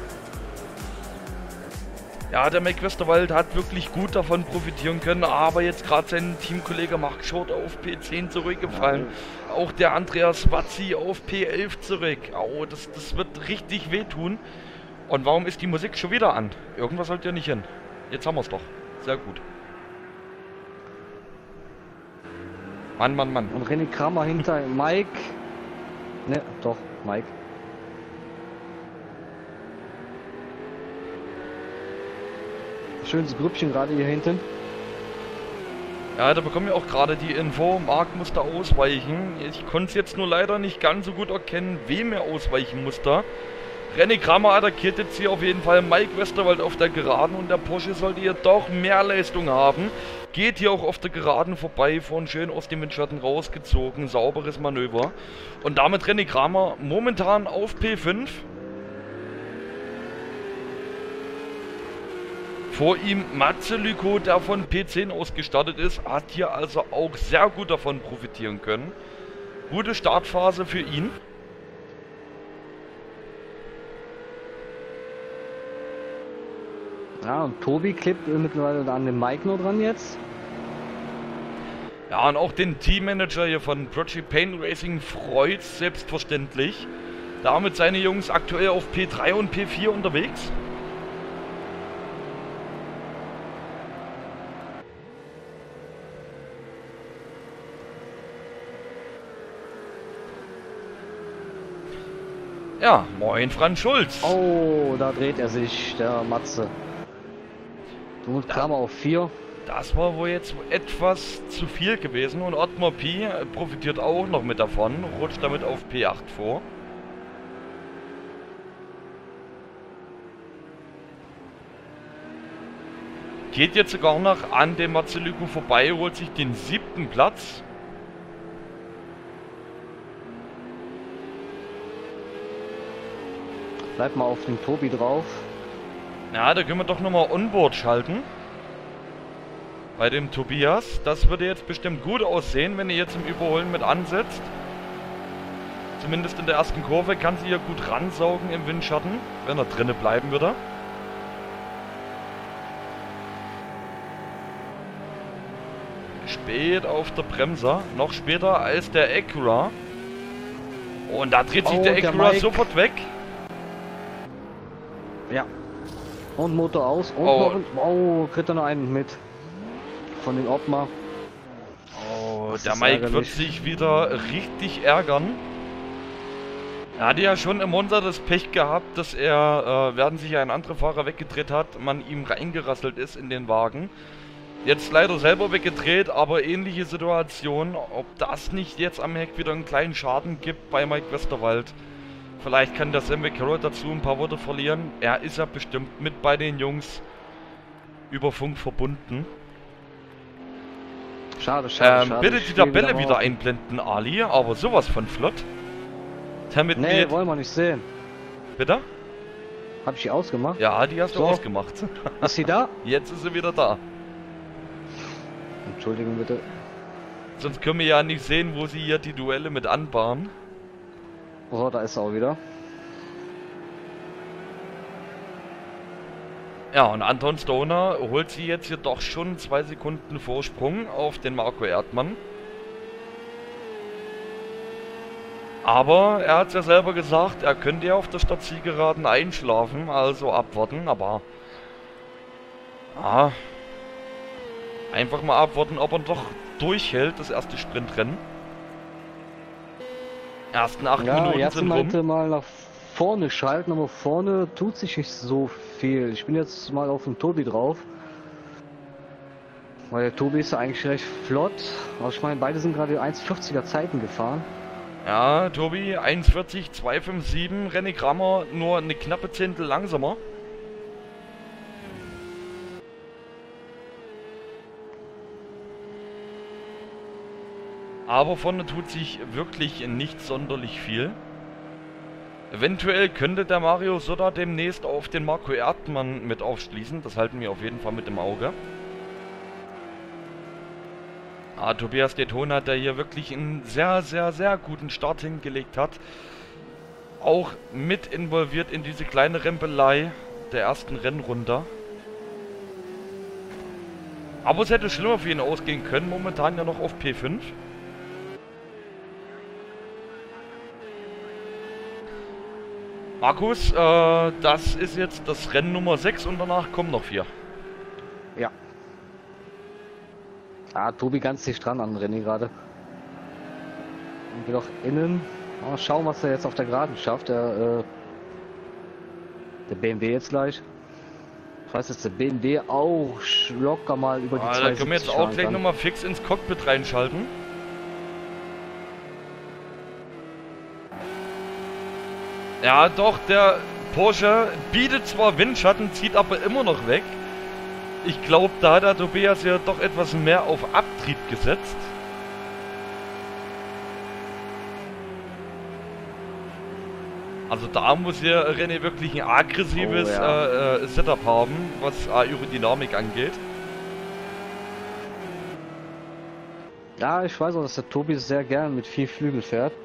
Speaker 1: Ja, der Mike Westerwald hat wirklich gut davon profitieren können, aber jetzt gerade sein Teamkollege Mark Short auf P zehn zurückgefallen. Auch der Andreas Wazzi auf P elf zurück. Oh, das, das wird richtig wehtun. Und warum ist die Musik schon wieder an? Irgendwas sollte ja nicht hin. Jetzt haben wir es doch. Sehr gut. Mann, Mann, Mann.
Speaker 2: Und René Kramer hinter Mike. Ne, doch, Mike. Schönes Grüppchen gerade hier hinten.
Speaker 1: Ja, da bekommen wir auch gerade die Info. Marc musste ausweichen. Ich konnte es jetzt nur leider nicht ganz so gut erkennen, wem er ausweichen musste. René Kramer attackiert jetzt hier auf jeden Fall Mike Westerwald auf der Geraden, und der Porsche sollte hier doch mehr Leistung haben. Geht hier auch auf der Geraden vorbei, vorhin schön aus dem Windschatten rausgezogen. Sauberes Manöver. Und damit René Kramer momentan auf P fünf. Vor ihm Matze Lyko, der von P zehn aus gestartet ist, hat hier also auch sehr gut davon profitieren können. Gute Startphase für ihn.
Speaker 2: Ja, und Tobi klebt äh, mittlerweile an dem Mike nur dran jetzt.
Speaker 1: Ja, und auch den Teammanager hier von Project Pain Racing freut's selbstverständlich. Damit seine Jungs aktuell auf P drei und P vier unterwegs. Ja, moin Franz Schulz.
Speaker 2: Oh, da dreht er sich, der Matze. Du und Kramer auf vier.
Speaker 1: Das war wohl jetzt etwas zu viel gewesen und Ottmar P. profitiert auch noch mit davon, rutscht damit auf P acht vor. Geht jetzt sogar noch an dem Mazzeluko vorbei, holt sich den siebten Platz.
Speaker 2: Bleib mal auf den Tobi drauf.
Speaker 1: Ja, da können wir doch nochmal Onboard schalten. Bei dem Tobias. Das würde jetzt bestimmt gut aussehen, wenn er jetzt im Überholen mit ansetzt. Zumindest in der ersten Kurve kann sie hier gut ransaugen im Windschatten, wenn er drinnen bleiben würde. Spät auf der Bremser. Noch später als der Acura. Und da dreht sich
Speaker 2: oh,
Speaker 1: der Acura
Speaker 2: der
Speaker 1: sofort weg.
Speaker 2: Ja. Und Motor aus. Und
Speaker 1: Oh.
Speaker 2: noch ein, oh, kriegt er noch einen mit. Von den Ottmar.
Speaker 1: Oh,
Speaker 2: Das
Speaker 1: der
Speaker 2: ist
Speaker 1: Mike
Speaker 2: ärgerlich.
Speaker 1: wird sich wieder richtig ärgern. Er hatte ja schon im Monza das Pech gehabt, dass er, äh, während sich ein anderer Fahrer weggedreht hat, man ihm reingerasselt ist in den Wagen. Jetzt leider selber weggedreht, aber ähnliche Situation. Ob das nicht jetzt am Heck wieder einen kleinen Schaden gibt bei Mike Westerwald. Vielleicht kann der Sam Carroll dazu ein paar Worte verlieren. Er ist ja bestimmt mit bei den Jungs über Funk verbunden.
Speaker 2: Schade, schade,
Speaker 1: Ähm,
Speaker 2: schade.
Speaker 1: bitte
Speaker 2: Ich
Speaker 1: die
Speaker 2: stehe
Speaker 1: Tabelle
Speaker 2: mal
Speaker 1: wieder
Speaker 2: auf-
Speaker 1: einblenden, Ali, aber sowas von flott. Damit
Speaker 2: Nee,
Speaker 1: wir-
Speaker 2: wollen wir nicht sehen.
Speaker 1: Bitte?
Speaker 2: Hab ich die ausgemacht?
Speaker 1: Ja, die hast du
Speaker 2: So.
Speaker 1: ausgemacht.
Speaker 2: Ist sie da?
Speaker 1: Jetzt ist sie wieder da.
Speaker 2: Entschuldigung bitte.
Speaker 1: Sonst können wir ja nicht sehen, wo sie hier die Duelle mit anbahnen.
Speaker 2: Oh, da ist er auch wieder.
Speaker 1: Ja, und Anton Stoner holt sie jetzt hier doch schon zwei Sekunden Vorsprung auf den Marco Erdmann. Aber er hat es ja selber gesagt, er könnte ja auf der Stadtzielgeraden einschlafen, also abwarten, aber... Ah, einfach mal abwarten, ob er doch durchhält, das erste Sprintrennen. Ersten acht
Speaker 2: Ja,
Speaker 1: Minuten
Speaker 2: jetzt
Speaker 1: sind rum.
Speaker 2: meinte mal nach vorne schalten, aber vorne tut sich nicht so viel. Ich bin jetzt mal auf den Tobi drauf. Weil der Tobi ist ja eigentlich recht flott. Aber ich meine, beide sind gerade eins vierziger Zeiten gefahren.
Speaker 1: Ja, Tobi, eins vierzig, zwei fünf sieben, René Kramer nur eine knappe Zehntel langsamer. Aber vorne tut sich wirklich nicht sonderlich viel. Eventuell könnte der Mario Soda demnächst auf den Marco Erdmann mit aufschließen. Das halten wir auf jeden Fall mit im Auge. Ah, Tobias Daytona, der hier wirklich einen sehr, sehr, sehr guten Start hingelegt hat. Auch mit involviert in diese kleine Rempelei der ersten Rennrunde. Aber es hätte schlimmer für ihn ausgehen können. Momentan ja noch auf P fünf. Markus, äh, das ist jetzt das Rennen Nummer sechs und danach kommen noch vier.
Speaker 2: Ja. Ah, Tobi ganz dicht dran an René gerade. Und geht auch innen. Mal schauen, was er jetzt auf der Geraden schafft. Der, äh, der B M W jetzt gleich. Ich weiß, dass der B M W auch locker mal über die
Speaker 1: Ah, da können wir jetzt
Speaker 2: zweihundertsiebzig
Speaker 1: auch
Speaker 2: fahren
Speaker 1: gleich
Speaker 2: kann.
Speaker 1: nochmal fix ins Cockpit reinschalten. Ja, doch, der Porsche bietet zwar Windschatten, zieht aber immer noch weg. Ich glaube, da hat der Tobias ja doch etwas mehr auf Abtrieb gesetzt. Also da muss hier René wirklich ein aggressives
Speaker 2: Oh, ja.
Speaker 1: äh, äh, Setup haben, was Aerodynamik angeht.
Speaker 2: Ja, ich weiß auch, dass der Tobi sehr gern mit viel Flügel fährt.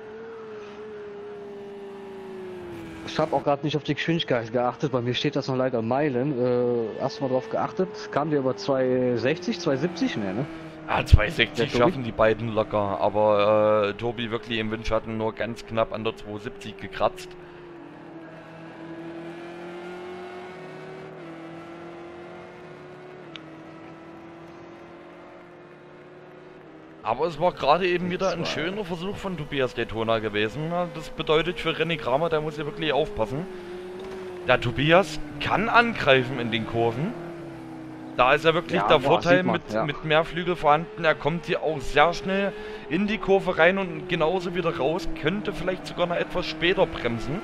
Speaker 2: Ich habe auch gerade nicht auf die Geschwindigkeit geachtet, bei mir steht das noch leider Meilen. Äh, hast du mal drauf geachtet? Kam der über zweihundertsechzig, zweihundertsiebzig? Nee, ne?
Speaker 1: Ja, zweihundertsechzig
Speaker 2: Der Tobi?
Speaker 1: schaffen die beiden locker, aber äh, Tobi wirklich im Windschatten nur ganz knapp an der zweihundertsiebzig gekratzt. Aber es war gerade eben wieder ein schöner Versuch von Tobias Daytona gewesen. Das bedeutet für René Kramer, der muss hier wirklich aufpassen. Der Tobias kann angreifen in den Kurven. Da ist ja wirklich
Speaker 2: Ja,
Speaker 1: der
Speaker 2: boah,
Speaker 1: Vorteil
Speaker 2: sieht man,
Speaker 1: mit,
Speaker 2: ja.
Speaker 1: mit mehr Flügel vorhanden. Er kommt hier auch sehr schnell in die Kurve rein und genauso wieder raus. Könnte vielleicht sogar noch etwas später bremsen.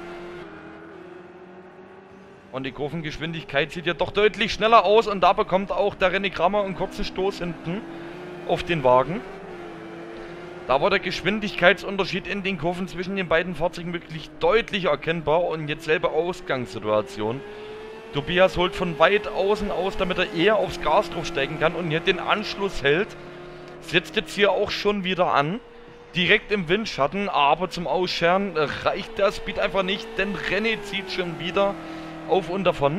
Speaker 1: Und die Kurvengeschwindigkeit sieht ja doch deutlich schneller aus. Und da bekommt auch der René Kramer einen kurzen Stoß hinten auf den Wagen. Da war der Geschwindigkeitsunterschied in den Kurven zwischen den beiden Fahrzeugen wirklich deutlich erkennbar. Und jetzt selbe Ausgangssituation. Tobias holt von weit außen aus, damit er eher aufs Gas draufsteigen kann und hier den Anschluss hält. Setzt jetzt hier auch schon wieder an. Direkt im Windschatten, aber zum Ausscheren reicht der Speed einfach nicht, denn René zieht schon wieder auf und davon.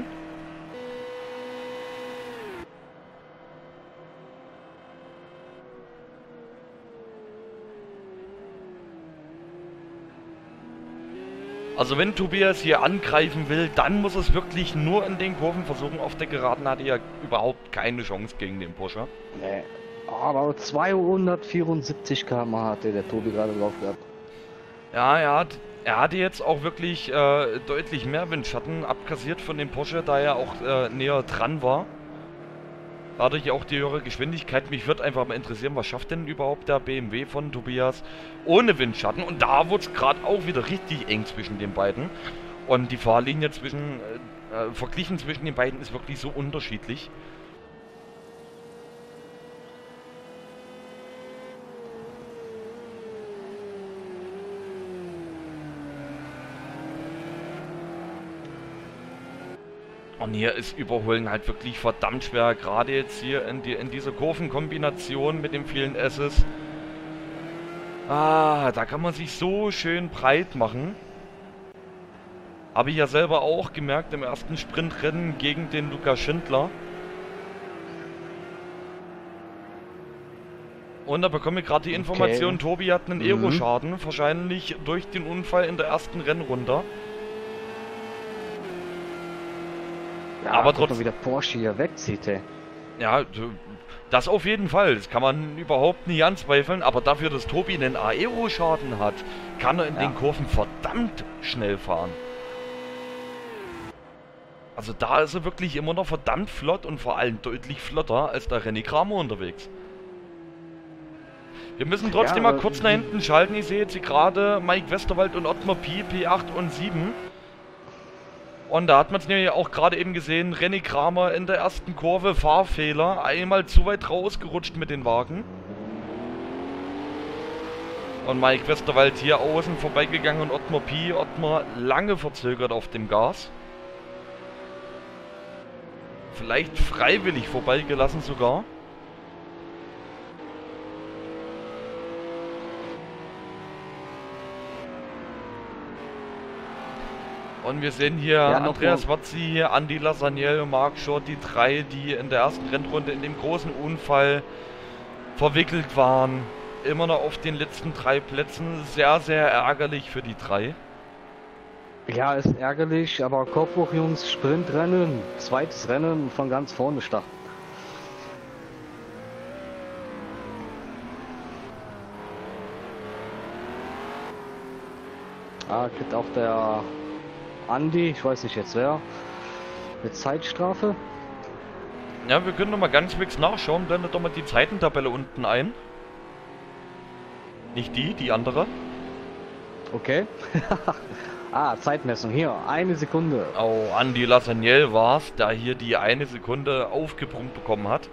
Speaker 1: Also wenn Tobias hier angreifen will, dann muss es wirklich nur in den Kurven versuchen. Auf der Geraden hatte er überhaupt keine Chance gegen den Porsche.
Speaker 2: Nee. Aber zweihundertvierundsiebzig Kilometer pro Stunde hatte der Tobi gerade drauf gehabt.
Speaker 1: Ja, er, hat, er hatte jetzt auch wirklich äh, deutlich mehr Windschatten abkassiert von dem Porsche, da er auch äh, näher dran war. Dadurch auch die höhere Geschwindigkeit. Mich würde einfach mal interessieren, was schafft denn überhaupt der B M W von Tobias ohne Windschatten? Und da wurde es gerade auch wieder richtig eng zwischen den beiden. Und die Fahrlinie zwischen, äh, verglichen zwischen den beiden ist wirklich so unterschiedlich. Und hier ist Überholen halt wirklich verdammt schwer, gerade jetzt hier in, die, in dieser Kurvenkombination mit den vielen S's. Ah, da kann man sich so schön breit machen. Habe ich ja selber auch gemerkt im ersten Sprintrennen gegen den Lukas Schindler. Und da bekomme ich gerade die Information, okay. Tobi hat einen mhm. Aeroschaden, wahrscheinlich durch den Unfall in der ersten Rennrunde.
Speaker 2: Ja,
Speaker 1: aber
Speaker 2: trotzdem, wie der Porsche hier wegzieht, ey.
Speaker 1: Ja, das auf jeden Fall. Das kann man überhaupt nicht anzweifeln. Aber dafür, dass Tobi einen Aeroschaden hat, kann er in ja. den Kurven verdammt schnell fahren. Also da ist er wirklich immer noch verdammt flott und vor allem deutlich flotter als der René Kramer unterwegs. Wir müssen trotzdem ja, mal kurz nach hinten schalten. Ich sehe jetzt hier gerade Mike Westerwald und Ottmar Pi, P acht und sieben. Und da hat man es nämlich auch gerade eben gesehen, René Kramer in der ersten Kurve, Fahrfehler, einmal zu weit rausgerutscht mit den Wagen. Und Mike Westerwald hier außen vorbeigegangen und Ottmar Pi, Ottmar lange verzögert auf dem Gas. Vielleicht freiwillig vorbeigelassen sogar. Und wir sehen hier ja, Andreas Wazzi, Andy Lassagnel, Marc Schott, die drei, die in der ersten Rennrunde in dem großen Unfall verwickelt waren. Immer noch auf den letzten drei Plätzen. Sehr, sehr ärgerlich für die drei.
Speaker 2: Ja, ist ärgerlich, aber Kopf hoch, Jungs, Sprintrennen, zweites Rennen von ganz vorne starten. Ah, kriegt auch der Andi, ich weiß nicht jetzt wer, mit Zeitstrafe.
Speaker 1: Ja, wir können noch mal ganz fix nachschauen, blendet doch mal die Zeitentabelle unten ein. Nicht die, die andere.
Speaker 2: Okay. Ah, Zeitmessung, hier, eine Sekunde.
Speaker 1: Oh, Andy Lassagnel war es, der hier die eine Sekunde aufgebrummt bekommen hat.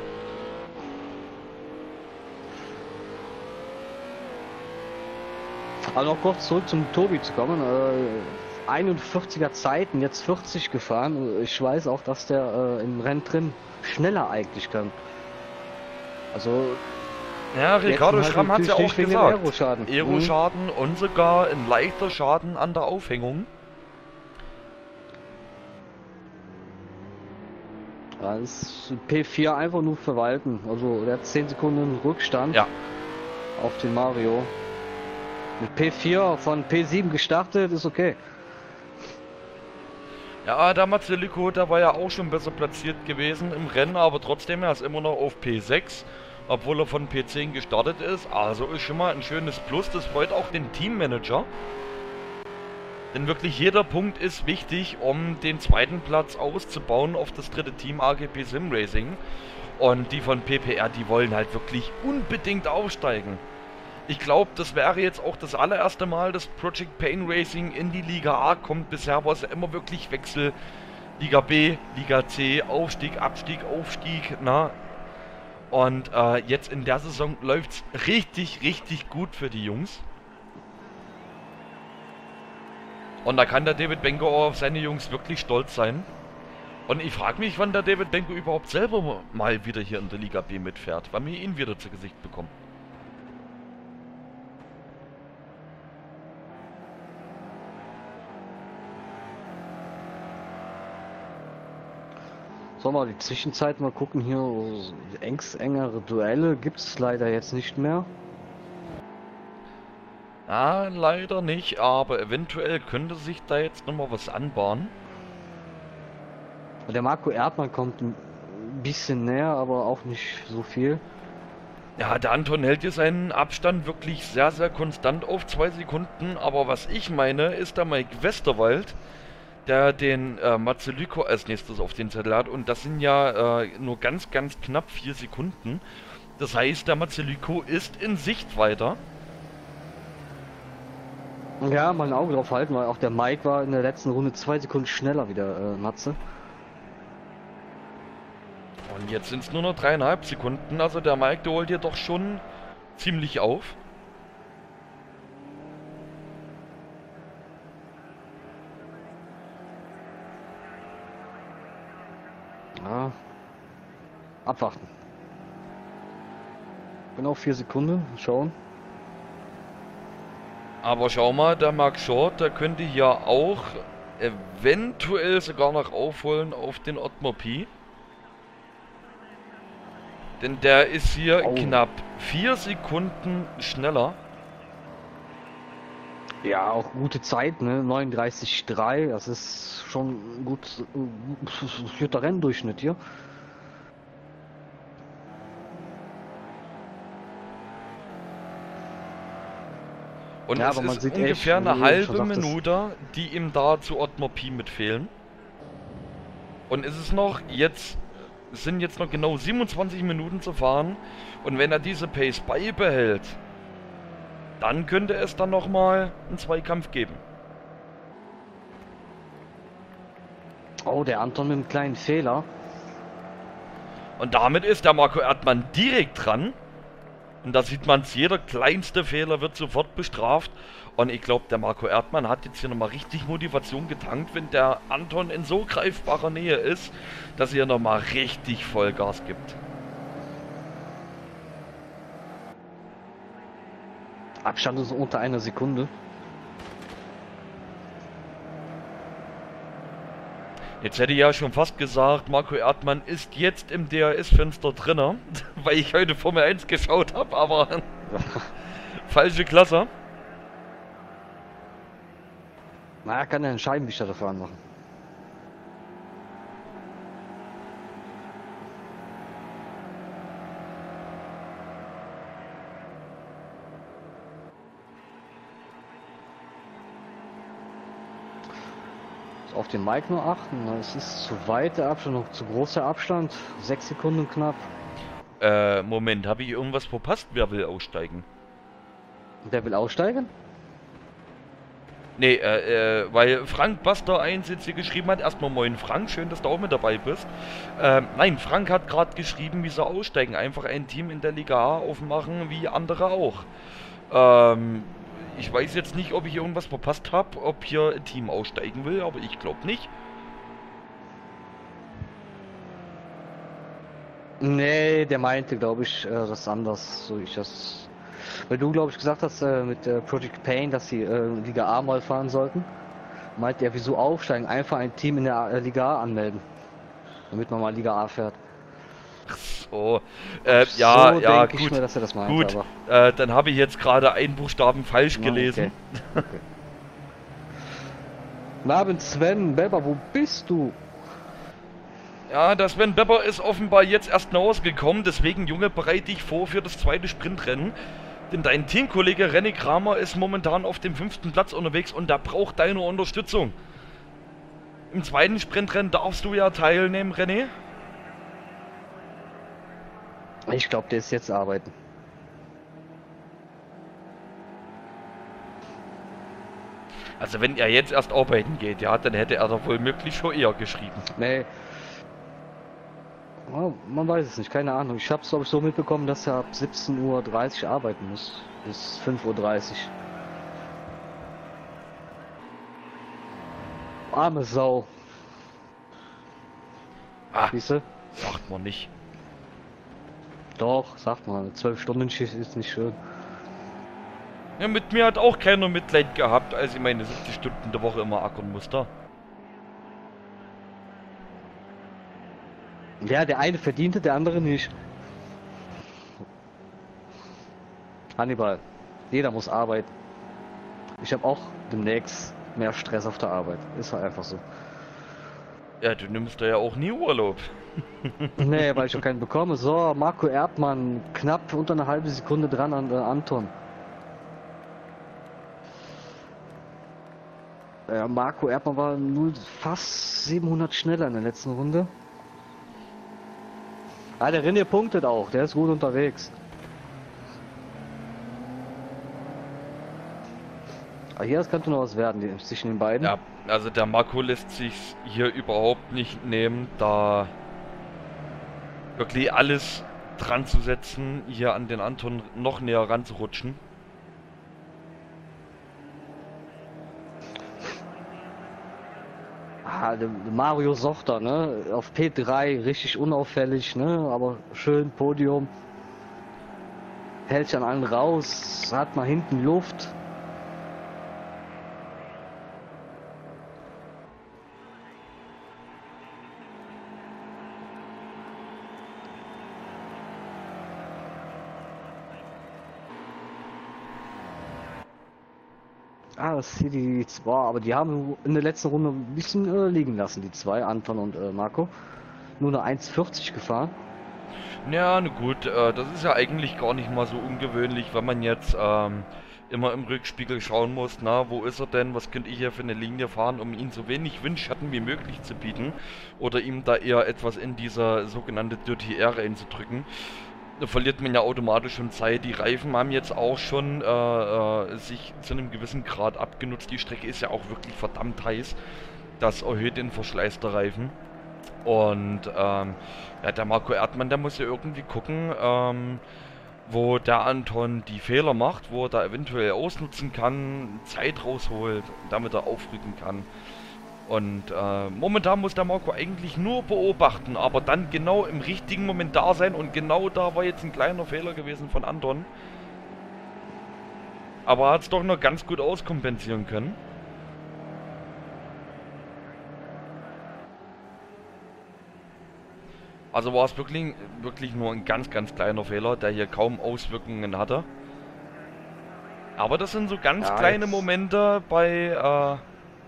Speaker 2: Also noch kurz zurück zum Tobi zu kommen. Äh, einundvierziger Zeiten, jetzt vierzig gefahren. Ich weiß auch, dass der äh, im Rennen drin schneller eigentlich kann. Also...
Speaker 1: Ja, Ricardo Schramm hat es ja auch gesagt.
Speaker 2: Aeroschaden,
Speaker 1: Aeroschaden mhm. und sogar ein leichter Schaden an der Aufhängung.
Speaker 2: Das ist P vier einfach nur verwalten. Also der hat zehn Sekunden Rückstand
Speaker 1: ja.
Speaker 2: auf den Mario. Mit P vier von P sieben gestartet, ist okay.
Speaker 1: Ja, der Mazzeliko, der war ja auch schon besser platziert gewesen im Rennen, aber trotzdem, er ist immer noch auf P sechs. Obwohl er von P zehn gestartet ist. Also ist schon mal ein schönes Plus. Das freut auch den Teammanager. Denn wirklich jeder Punkt ist wichtig, um den zweiten Platz auszubauen auf das dritte Team A G P Sim Racing. Und die von P P R, die wollen halt wirklich unbedingt aufsteigen. Ich glaube, das wäre jetzt auch das allererste Mal, dass Project Pain Racing in die Liga A kommt. Bisher war es ja immer wirklich Wechsel. Liga B, Liga C, Aufstieg, Abstieg, Aufstieg, na. Und äh, jetzt in der Saison läuft es richtig, richtig gut für die Jungs. Und da kann der David Benko auch auf seine Jungs wirklich stolz sein. Und ich frage mich, wann der David Benko überhaupt selber mal wieder hier in der Liga B mitfährt. Wann wir ihn wieder zu Gesicht bekommen.
Speaker 2: Sollen wir die Zwischenzeit mal gucken hier, engst engere Duelle gibt es leider jetzt nicht mehr.
Speaker 1: Ah, leider nicht, aber eventuell könnte sich da jetzt nochmal was anbahnen.
Speaker 2: Der Marco Erdmann kommt ein bisschen näher, aber auch nicht so viel.
Speaker 1: Ja, der Anton hält hier seinen Abstand wirklich sehr, sehr konstant auf zwei Sekunden, aber was ich meine, ist der Mike Westerwald, der den äh, Mazzeliko als nächstes auf den Zettel hat, und das sind ja äh, nur ganz, ganz knapp vier Sekunden. Das heißt, der Mazzeliko ist in Sichtweite.
Speaker 2: Ja, mal ein Auge drauf halten, weil auch der Mike war in der letzten Runde zwei Sekunden schneller wieder, äh, Matze.
Speaker 1: Und jetzt sind es nur noch dreieinhalb Sekunden, also der Mike, der holt hier doch schon ziemlich auf.
Speaker 2: Ja, abwarten. Genau vier Sekunden, schauen.
Speaker 1: Aber schau mal, der Mark Short, der könnte hier auch eventuell sogar noch aufholen auf den Ottmar P. Denn der ist hier
Speaker 2: oh.
Speaker 1: knapp vier Sekunden schneller.
Speaker 2: Ja, auch gute Zeit, ne? neununddreißig Komma drei, das ist schon gut, äh, guter Renndurchschnitt hier.
Speaker 1: Und
Speaker 2: ja,
Speaker 1: es
Speaker 2: aber man
Speaker 1: ist
Speaker 2: sieht
Speaker 1: ungefähr
Speaker 2: echt,
Speaker 1: eine
Speaker 2: wie
Speaker 1: halbe
Speaker 2: schon sagt,
Speaker 1: Minute, die ihm da zu Ottmar P mitfehlen. Und es ist noch jetzt, es sind jetzt noch genau siebenundzwanzig Minuten zu fahren. Und wenn er diese Pace beibehält, dann könnte es dann nochmal einen Zweikampf geben.
Speaker 2: Oh, der Anton mit einem kleinen Fehler.
Speaker 1: Und damit ist der Marco Erdmann direkt dran. Und da sieht man es, jeder kleinste Fehler wird sofort bestraft. Und ich glaube, der Marco Erdmann hat jetzt hier nochmal richtig Motivation getankt, wenn der Anton in so greifbarer Nähe ist, dass er nochmal richtig Vollgas gibt.
Speaker 2: Abstand ist unter einer Sekunde.
Speaker 1: Jetzt hätte ich ja schon fast gesagt, Marco Erdmann ist jetzt im D R S-Fenster drinne, weil ich heute Formel eins geschaut habe, aber falsche Klasse.
Speaker 2: Na, er kann ja einen Scheibenwischer dafür anmachen. Auf den Mike nur achten, es ist zu weit der Abstand, noch zu großer Abstand, sechs Sekunden knapp.
Speaker 1: Äh, Moment, habe ich irgendwas verpasst? Wer will aussteigen?
Speaker 2: Wer will aussteigen?
Speaker 1: Nee, äh, äh, weil Frank Buster eins jetzt hier geschrieben hat, erstmal moin Frank, schön, dass du auch mit dabei bist. Ähm, nein, Frank hat gerade geschrieben, wie sie aussteigen, einfach ein Team in der Liga A aufmachen, wie andere auch. Ähm... Ich weiß jetzt nicht, ob ich irgendwas verpasst habe, ob hier ein Team aussteigen will, aber ich glaube nicht.
Speaker 2: Nee, der meinte, glaube ich, äh, das anders, so ich das. Weil du, glaube ich, gesagt hast äh, mit äh, Project Pain, dass sie äh, Liga A mal fahren sollten. Meinte er, wieso aufsteigen? Einfach ein Team in der äh, Liga A anmelden. Damit man mal Liga A fährt.
Speaker 1: Ach so, äh, ja,
Speaker 2: so
Speaker 1: ja,
Speaker 2: gut, mir, dass er das meinte,
Speaker 1: gut, äh, dann habe ich jetzt gerade einen Buchstaben falsch
Speaker 2: ja,
Speaker 1: gelesen.
Speaker 2: Okay. Okay. Guten Abend, Sven Bepper, wo bist du?
Speaker 1: Ja, der Sven Bepper ist offenbar jetzt erst nach Hause gekommen, deswegen, Junge, bereite dich vor für das zweite Sprintrennen. Denn dein Teamkollege René Kramer ist momentan auf dem fünften Platz unterwegs und der braucht deine Unterstützung. Im zweiten Sprintrennen darfst du ja teilnehmen, René.
Speaker 2: Ich glaube, der ist jetzt arbeiten.
Speaker 1: Also wenn er jetzt erst arbeiten geht, ja, dann hätte er doch wohl möglich schon eher geschrieben.
Speaker 2: Nee. Oh, man weiß es nicht, keine Ahnung. Ich habe es, glaube ich, so mitbekommen, dass er ab siebzehn Uhr dreißig arbeiten muss. Bis fünf Uhr dreißig. Arme Sau.
Speaker 1: Ah,
Speaker 2: Siehst du?
Speaker 1: sagt man nicht.
Speaker 2: Doch, sagt man. zwölf Stunden Schicht ist nicht schön.
Speaker 1: Ja, mit mir hat auch keiner Mitleid gehabt, als ich meine siebzig Stunden der Woche immer ackern musste.
Speaker 2: Ja, der eine verdiente, der andere nicht. Hannibal, jeder muss arbeiten. Ich habe auch demnächst mehr Stress auf der Arbeit. Ist halt einfach so.
Speaker 1: Ja, du nimmst da ja auch nie Urlaub.
Speaker 2: Nee, weil ich schon keinen bekomme. So, Marco Erdmann, knapp unter einer halben Sekunde dran an äh, Anton. Ja, Marco Erdmann war null, fast siebenhundert schneller in der letzten Runde. Ah, der René punktet auch, der ist gut unterwegs. Ah, hier, das könnte noch was werden die, zwischen den beiden.
Speaker 1: Ja, also der Marco lässt sich hier überhaupt nicht nehmen, da wirklich alles dran zu setzen, hier an den Anton noch näher ranzurutschen.
Speaker 2: Ah, der Mario Sochter, ne? Auf P drei, richtig unauffällig, ne? Aber schön Podium. Hält sich an allen raus, hat mal hinten Luft. Ah, das hier die zwei, aber die haben in der letzten Runde ein bisschen äh, liegen lassen, die zwei, Anton und äh, Marco. Nur eine eins vierzig gefahren.
Speaker 1: Ja, na gut, äh, das ist ja eigentlich gar nicht mal so ungewöhnlich, wenn man jetzt ähm, immer im Rückspiegel schauen muss, na, wo ist er denn, was könnte ich hier für eine Linie fahren, um ihm so wenig Windschatten wie möglich zu bieten oder ihm da eher etwas in dieser sogenannte Dirty Air reinzudrücken. Da verliert man ja automatisch schon Zeit. Die Reifen haben jetzt auch schon äh, äh, sich zu einem gewissen Grad abgenutzt. Die Strecke ist ja auch wirklich verdammt heiß. Das erhöht den Verschleiß der Reifen. Und ähm, ja, der Marco Erdmann, der muss ja irgendwie gucken, ähm, wo der Anton die Fehler macht, wo er da eventuell ausnutzen kann, Zeit rausholt, damit er aufrücken kann. Und äh, momentan muss der Marco eigentlich nur beobachten, aber dann genau im richtigen Moment da sein. Und genau da war jetzt ein kleiner Fehler gewesen von Anton. Aber er hat es doch noch ganz gut auskompensieren können. Also war es wirklich, wirklich nur ein ganz, ganz kleiner Fehler, der hier kaum Auswirkungen hatte. Aber das sind so ganz
Speaker 2: Ja,
Speaker 1: kleine
Speaker 2: jetzt-
Speaker 1: Momente bei... Äh,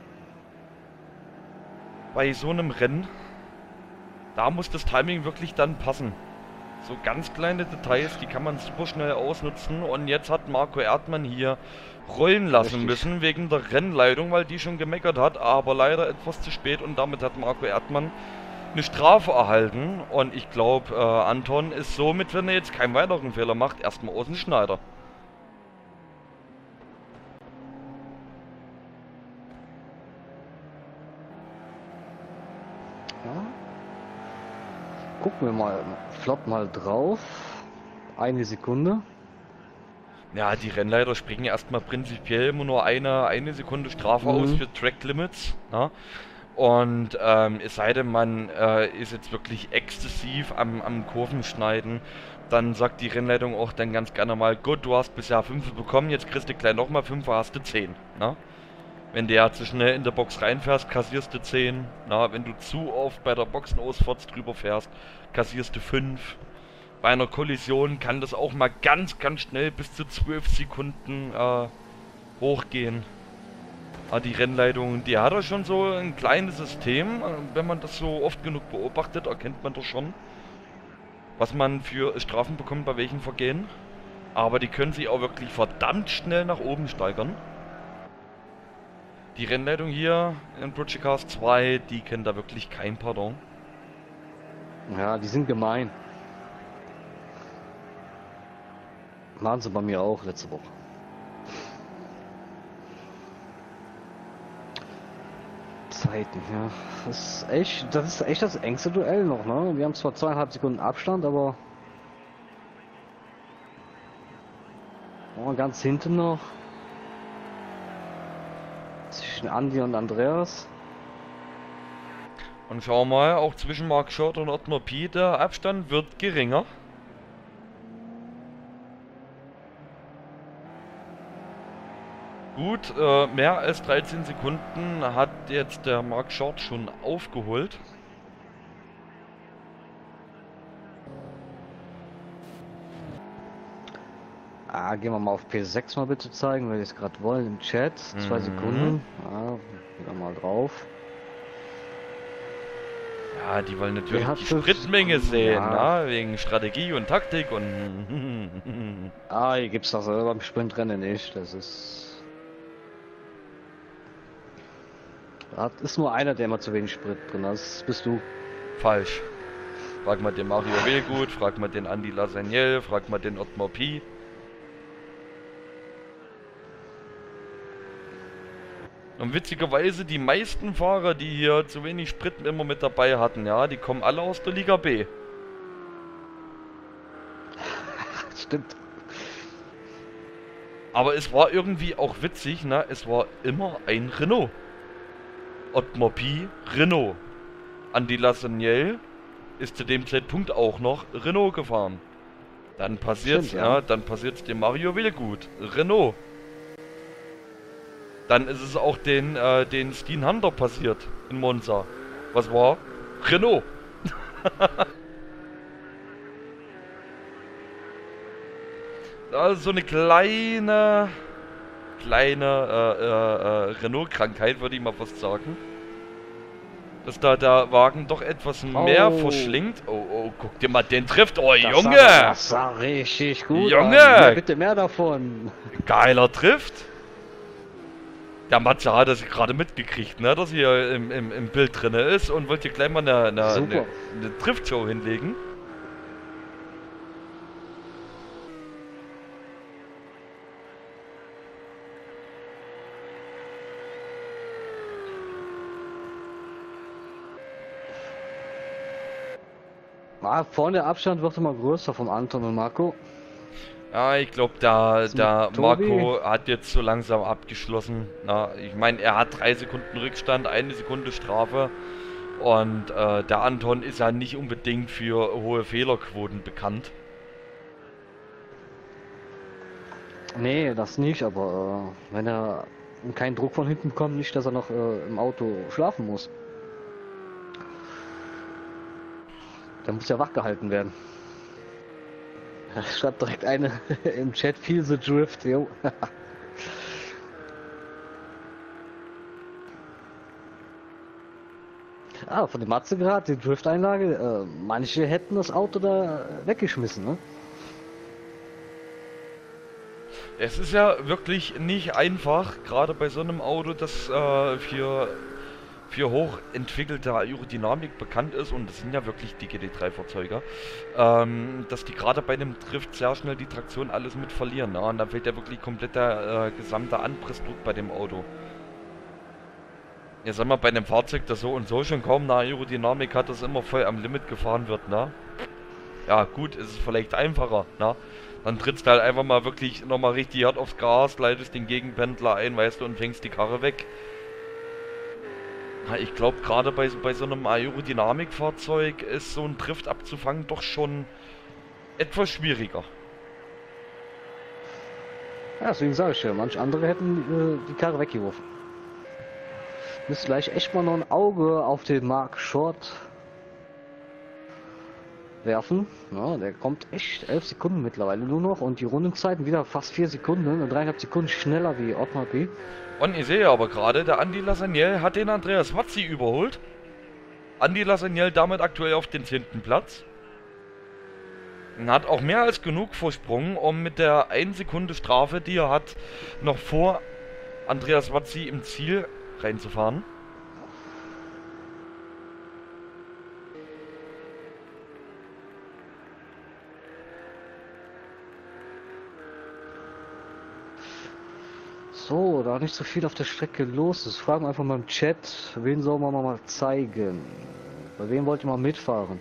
Speaker 1: bei so einem Rennen, da muss das Timing wirklich dann passen. So ganz kleine Details, die kann man super schnell ausnutzen. Und jetzt hat Marco Erdmann hier rollen lassen
Speaker 2: Richtig.
Speaker 1: müssen wegen der Rennleitung, weil die schon gemeckert hat, aber leider etwas zu spät. Und damit hat Marco Erdmann eine Strafe erhalten. Und ich glaube, äh, Anton ist somit, wenn er jetzt keinen weiteren Fehler macht, erstmal aus dem Schneider.
Speaker 2: Ja. Gucken wir mal flott mal drauf. Eine Sekunde.
Speaker 1: Ja, die Rennleiter springen erstmal prinzipiell immer nur eine, eine Sekunde Strafe
Speaker 2: Mhm.
Speaker 1: aus für Track Limits. Na? Und ähm, es sei denn, man äh, ist jetzt wirklich exzessiv am, am Kurvenschneiden, dann sagt die Rennleitung auch dann ganz gerne mal, gut, du hast bisher fünf bekommen, jetzt kriegst du gleich nochmal fünf, hast du zehn. Na? Wenn du ja zu schnell in der Box reinfährst, kassierst du zehn. Na, wenn du zu oft bei der Boxenausfahrt drüber fährst, kassierst du fünf. Bei einer Kollision kann das auch mal ganz, ganz schnell bis zu zwölf Sekunden äh, hochgehen. Aber die Rennleitung, die hat ja schon so ein kleines System. Wenn man das so oft genug beobachtet, erkennt man doch schon, was man für Strafen bekommt bei welchen Vergehen. Aber die können sich auch wirklich verdammt schnell nach oben steigern. Die Rennleitung hier in Project Cars zwei, die kennt da wirklich kein Pardon.
Speaker 2: Ja, die sind gemein. Waren sie bei mir auch letzte Woche. Zeiten, ja. Das ist echt, das ist echt das engste Duell noch, ne? Wir haben zwar zweieinhalb Sekunden Abstand, aber oh, ganz hinten noch. Zwischen Andy und Andreas.
Speaker 1: Und schau mal, auch zwischen Mark Short und Ottmar P, der Abstand wird geringer. Gut, äh, mehr als dreizehn Sekunden hat jetzt der Mark Short schon aufgeholt.
Speaker 2: Ah, gehen wir mal auf P sechs mal bitte zeigen, weil wir es gerade wollen im Chat. Zwei
Speaker 1: Mhm.
Speaker 2: Sekunden. Ah, wieder mal drauf.
Speaker 1: Ja, die wollen natürlich
Speaker 2: Der hat
Speaker 1: die
Speaker 2: fünf
Speaker 1: Spritmenge
Speaker 2: Sekunden,
Speaker 1: sehen,
Speaker 2: ja.
Speaker 1: na, wegen Strategie und Taktik und...
Speaker 2: Ah, hier gibt's das äh, beim Sprintrennen nicht. Das ist. Da ist nur einer, der immer zu wenig Sprit drin hat. Das bist du.
Speaker 1: Falsch. Frag mal den Mario Wellgut, frag mal den Andy Lasagnel, frag mal den Ottmar P. Und witzigerweise, die meisten Fahrer, die hier zu wenig Sprit immer mit dabei hatten, ja, die kommen alle aus der Liga B.
Speaker 2: Stimmt.
Speaker 1: Aber es war irgendwie auch witzig, ne? Es war immer ein Renault. Ottmar P, Renault. Andy Lasagnel ist zu dem Zeitpunkt auch noch Renault gefahren. Dann passiert's,
Speaker 2: Stimmt, ja.
Speaker 1: ja, dann passiert's dem Mario Wellgut, Renault. Dann ist es auch den, äh, den Steen Hunter passiert in Monza. Was war? Renault. Also so eine kleine, kleine äh, äh, äh, Renault-Krankheit, würde ich mal fast sagen. Dass da der Wagen doch etwas mehr
Speaker 2: Oh.
Speaker 1: verschlingt. Oh, oh, guck dir mal den trifft. Oh,
Speaker 2: Das
Speaker 1: Junge!
Speaker 2: Sah, das sah richtig gut
Speaker 1: Junge!
Speaker 2: an. Ja, bitte mehr davon.
Speaker 1: Geiler Trifft. Der Matze hat das gerade mitgekriegt, ne, dass hier im, im, im Bild drin ist und wollte gleich mal eine, eine,
Speaker 2: Super.
Speaker 1: eine, eine Triftshow hinlegen.
Speaker 2: Ah, vorne der Abstand wird immer größer vom Anton und Marco.
Speaker 1: Ja, ich glaube, da,
Speaker 2: ist
Speaker 1: da
Speaker 2: mit Tobi?
Speaker 1: Marco hat jetzt so langsam abgeschlossen. Na, ich meine, er hat drei Sekunden Rückstand, eine Sekunde Strafe. Und äh, der Anton ist ja nicht unbedingt für hohe Fehlerquoten bekannt.
Speaker 2: Nee, das nicht, aber äh, wenn er kein Druck von hinten kommt, nicht, dass er noch äh, im Auto schlafen muss. Der muss ja wach gehalten werden. Da schreibt direkt eine im Chat, feel the drift, jo. Ah, von dem Matze gerade, die Drift-Einlage, äh, manche hätten das Auto da weggeschmissen, ne?
Speaker 1: Es ist ja wirklich nicht einfach, gerade bei so einem Auto, das äh, für, für hochentwickelte Aerodynamik bekannt ist, und das sind ja wirklich die G T drei Fahrzeuge, ähm, dass die gerade bei einem Drift sehr schnell die Traktion alles mit verlieren. Ne? Und da fehlt ja wirklich komplett der äh, gesamte Anpressdruck bei dem Auto. Ja, sag mal, bei einem Fahrzeug, das so und so schon kaum eine Aerodynamik hat, das immer voll am Limit gefahren wird, ne? Ja, gut, ist es vielleicht einfacher, ne? Dann trittst du halt einfach mal wirklich nochmal richtig hart aufs Gas, leitest den Gegenpendler ein, weißt du, und fängst die Karre weg. Ja, ich glaube, gerade bei, bei so einem Aerodynamikfahrzeug ist so ein Drift abzufangen doch schon etwas schwieriger.
Speaker 2: Ja, deswegen sage ich ja, manche andere hätten äh, die Karre weggeworfen. Müsst gleich echt mal noch ein Auge auf den Mark Short werfen. Ja, der kommt echt elf Sekunden mittlerweile nur noch und die Rundenzeiten wieder fast vier Sekunden und dreieinhalb Sekunden schneller wie Ottmar P.
Speaker 1: Und ich sehe aber gerade, der Andy Lasagnel hat den Andreas Wazzi überholt. Andy Lasagnel damit aktuell auf den zehnten Platz. Er hat auch mehr als genug Vorsprung, um mit der ein Sekunde Strafe, die er hat, noch vor Andreas Wazzi im Ziel reinzufahren.
Speaker 2: So, da nicht so viel auf der Strecke los ist. Fragen wir einfach mal im Chat, wen soll man mal zeigen? Bei wem wollt ihr mal mitfahren?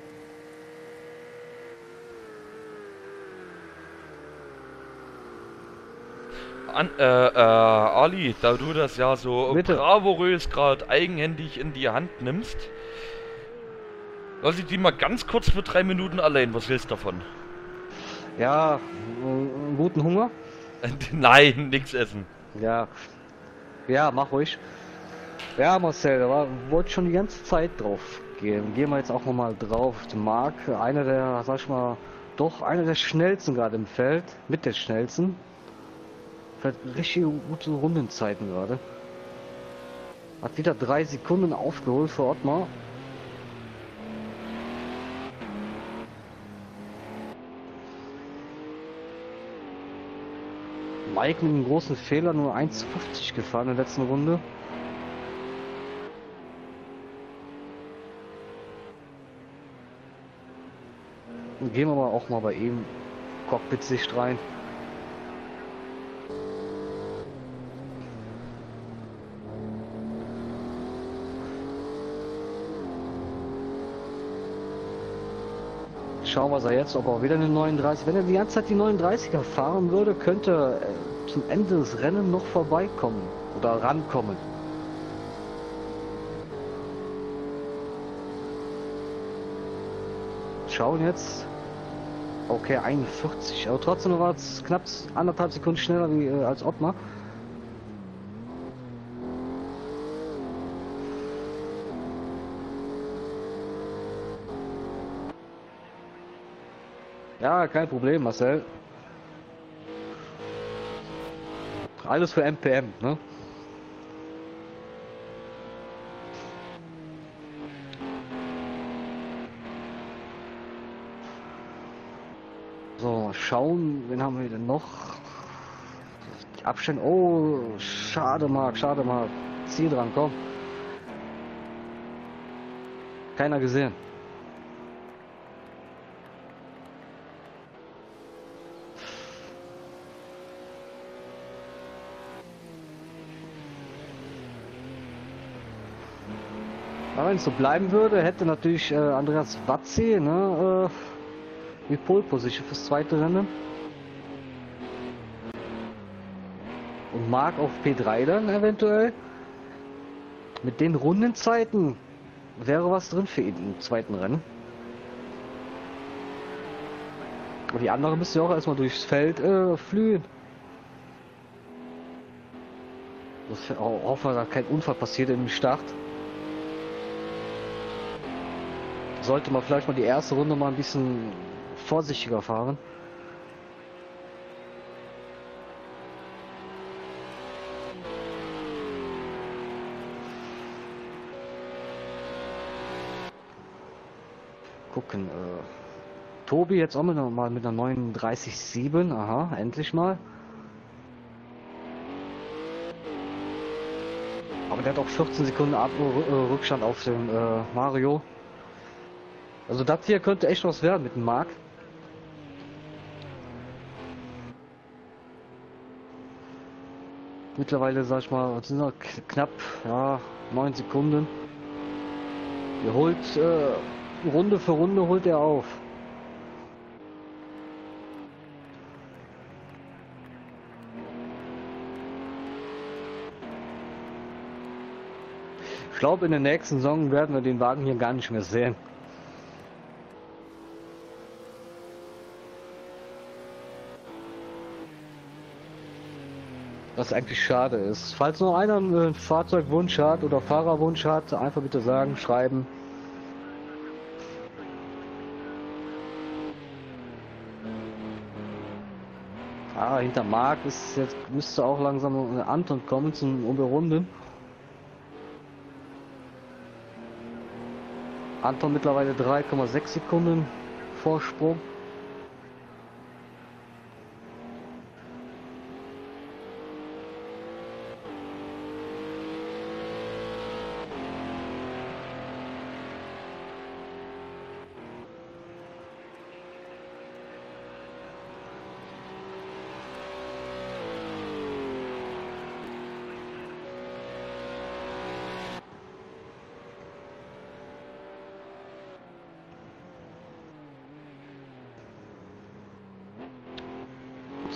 Speaker 1: An, äh, äh, Ali, da du das ja so
Speaker 2: Bitte.
Speaker 1: bravourös gerade eigenhändig in die Hand nimmst, lass ich die mal ganz kurz für drei Minuten allein. Was willst du davon?
Speaker 2: Ja, äh, guten Hunger?
Speaker 1: Nein, nichts essen.
Speaker 2: Ja. Ja, mach ruhig. Ja, Marcel, da war, wollte schon die ganze Zeit drauf gehen. Gehen wir jetzt auch noch mal drauf. Marc, einer der, sag ich mal, doch einer der schnellsten gerade im Feld. Mit der schnellsten. Fährt richtig gute Rundenzeiten gerade. Hat wieder drei Sekunden aufgeholt für Ottmar. Mike mit einem großen Fehler, nur eins fünfzig gefahren in der letzten Runde. Und gehen wir mal auch mal bei ihm Cockpit-Sicht rein. Schauen, was er jetzt, ob er wieder eine neununddreißig, wenn er die ganze Zeit die neununddreißiger fahren würde, könnte er zum Ende des Rennens noch vorbeikommen oder rankommen. Schauen jetzt. Okay, einundvierzig, aber trotzdem war es knapp anderthalb Sekunden schneller wie äh, als Ottmar. Ja, kein Problem, Marcel. Alles für M P M, ne? So, mal schauen, wen haben wir denn noch? Die Abstände. Oh, schade, Marc, schade, Marc. Zieh dran, komm. Keiner gesehen. Aber wenn es so bleiben würde, hätte natürlich äh, Andreas Wazzi, ne, äh, die Pole Position fürs zweite Rennen. Und Marc auf P drei dann eventuell. Mit den Rundenzeiten wäre was drin für ihn im zweiten Rennen. Und die anderen müssen ja auch erstmal durchs Feld äh, flühen. Ich hoffe, dass kein Unfall passiert im Start. Sollte man vielleicht mal die erste Runde mal ein bisschen vorsichtiger fahren. Gucken. Äh, Tobi jetzt auch mit, mal mit einer neununddreißig Komma sieben. Aha, endlich mal. Aber der hat auch vierzehn Sekunden Ab äh, Rückstand auf den äh, Mario. Also das hier könnte echt was werden mit dem Marc. Mittlerweile sag ich mal, sind noch knapp ja, neun Sekunden. Er holt äh, Runde für Runde holt er auf. Ich glaube, in der nächsten Saison werden wir den Wagen hier gar nicht mehr sehen. Was eigentlich schade ist. Falls noch einer einen Fahrzeugwunsch hat oder Fahrerwunsch hat, einfach bitte sagen, schreiben. Ah, hinter Marc ist jetzt müsste auch langsam Anton kommen zum Überrunden. Anton mittlerweile drei Komma sechs Sekunden Vorsprung.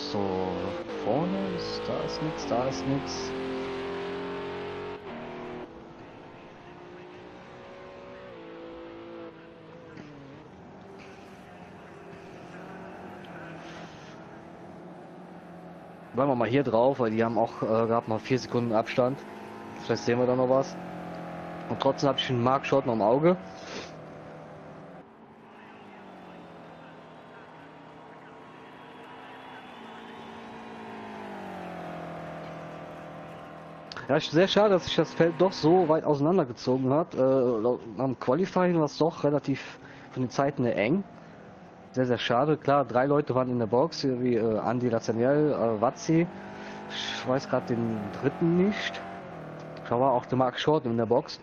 Speaker 2: So, vorne ist, da ist nichts, da ist nichts. Bleiben wir mal hier drauf, weil die haben auch äh, gerade mal vier Sekunden Abstand. Vielleicht sehen wir da noch was. Und trotzdem habe ich einen Mark Short noch im Auge. Ja, ist sehr schade, dass sich das Feld doch so weit auseinandergezogen hat. Äh, am Qualifying war es doch relativ von den Zeiten her eng. Sehr, sehr schade. Klar, drei Leute waren in der Box, wie äh, Andy Lazaniel, äh, Vazzi. Ich weiß gerade den dritten nicht. Da war auch der Mark Short in der Box.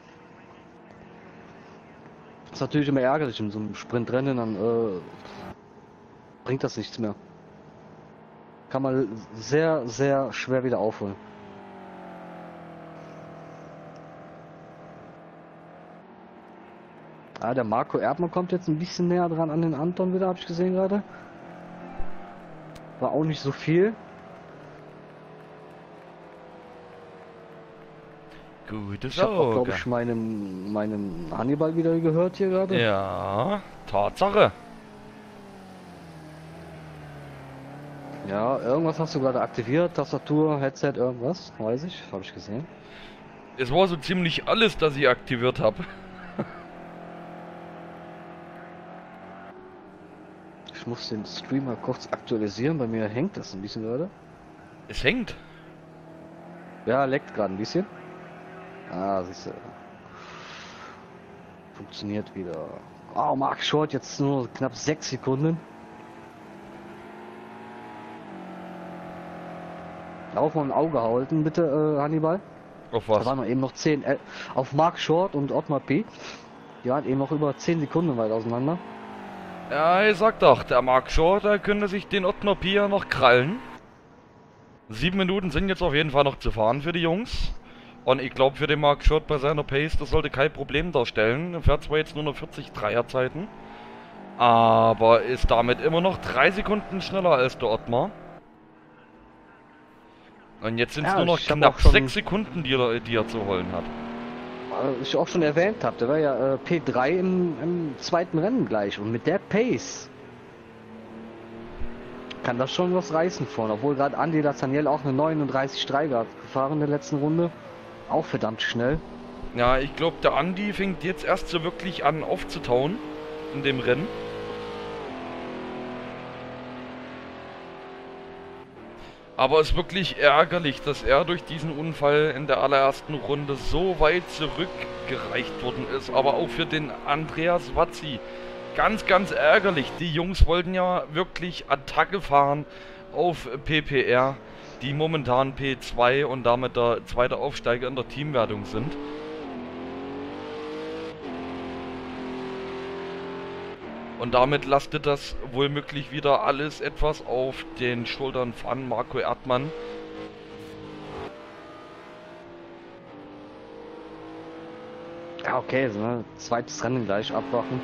Speaker 2: Das ist natürlich immer ärgerlich in so einem Sprintrennen, dann äh, bringt das nichts mehr. Kann man sehr, sehr schwer wieder aufholen. Ah, der Marco Erdmann kommt jetzt ein bisschen näher dran an den Anton wieder, habe ich gesehen gerade. War auch nicht so viel.
Speaker 1: Gutes
Speaker 2: Ich habe auch, glaube
Speaker 1: Auge.
Speaker 2: ich, meinen, meinen Hannibal wieder gehört hier gerade.
Speaker 1: Ja, Tatsache.
Speaker 2: Ja, irgendwas hast du gerade aktiviert, Tastatur, Headset, irgendwas, weiß ich, habe ich gesehen.
Speaker 1: Es war so ziemlich alles, das ich aktiviert habe.
Speaker 2: Ich muss den Streamer kurz aktualisieren, bei mir hängt das ein bisschen gerade.
Speaker 1: Es hängt.
Speaker 2: Ja, leckt gerade ein bisschen. Ah, siehst du. Funktioniert wieder. Oh, Mark Short jetzt nur knapp sechs Sekunden. Auf mal ein Auge halten, bitte, äh, Hannibal.
Speaker 1: Auf
Speaker 2: Da
Speaker 1: was?
Speaker 2: waren noch eben noch zehn. Äh, auf Mark Short und Ottmar P. Die waren eben noch über zehn Sekunden weit auseinander.
Speaker 1: Ja, ich sag doch, der Mark Short, der könnte sich den Ottmar Pia noch krallen. Sieben Minuten sind jetzt auf jeden Fall noch zu fahren für die Jungs. Und ich glaube, für den Mark Short bei seiner Pace, das sollte kein Problem darstellen. Er fährt zwar jetzt nur noch vierzig Dreier Zeiten, aber ist damit immer noch drei Sekunden schneller als der Ottmar. Und jetzt sind es
Speaker 2: Ja,
Speaker 1: nur noch
Speaker 2: ich hab
Speaker 1: knapp
Speaker 2: auch schon-
Speaker 1: sechs Sekunden, die er, die er zu holen hat.
Speaker 2: Äh, ich auch schon erwähnt habe, der war ja äh, P drei im, im zweiten Rennen gleich. Und mit der Pace kann das schon was reißen vorne. Obwohl gerade Andy Lazaniel auch eine neununddreißig drei gefahren in der letzten Runde. Auch verdammt schnell.
Speaker 1: Ja, ich glaube, der Andi fängt jetzt erst so wirklich an aufzutauen in dem Rennen. Aber es ist wirklich ärgerlich, dass er durch diesen Unfall in der allerersten Runde so weit zurückgereicht worden ist. Aber auch für den Andreas Vazzi ganz, ganz ärgerlich. Die Jungs wollten ja wirklich Attacke fahren auf P P R, die momentan P zwei und damit der zweite Aufsteiger in der Teamwertung sind. Und damit lastet das wohlmöglich wieder alles etwas auf den Schultern von Marco Erdmann.
Speaker 2: Ja, okay, so, ne? Zweites Rennen gleich abwachen.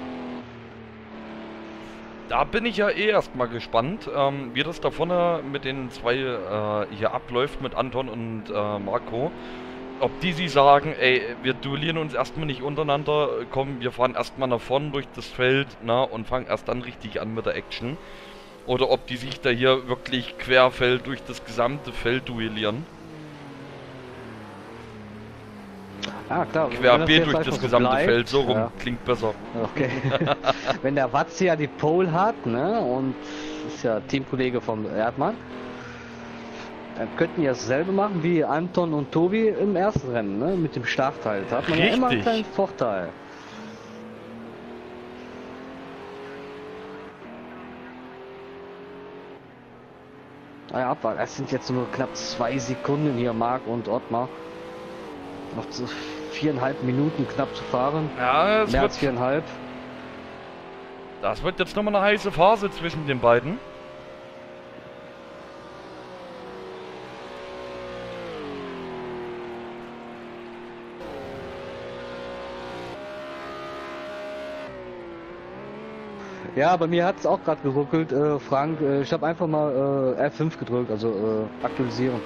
Speaker 1: Da bin ich ja eh erstmal gespannt, ähm, wie das da vorne mit den zwei äh, hier abläuft, mit Anton und äh, Marco. Ob die sie sagen, ey, wir duellieren uns erstmal nicht untereinander, komm, wir fahren erstmal nach vorne durch das Feld, na, und fangen erst dann richtig an mit der Action. Oder ob die sich da hier wirklich querfeld durch das gesamte Feld duellieren.
Speaker 2: Ah, klar. wenn das
Speaker 1: Querbeet
Speaker 2: jetzt
Speaker 1: durch
Speaker 2: einfach
Speaker 1: das
Speaker 2: so
Speaker 1: gesamte
Speaker 2: bleibt,
Speaker 1: Feld, so rum,
Speaker 2: ja,
Speaker 1: klingt besser.
Speaker 2: okay. Wenn der Vazzi ja die Pole hat, ne, und ist ja Teamkollege von Erdmann, dann könnten die dasselbe machen wie Anton und Tobi im ersten Rennen, ne, mit dem Startteil. Da hat man ja immer einen
Speaker 1: Richtig.
Speaker 2: kleinen Vorteil. Ah ja, abwarten. Es sind jetzt nur knapp zwei Sekunden hier, Marc und Ottmar. Noch zu viereinhalb Minuten knapp zu fahren.
Speaker 1: Ja, es
Speaker 2: Mehr
Speaker 1: wird,
Speaker 2: als viereinhalb.
Speaker 1: das wird jetzt nochmal eine heiße Phase zwischen den beiden.
Speaker 2: Ja, bei mir hat es auch gerade geruckelt, äh, Frank. Äh, ich habe einfach mal äh, F fünf gedrückt, also äh, aktualisieren.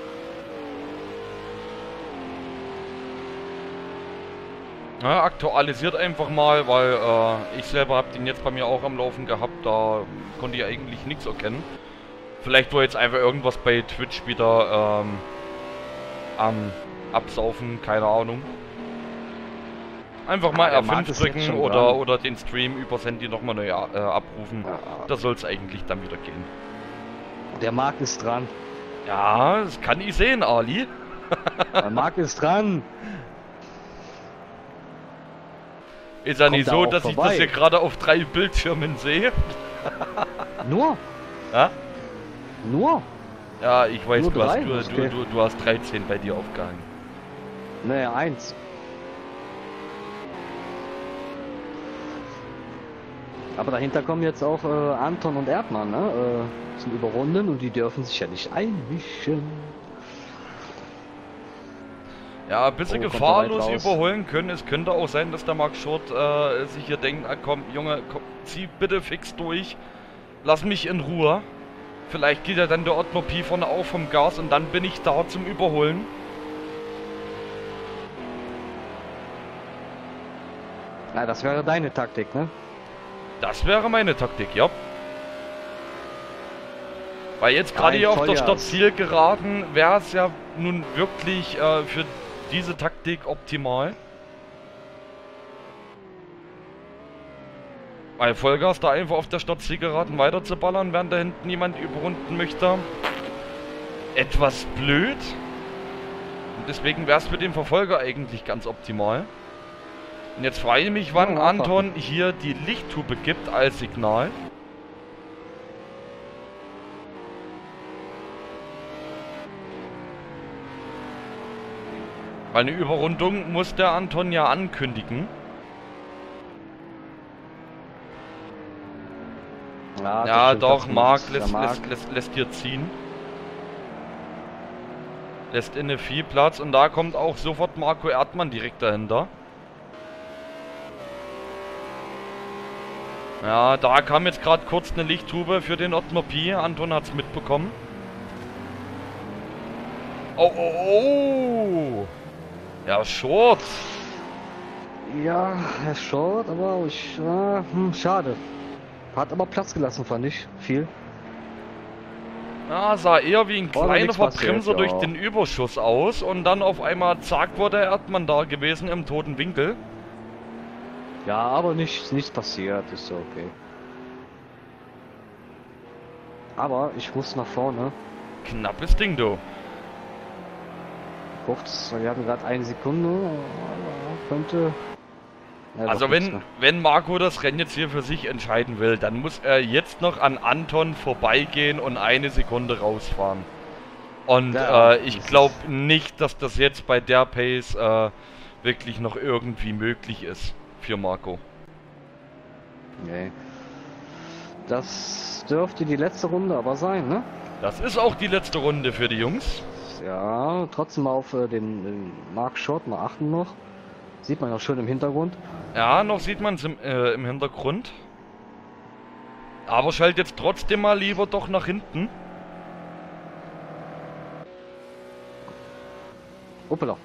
Speaker 1: Ja, aktualisiert einfach mal, weil äh, ich selber habe den jetzt bei mir auch am Laufen gehabt, da konnte ich eigentlich nichts erkennen. Vielleicht war jetzt einfach irgendwas bei Twitch wieder ähm, am Absaufen, keine Ahnung. Einfach mal
Speaker 2: Ah,
Speaker 1: R fünf drücken oder,
Speaker 2: dran.
Speaker 1: oder den Stream über Handy nochmal neu äh, abrufen.
Speaker 2: Ja.
Speaker 1: Da soll es eigentlich dann wieder gehen.
Speaker 2: Der Marc ist dran.
Speaker 1: Ja, das kann ich sehen, Ali.
Speaker 2: Der Marc ist dran.
Speaker 1: Ist ja
Speaker 2: Kommt
Speaker 1: nicht
Speaker 2: da
Speaker 1: so,
Speaker 2: auch
Speaker 1: dass ich
Speaker 2: vorbei.
Speaker 1: das hier gerade auf drei Bildschirmen sehe.
Speaker 2: Nur?
Speaker 1: Ja?
Speaker 2: Nur?
Speaker 1: Ja, ich weiß,
Speaker 2: Nur
Speaker 1: du hast,
Speaker 2: drei?
Speaker 1: du,
Speaker 2: Okay.
Speaker 1: du, du, du hast dreizehn bei dir aufgehangen.
Speaker 2: Nee, eins. Aber dahinter kommen jetzt auch äh, Anton und Erdmann, ne? Äh, zum Überrunden und die dürfen sich ja nicht einmischen.
Speaker 1: Ja, ein bisschen
Speaker 2: Oh, kommt
Speaker 1: gefahrlos
Speaker 2: er weit raus.
Speaker 1: überholen können. Es könnte auch sein, dass der Mark Short äh, sich hier denkt, ah, komm, Junge, komm, zieh bitte fix durch. Lass mich in Ruhe. Vielleicht geht ja dann der Ottmar Pi vorne auf vom Gas und dann bin ich da zum Überholen.
Speaker 2: Na, das wäre deine Taktik, ne?
Speaker 1: Das wäre meine Taktik, ja. Weil jetzt
Speaker 2: Ja,
Speaker 1: gerade
Speaker 2: ein
Speaker 1: hier auf der
Speaker 2: Vollgas.
Speaker 1: Startzielgeraden wäre es ja nun wirklich äh, für diese Taktik optimal. Weil Vollgas da einfach auf der Startzielgeraden weiter zu ballern, während da hinten jemand überrunden möchte. Etwas blöd. Und deswegen wäre es für den Verfolger eigentlich ganz optimal. Und jetzt frage ich mich, wann
Speaker 2: Ja,
Speaker 1: Anton hier die Lichttube gibt als Signal. Weil eine Überrundung muss der Anton ja ankündigen.
Speaker 2: Ja,
Speaker 1: Ja,
Speaker 2: stimmt,
Speaker 1: doch,
Speaker 2: das
Speaker 1: Marc
Speaker 2: macht
Speaker 1: lässt,
Speaker 2: der Marc.
Speaker 1: lässt, lässt, lässt hier ziehen. Lässt inne viel Platz und da kommt auch sofort Marco Erdmann direkt dahinter. Ja, da kam jetzt gerade kurz eine Lichttube für den Ottmar Pi. Anton hat's mitbekommen. Oh, oh, oh! Ja, Short.
Speaker 2: Ja, Herr Short, aber ich, äh, hm, schade. Hat aber Platz gelassen, fand ich. Viel.
Speaker 1: Ja, sah eher wie ein
Speaker 2: War da
Speaker 1: kleiner
Speaker 2: nichts passiert,
Speaker 1: Verbremser durch
Speaker 2: ja.
Speaker 1: den Überschuss aus und dann auf einmal zack war der Erdmann da gewesen im toten Winkel.
Speaker 2: Ja, aber nicht, nichts passiert, ist so okay. Aber ich muss nach vorne.
Speaker 1: Knappes Ding, du.
Speaker 2: Kurz, wir hatten gerade eine Sekunde. Könnte. Ja,
Speaker 1: Also
Speaker 2: doch nichts
Speaker 1: wenn,
Speaker 2: mehr.
Speaker 1: wenn Marco das Rennen jetzt hier für sich entscheiden will, dann muss er jetzt noch an Anton vorbeigehen und eine Sekunde rausfahren. Und
Speaker 2: Ja,
Speaker 1: äh, ich
Speaker 2: das
Speaker 1: glaube nicht, dass das jetzt bei der Pace äh, wirklich noch irgendwie möglich ist für Marco.
Speaker 2: Nee. Das dürfte die letzte Runde aber sein, ne?
Speaker 1: Das ist auch die letzte Runde für die Jungs.
Speaker 2: Ja, trotzdem mal auf äh, den, den Mark Short mal achten noch. Sieht man ja schön im Hintergrund.
Speaker 1: Ja, noch sieht man es im, äh, im Hintergrund. Aber schalt jetzt trotzdem mal lieber doch nach hinten.
Speaker 2: Hoppala.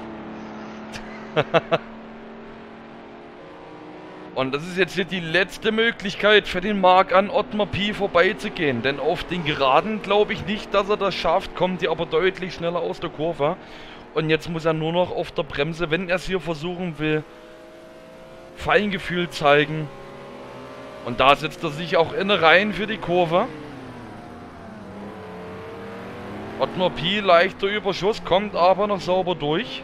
Speaker 1: Und das ist jetzt hier die letzte Möglichkeit für den Marc an Ottmar Pi vorbeizugehen. Denn auf den Geraden glaube ich nicht, dass er das schafft. Kommt hier aber deutlich schneller aus der Kurve. Und jetzt muss er nur noch auf der Bremse, wenn er es hier versuchen will, Feingefühl zeigen. Und da setzt er sich auch inne rein für die Kurve. Ottmar Pi, leichter Überschuss, kommt aber noch sauber durch.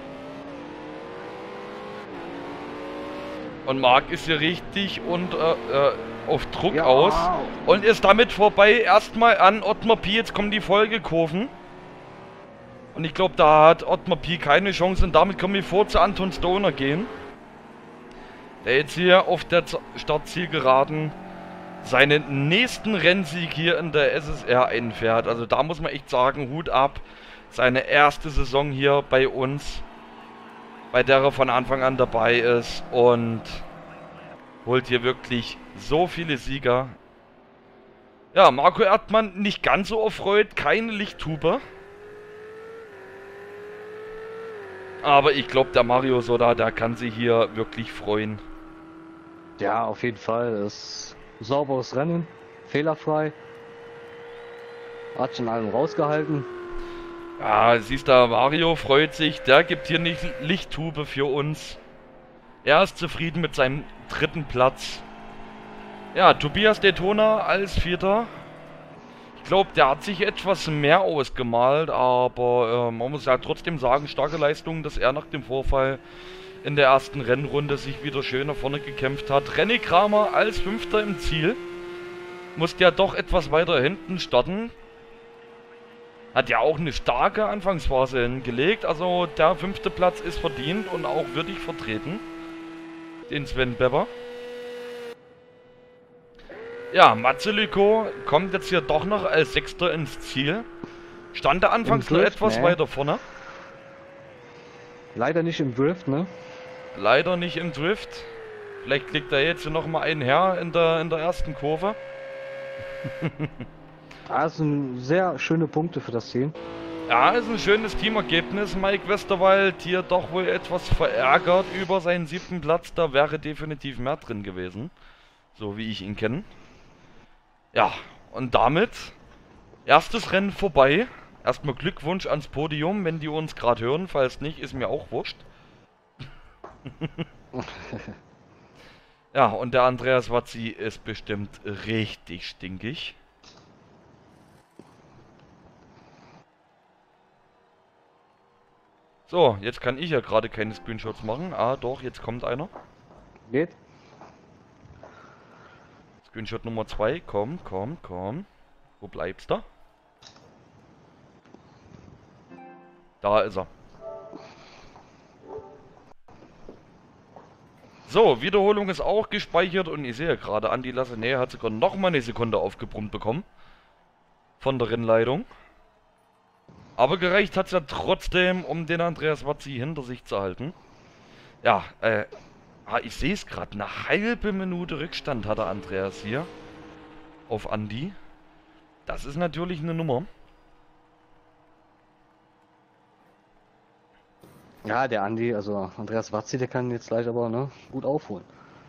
Speaker 1: Und Marc ist hier richtig und äh, äh, auf Druck
Speaker 2: Ja.
Speaker 1: aus. Und ist damit vorbei erstmal an Ottmar Pi. Jetzt kommen die Folgekurven. Und ich glaube, da hat Ottmar Pi keine Chance. Und damit können wir vor zu Anton Stoner gehen. Der jetzt hier auf der Z- Startzielgeraden seinen nächsten Rennsieg hier in der S S R einfährt. Also da muss man echt sagen, Hut ab. Seine erste Saison hier bei uns, bei der er von Anfang an dabei ist. Und holt hier wirklich so viele Sieger. Ja, Marco Erdmann nicht ganz so erfreut, keine Lichthupe. Aber ich glaube, der Mario Soda, der kann sich hier wirklich freuen.
Speaker 2: Ja, auf jeden Fall. Das ist ein sauberes Rennen, fehlerfrei. Hat schon allem rausgehalten.
Speaker 1: Ja, siehst du, Mario freut sich, der gibt hier nicht Lichthube für uns. Er ist zufrieden mit seinem dritten Platz. Ja, Tobias Daytona als Vierter. Ich glaube, der hat sich etwas mehr ausgemalt, aber äh, man muss ja trotzdem sagen, starke Leistung, dass er nach dem Vorfall in der ersten Rennrunde sich wieder schön nach vorne gekämpft hat. René Kramer als Fünfter im Ziel. Musste ja doch etwas weiter hinten starten. Hat ja auch eine starke Anfangsphase hingelegt. Also der fünfte Platz ist verdient und auch würdig vertreten. Den Sven Bebber. Ja, Matzeliko kommt jetzt hier doch noch als Sechster ins Ziel. Stand er anfangs
Speaker 2: Im
Speaker 1: nur
Speaker 2: Drift,
Speaker 1: etwas
Speaker 2: ne?
Speaker 1: weiter vorne.
Speaker 2: Leider nicht im Drift, ne?
Speaker 1: Leider nicht im Drift. Vielleicht kriegt er jetzt noch mal einen her in der, in der ersten Kurve.
Speaker 2: Also sehr schöne Punkte für das Team.
Speaker 1: Ja, ist ein schönes Teamergebnis. Mike Westerwald hier doch wohl etwas verärgert über seinen siebten Platz. Da wäre definitiv mehr drin gewesen. So wie ich ihn kenne. Ja, und damit erstes Rennen vorbei. Erstmal Glückwunsch ans Podium, wenn die uns gerade hören. Falls nicht, ist mir auch wurscht. Ja, und der Andreas Wazzi ist bestimmt richtig stinkig. So, jetzt kann ich ja gerade keine Screenshots machen. Ah, doch, jetzt kommt einer.
Speaker 2: Geht?
Speaker 1: Screenshot Nummer zwei. Komm, komm, komm. Wo bleibst du? Da ist er. So, Wiederholung ist auch gespeichert und ich sehe gerade, Andi Lassenet hat sogar noch mal eine Sekunde aufgebrummt bekommen. Von der Rennleitung. Aber gereicht hat es ja trotzdem, um den Andreas Wazzi hinter sich zu halten. Ja, äh, ah, ich sehe es gerade, eine halbe Minute Rückstand hat der Andreas hier. Auf Andi. Das ist natürlich eine Nummer.
Speaker 2: Ja, der Andi, also Andreas Wazzi, der kann jetzt gleich aber ne, gut aufholen.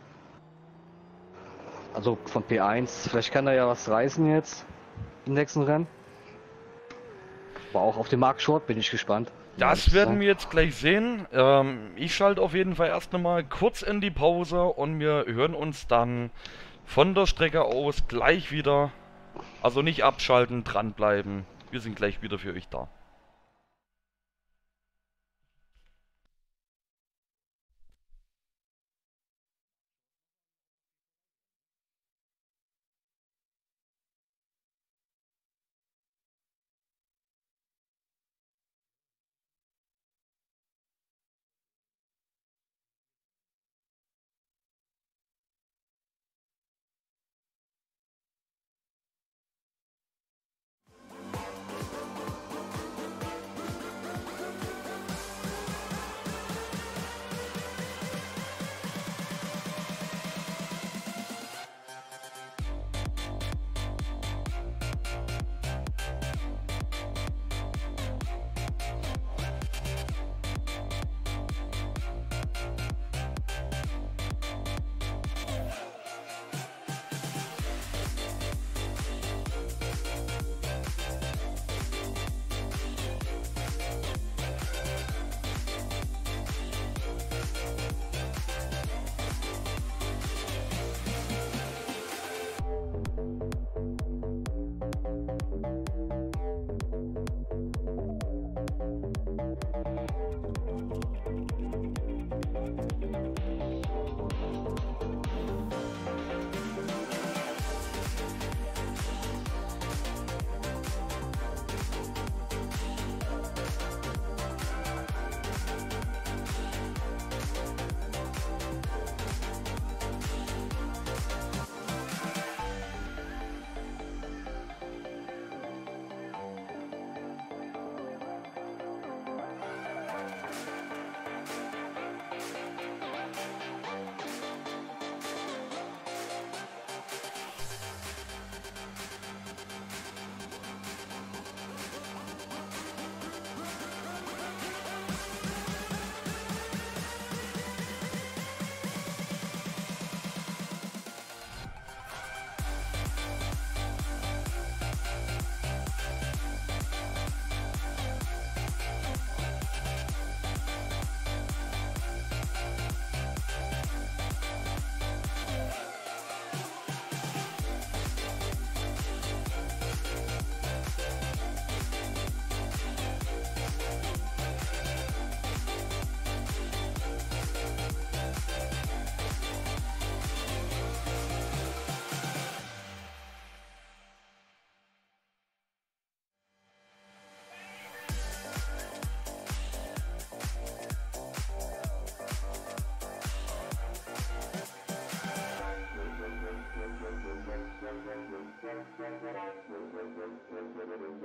Speaker 2: Also von P eins, vielleicht kann er ja was reißen jetzt im nächsten Rennen. Aber auch auf den Mark Short bin ich gespannt.
Speaker 1: Das werden wir jetzt gleich sehen. Ähm, ich schalte auf jeden Fall erst einmal kurz in die Pause und wir hören uns dann von der Strecke aus gleich wieder. Also nicht abschalten, dranbleiben. Wir sind gleich wieder für euch da.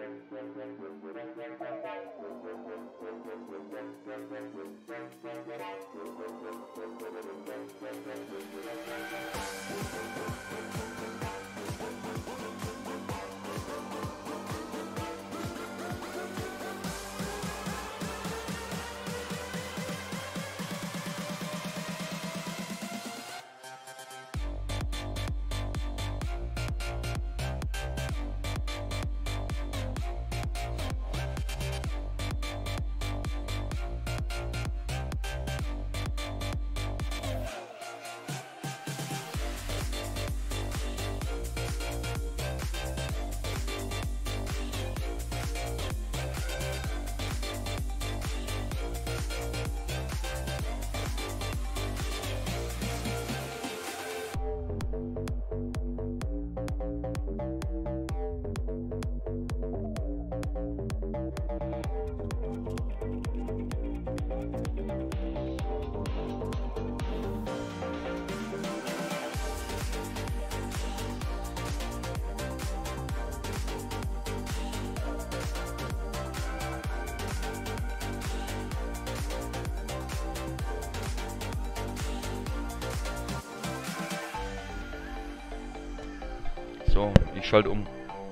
Speaker 1: So, ich schalte um.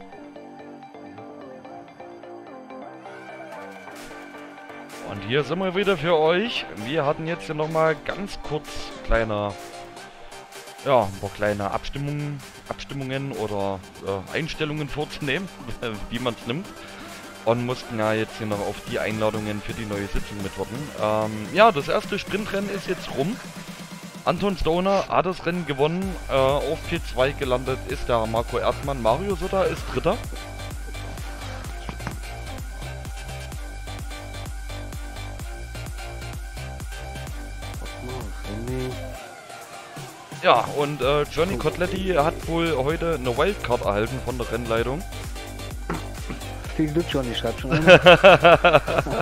Speaker 1: Und hier sind wir wieder für euch. Wir hatten jetzt hier nochmal ganz kurz kleine, ja, ein paar kleine Abstimmungen, Abstimmungen oder äh, Einstellungen vorzunehmen, wie man es nimmt. Und mussten ja jetzt hier noch auf die Einladungen für die neue Sitzung mitwarten. Ähm, ja, das erste Sprintrennen ist jetzt rum. Anton Stoner hat das Rennen gewonnen, äh, auf P zwei gelandet ist der Marco Erdmann, Mario Sutter ist Dritter. Ja, und äh, Johnny Cotletti hat wohl heute eine Wildcard erhalten von der Rennleitung.
Speaker 2: Viel Glück, Johnny, schreibt schon einer.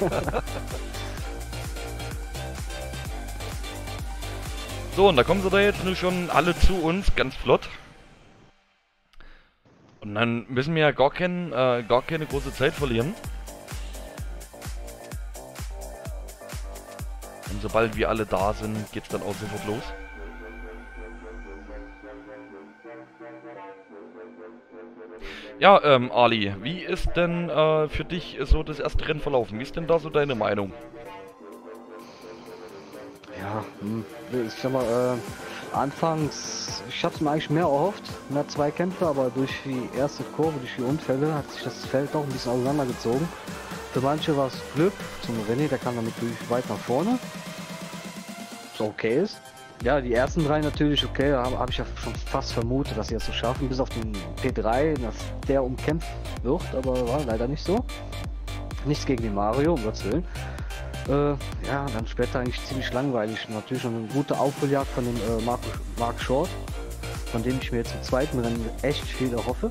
Speaker 1: So, und da kommen sie da jetzt nur schon alle zu uns, ganz flott. Und dann müssen wir ja gar, kein, äh, gar keine große Zeit verlieren. Und sobald wir alle da sind, geht's dann auch sofort los. Ja, ähm, Ali, wie ist denn äh, für dich so das erste Rennen verlaufen? Wie ist denn da so deine Meinung?
Speaker 2: Ja, hm, ich sag mal, äh, anfangs, ich hab's mir eigentlich mehr erhofft, mehr Zweikämpfe, aber durch die erste Kurve, durch die Unfälle hat sich das Feld auch ein bisschen auseinandergezogen. Für manche war es Glück, zum René, der kam damit durch weit nach vorne, so okay ist. Ja, die ersten drei natürlich okay, da habe hab ich ja schon fast vermutet, dass sie das so schaffen, bis auf den P drei, dass der umkämpft wird, aber war leider nicht so. Nichts gegen den Mario, um Gottes Willen. Äh, ja, dann später eigentlich ziemlich langweilig. Natürlich schon eine gute Aufholjagd von dem äh, Mark, Mark Short, von dem ich mir jetzt im zweiten Rennen echt viel erhoffe.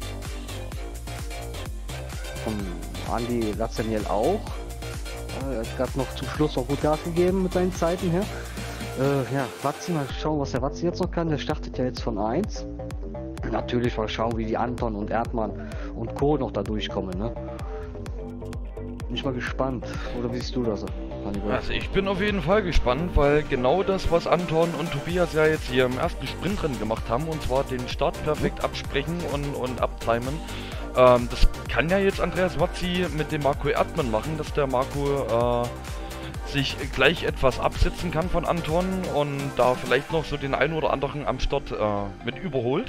Speaker 2: Von Andy Lazzaniel auch. Äh, er hat gerade noch zum Schluss auch gut Gas gegeben mit seinen Zeiten her. Äh, ja, Watzi, mal schauen, was der Watzi jetzt noch kann. Der startet ja jetzt von eins. Natürlich mal schauen, wie die Anton und Erdmann und Co. noch da durchkommen, ne? Bin ich mal gespannt. Oder wie siehst du das?
Speaker 1: Also ich bin auf jeden Fall gespannt, weil genau das, was Anton und Tobias ja jetzt hier im ersten Sprintrennen gemacht haben, und zwar den Start perfekt absprechen und, und abtimen, ähm, das kann ja jetzt Andreas Watzi mit dem Marco Erdmann machen, dass der Marco äh, sich gleich etwas absetzen kann von Anton und da vielleicht noch so den einen oder anderen am Start äh, mit überholt.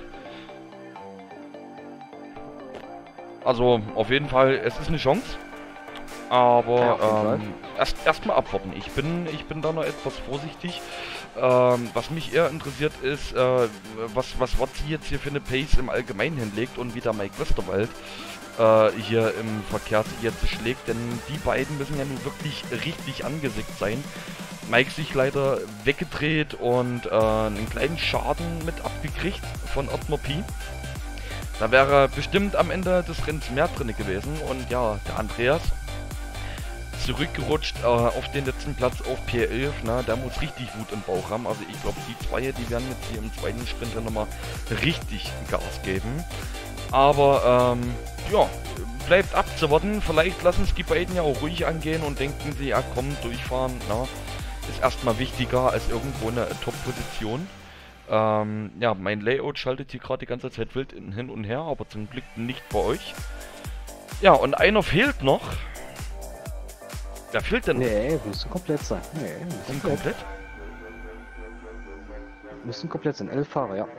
Speaker 1: Also auf jeden Fall, es ist eine Chance. Aber ja, ähm, erst erstmal abwarten. Ich bin, ich bin da noch etwas vorsichtig. Ähm, was mich eher interessiert ist, äh, was, was Watzi jetzt hier für eine Pace im Allgemeinen hinlegt und wie der Mike Westerwald äh, hier im Verkehr sich jetzt schlägt. Denn die beiden müssen ja nun wirklich richtig angesickt sein. Mike sich leider weggedreht und äh, einen kleinen Schaden mit abgekriegt von Ottmar Pi. Da wäre bestimmt am Ende des Rennens mehr drin gewesen. Und ja, der Andreas zurückgerutscht äh, auf den letzten Platz auf P elf, ne? Der muss richtig Wut im Bauch haben. Also ich glaube, die zwei, die werden jetzt hier im zweiten Sprint nochmal richtig Gas geben. Aber, ähm, ja, bleibt abzuwarten. Vielleicht lassen es die beiden ja auch ruhig angehen und denken sie, ja komm, durchfahren, na, ist erstmal wichtiger als irgendwo eine Top-Position. Ähm, ja, mein Layout schaltet hier gerade die ganze Zeit wild hin und her, aber zum Glück nicht bei euch. Ja, und einer fehlt noch. Wer fehlt denn?
Speaker 2: Nee, müssen komplett sein. Nee,
Speaker 1: Sind
Speaker 2: komplett.
Speaker 1: komplett?
Speaker 2: Müssen komplett sein. Elf Fahrer, ja.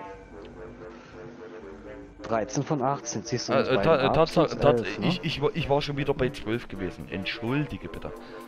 Speaker 2: dreizehn von achtzehn, siehst du
Speaker 1: Äh,
Speaker 2: uns
Speaker 1: äh,
Speaker 2: beiden
Speaker 1: ta- äh,
Speaker 2: ab,
Speaker 1: Tatsache,
Speaker 2: sind
Speaker 1: tat,
Speaker 2: elf, ne?
Speaker 1: ich, ich, war- ich war schon wieder bei zwölf gewesen. Entschuldige bitte.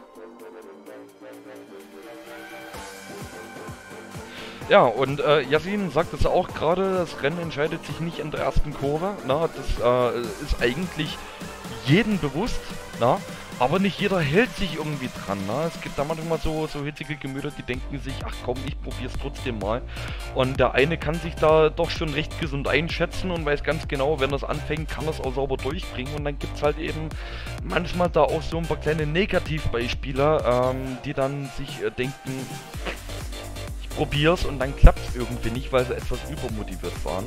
Speaker 1: Ja, und äh, Yasin sagt es auch gerade, das Rennen entscheidet sich nicht in der ersten Kurve. Na, das äh, ist eigentlich jedem bewusst, na, aber nicht jeder hält sich irgendwie dran. Na. Es gibt da manchmal so, so hitzige Gemüter, die denken sich, ach komm, ich probier's trotzdem mal. Und der eine kann sich da doch schon recht gesund einschätzen und weiß ganz genau, wenn das anfängt, kann das auch sauber durchbringen. Und dann gibt's halt eben manchmal da auch so ein paar kleine Negativbeispiele, ähm, die dann sich äh, denken, probier's und dann klappt es irgendwie nicht, weil sie etwas übermotiviert waren.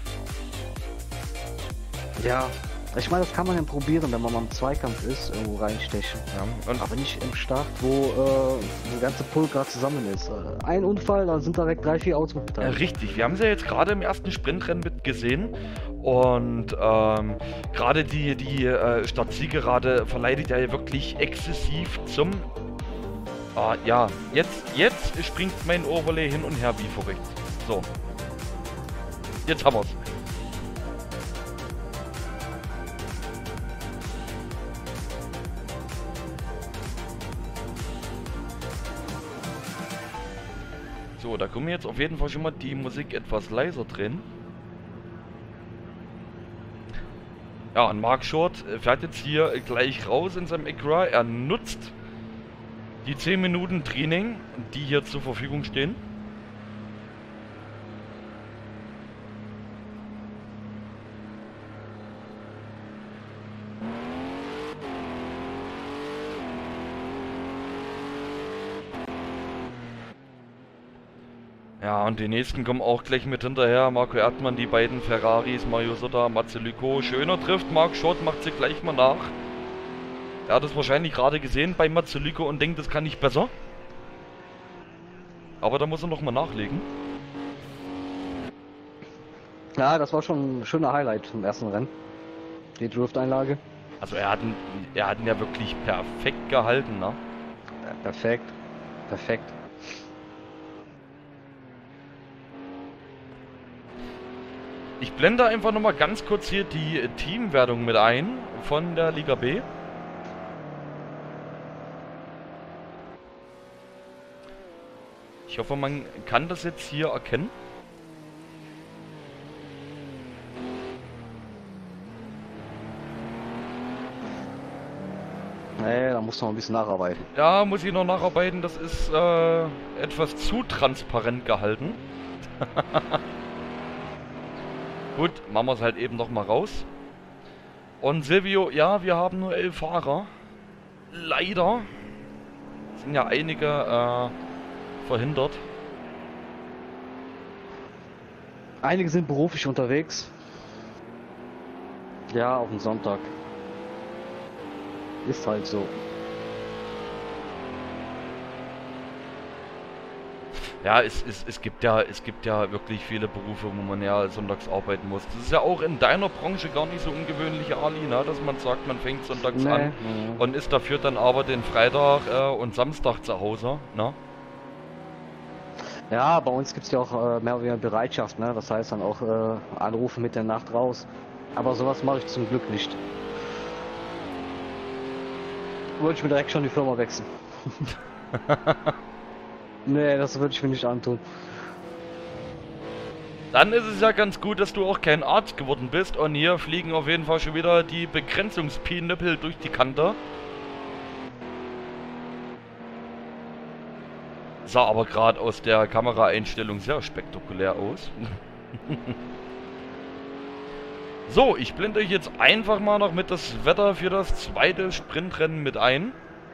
Speaker 2: Ja, ich meine, das kann man ja probieren, wenn man mal im Zweikampf ist, irgendwo reinstechen.
Speaker 1: Ja, und
Speaker 2: Aber nicht im Start, wo äh, der ganze Pulk gerade zusammen ist. Äh, ein Unfall, dann sind da weg drei, vier Autos mit
Speaker 1: äh,
Speaker 2: beteiligt.
Speaker 1: richtig, wir haben sie ja jetzt gerade im ersten Sprintrennen mit gesehen und ähm, gerade die, die äh, Startzielgerade verleitet ja wirklich exzessiv zum... Ah, ja, jetzt, jetzt springt mein Overlay hin und her wie verrückt. So. Jetzt haben wir's. So, da können wir jetzt auf jeden Fall schon mal die Musik etwas leiser drehen. Ja, und Mark Short fährt jetzt hier gleich raus in seinem Acura. Er nutzt die zehn Minuten Training, die hier zur Verfügung stehen. Ja, und die nächsten kommen auch gleich mit hinterher. Marco Erdmann, die beiden Ferraris, Mario Soda, Mazzulico. Schöner trifft, Mark Short macht sie gleich mal nach. Er hat es wahrscheinlich gerade gesehen bei Mazzulico und denkt, das kann ich besser. Aber da muss er nochmal nachlegen.
Speaker 2: Ja, das war schon ein schöner Highlight im ersten Rennen. Die Drift-Einlage.
Speaker 1: Also er hat ihn, er hat ihn ja wirklich perfekt gehalten, ne?
Speaker 2: Ja, perfekt. Perfekt.
Speaker 1: Ich blende einfach nochmal ganz kurz hier die Teamwertung mit ein von der Liga B. Ich hoffe, man kann das jetzt hier erkennen.
Speaker 2: Nee, da muss noch ein bisschen nacharbeiten.
Speaker 1: Ja, muss ich noch nacharbeiten. Das ist äh, etwas zu transparent gehalten. Gut, machen wir es halt eben nochmal raus. Und Silvio, ja, wir haben nur elf Fahrer. Leider sind ja einige äh, verhindert.
Speaker 2: Einige sind beruflich unterwegs. Ja, auf den Sonntag. Ist halt so.
Speaker 1: Ja, es, es, es gibt ja, es gibt ja wirklich viele Berufe, wo man ja sonntags arbeiten muss. Das ist ja auch in deiner Branche gar nicht so ungewöhnlich, Ali, ne? Dass man sagt, man fängt sonntags
Speaker 2: Nee,
Speaker 1: an
Speaker 2: nee.
Speaker 1: und ist dafür dann aber den Freitag äh, und Samstag zu Hause, ne?
Speaker 2: Ja, bei uns gibt es ja auch äh, mehr oder weniger Bereitschaft, ne? Das heißt dann auch äh, Anrufe mit der Nacht raus. Aber sowas mache ich zum Glück nicht. Wollte ich mir direkt schon die Firma wechseln. Nee, das würde ich mir nicht antun.
Speaker 1: Dann ist es ja ganz gut, dass du auch kein Arzt geworden bist und hier fliegen auf jeden Fall schon wieder die Begrenzungspinöppel durch die Kante. Sah aber gerade aus der Kameraeinstellung sehr spektakulär aus. So, ich blende euch jetzt einfach mal noch mit das Wetter für das zweite Sprintrennen mit ein.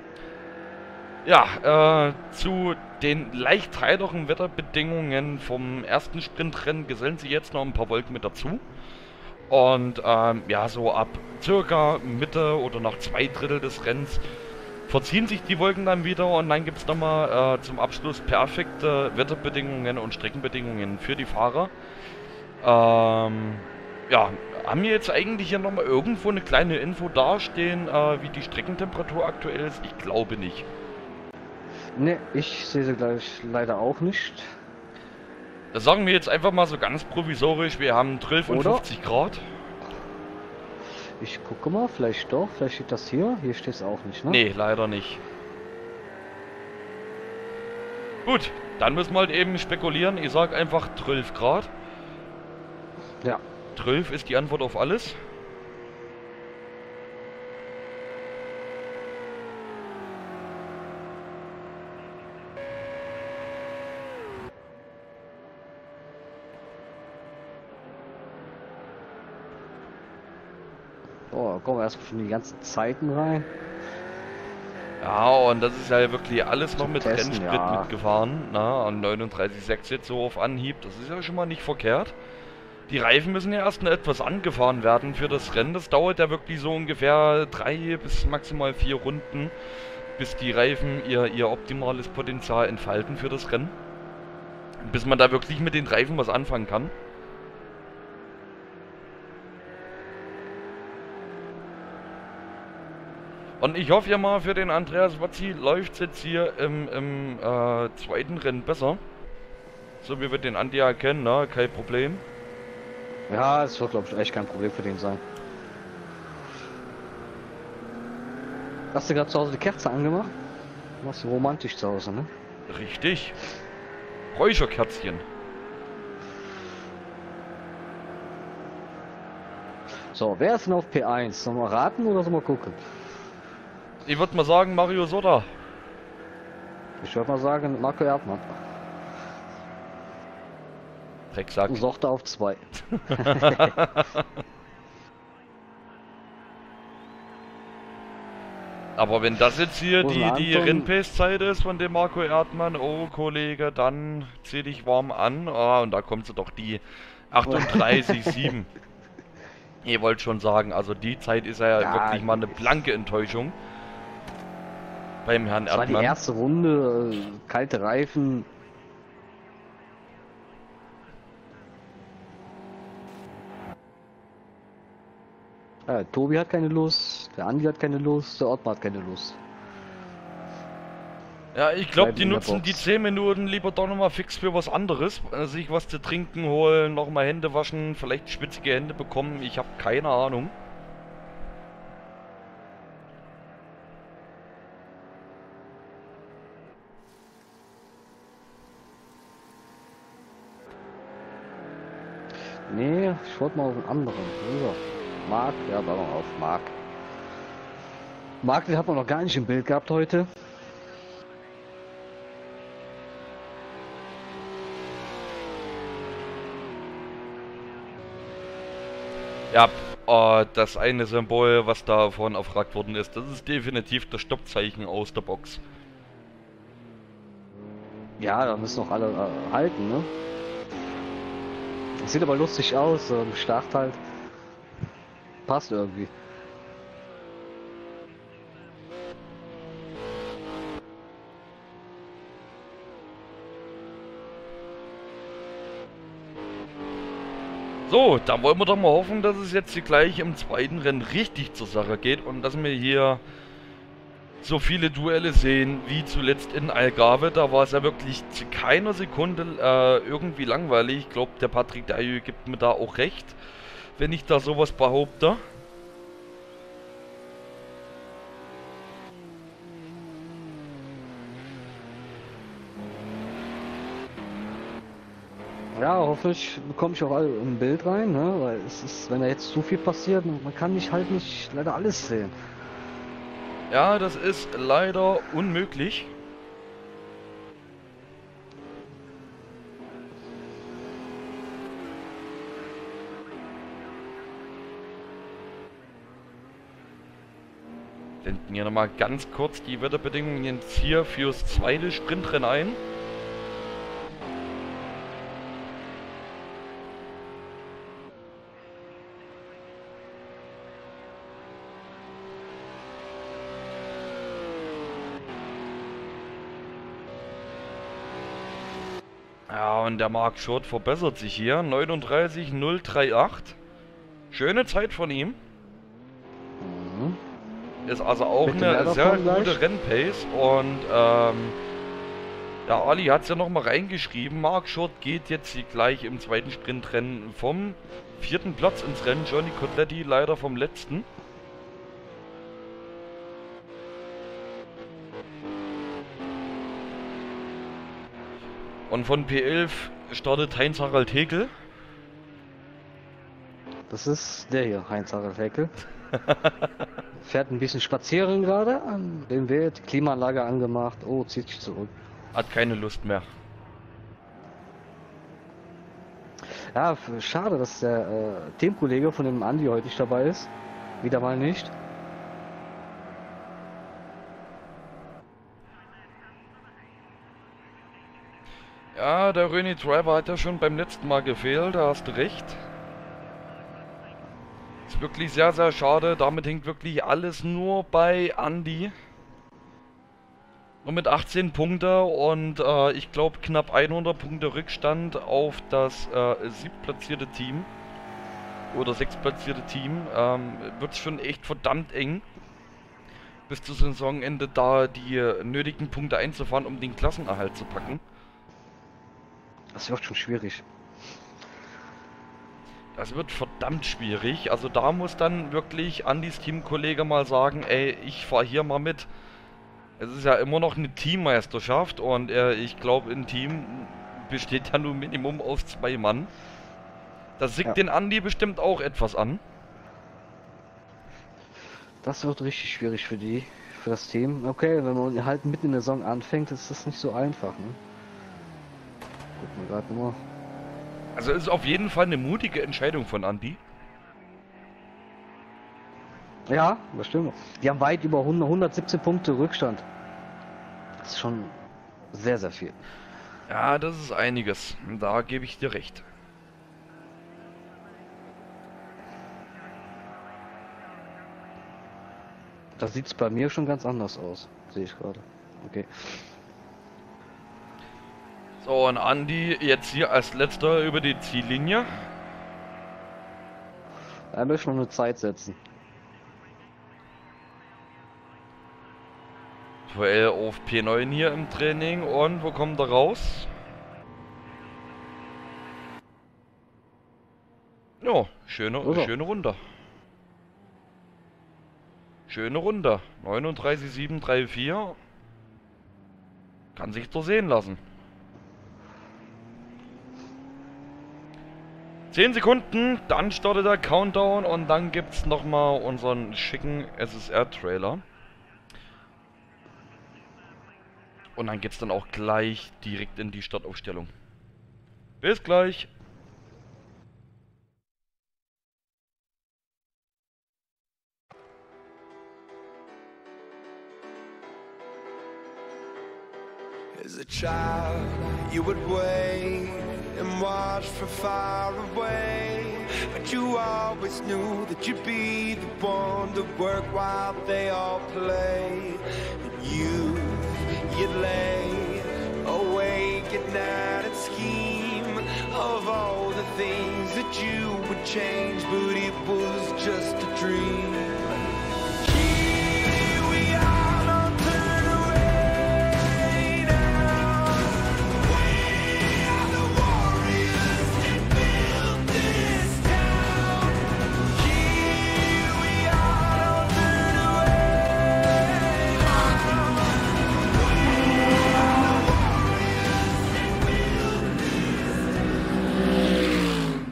Speaker 1: Ja, äh, zu den leicht heiteren Wetterbedingungen vom ersten Sprintrennen gesellen sich jetzt noch ein paar Wolken mit dazu. Und ähm, ja, so ab circa Mitte oder nach zwei Drittel des Rennens verziehen sich die Wolken dann wieder und dann gibt es nochmal äh, zum Abschluss perfekte Wetterbedingungen und Streckenbedingungen für die Fahrer. Ähm, ja, haben wir jetzt eigentlich hier nochmal irgendwo eine kleine Info dastehen, äh, wie die Streckentemperatur aktuell ist? Ich glaube nicht.
Speaker 2: Ne, ich sehe sie gleich leider auch nicht.
Speaker 1: Das sagen wir jetzt einfach mal so ganz provisorisch, wir haben zwölfundfünfzig Grad.
Speaker 2: Ich gucke mal, vielleicht doch, vielleicht steht das hier. Hier steht es auch nicht, ne?
Speaker 1: Nee, leider nicht. Gut, dann müssen wir halt eben spekulieren. Ich sag einfach zwölf Grad.
Speaker 2: Ja.
Speaker 1: zwölf ist die Antwort auf alles.
Speaker 2: Oh, da kommen wir erstmal schon die ganzen Zeiten rein.
Speaker 1: Ja, und das ist ja wirklich alles noch
Speaker 2: Zum
Speaker 1: mit
Speaker 2: Testen,
Speaker 1: Rennsprit
Speaker 2: ja.
Speaker 1: mitgefahren. Na, an neununddreißig Komma sechs jetzt so auf Anhieb. Das ist ja schon mal nicht verkehrt. Die Reifen müssen ja erst noch etwas angefahren werden für das Rennen. Das dauert ja wirklich so ungefähr drei bis maximal vier Runden, bis die Reifen ihr, ihr optimales Potenzial entfalten für das Rennen. Bis man da wirklich mit den Reifen was anfangen kann. Und ich hoffe ja mal, für den Andreas Wazzi läuft es jetzt hier im, im äh, zweiten Rennen besser. So wie wir den Andi ja kennen, ne? Kein Problem.
Speaker 2: Ja, es wird, glaube ich, echt kein Problem für den sein. Hast du gerade zu Hause die Kerze angemacht? Machst du romantisch zu Hause, ne?
Speaker 1: Richtig. Räucherkerzchen.
Speaker 2: So, wer ist denn auf P eins? Sollen wir raten oder sollen wir gucken?
Speaker 1: Ich würde mal sagen, Mario Soda.
Speaker 2: Ich würde mal sagen, Marco Erdmann.
Speaker 1: Drecksack.
Speaker 2: Sorte auf zwei.
Speaker 1: Aber wenn das jetzt hier
Speaker 2: Wo ist
Speaker 1: die,
Speaker 2: denn
Speaker 1: die
Speaker 2: Anton?
Speaker 1: Rennpace-Zeit ist von dem Marco Erdmann, oh Kollege, dann zieh dich warm an. Ah, und da kommt sie doch, die achtunddreißig Komma sieben. Ihr wollt schon sagen, also die Zeit ist ja,
Speaker 2: Ja,
Speaker 1: wirklich mal eine blanke Enttäuschung. Beim Herrn
Speaker 2: Das war die
Speaker 1: Erdmann.
Speaker 2: erste Runde, äh, kalte Reifen. Äh, Tobi hat keine Lust, der Andi hat keine Lust, der Ottmar hat keine Lust.
Speaker 1: Ja, ich glaube,
Speaker 2: Bleiben
Speaker 1: die
Speaker 2: in der
Speaker 1: nutzen
Speaker 2: Box.
Speaker 1: die zehn Minuten lieber doch nochmal fix für was anderes. Äh, sich was zu trinken holen, nochmal Hände waschen, vielleicht schwitzige Hände bekommen. Ich habe keine Ahnung.
Speaker 2: Nee, ich wollte mal auf einen anderen. Rüber. Marc, ja, da noch auf Marc. Marc, den hat man noch gar nicht im Bild gehabt heute.
Speaker 1: Ja, äh, das eine Symbol, was davon erfragt worden ist, das ist definitiv das Stoppzeichen aus der Box.
Speaker 2: Ja, da müssen noch alle äh, halten, ne? Das sieht aber lustig aus, so im Start halt. Passt irgendwie.
Speaker 1: So, dann wollen wir doch mal hoffen, dass es jetzt hier gleich im zweiten Rennen richtig zur Sache geht und dass wir hier so viele Duelle sehen wie zuletzt in Algarve. Da war es ja wirklich zu keiner Sekunde äh, irgendwie langweilig. Ich glaube, der Patrick Dailleux gibt mir da auch recht, wenn ich da sowas behaupte.
Speaker 2: Ja, hoffentlich bekomme ich auch alle im Bild rein, ne? Weil es ist, wenn da jetzt zu viel passiert, man kann nicht halt nicht leider alles sehen.
Speaker 1: Ja, das ist leider unmöglich. Blenden hier nochmal ganz kurz die Wetterbedingungen jetzt hier fürs zweite Sprintrennen ein. Ja, und der Mark Short verbessert sich hier. neununddreißig null achtunddreißig. Schöne Zeit von ihm.
Speaker 2: Mhm.
Speaker 1: Ist also auch
Speaker 2: Bitte mehr
Speaker 1: eine sehr
Speaker 2: davon gleich.
Speaker 1: gute Rennpace. Und ähm, der Ali hat es ja nochmal reingeschrieben. Mark Short geht jetzt hier gleich im zweiten Sprintrennen vom vierten Platz ins Rennen. Johnny Cotletti leider vom letzten. Und von P elf startet Heinz-Harald Hekel.
Speaker 2: Das ist der hier, Heinz-Harald Heckel. Fährt ein bisschen spazieren gerade an dem Weg, Klimaanlage angemacht. Oh, zieht sich zurück.
Speaker 1: Hat keine Lust mehr.
Speaker 2: Ja, f- schade, dass der äh, Teamkollege von dem Andi heute nicht dabei ist. Wieder mal nicht.
Speaker 1: Ja, der René Driver hat ja schon beim letzten Mal gefehlt, da hast du recht. Ist wirklich sehr, sehr schade. Damit hängt wirklich alles nur bei Andy. Nur mit achtzehn Punkte und äh, ich glaube knapp hundert Punkte Rückstand auf das äh, siebtplatzierte Team. Oder sechstplatzierte Team. Ähm, wird schon echt verdammt eng. Bis zum Saisonende da die äh, nötigen Punkte einzufahren, um den Klassenerhalt zu packen.
Speaker 2: Das wird schon schwierig.
Speaker 1: Das wird verdammt schwierig. Also da muss dann wirklich Andys Teamkollege mal sagen, ey, ich fahre hier mal mit. Es ist ja immer noch eine Teammeisterschaft und äh, ich glaube, ein Team besteht ja nur Minimum aus zwei Mann. Das sieht
Speaker 2: Ja.
Speaker 1: den Andi bestimmt auch etwas an.
Speaker 2: Das wird richtig schwierig für die, für das Team. Okay, wenn man halt mitten in der Saison anfängt, ist das nicht so einfach, ne? Gucken wir gerade nur.
Speaker 1: Also es ist auf jeden Fall eine mutige Entscheidung von Andi.
Speaker 2: Ja, das stimmt. Die haben weit über hundert, hundertsiebzehn Punkte Rückstand. Das ist schon sehr, sehr viel.
Speaker 1: Ja, das ist einiges. Da gebe ich dir recht.
Speaker 2: Da sieht es bei mir schon ganz anders aus. Sehe ich gerade. Okay.
Speaker 1: So, und Andi jetzt hier als letzter über die Ziellinie.
Speaker 2: Er möchte noch eine Zeit setzen.
Speaker 1: Duell auf P neun hier im Training. Und wo kommt er raus? Ja, schöne,
Speaker 2: Oder?
Speaker 1: schöne Runde. Schöne Runde. neununddreißig sieben drei vier. Kann sich doch sehen lassen. zehn Sekunden, dann startet der Countdown und dann gibt es nochmal unseren schicken S S R-Trailer. Und dann geht es dann auch gleich direkt in die Startaufstellung. Bis gleich.
Speaker 3: As a child, you would wait and watch from far away. But you always knew that you'd be the one to work while they all play. And you, you'd lay awake at night and scheme of all the things that you would change, but it was just a dream. Here we are, don't turn away now. We are the warriors that built this town. Here we are, don't turn away now. We are the warriors that built this town.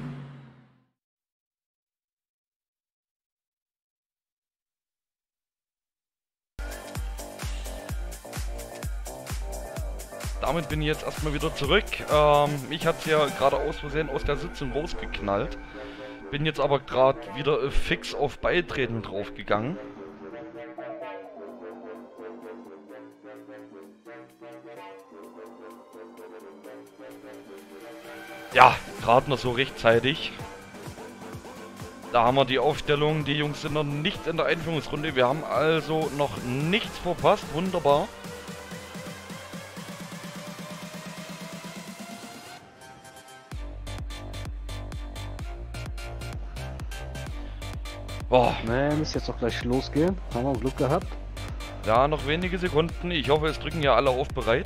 Speaker 1: Damit bin ich jetzt erstmal wieder zurück. Ähm, mich hat es ja gerade aus Versehen aus der Sitzung rausgeknallt. Bin jetzt aber gerade wieder äh, fix auf Beitreten draufgegangen. Ja, gerade noch so rechtzeitig. Da haben wir die Aufstellung. Die Jungs sind noch nicht in der Einführungsrunde. Wir haben also noch nichts verpasst. Wunderbar. Oh,
Speaker 2: Ne, muss jetzt auch gleich losgehen. Haben wir Glück gehabt.
Speaker 1: ja, noch wenige Sekunden. Ich hoffe, es drücken ja alle auf bereit.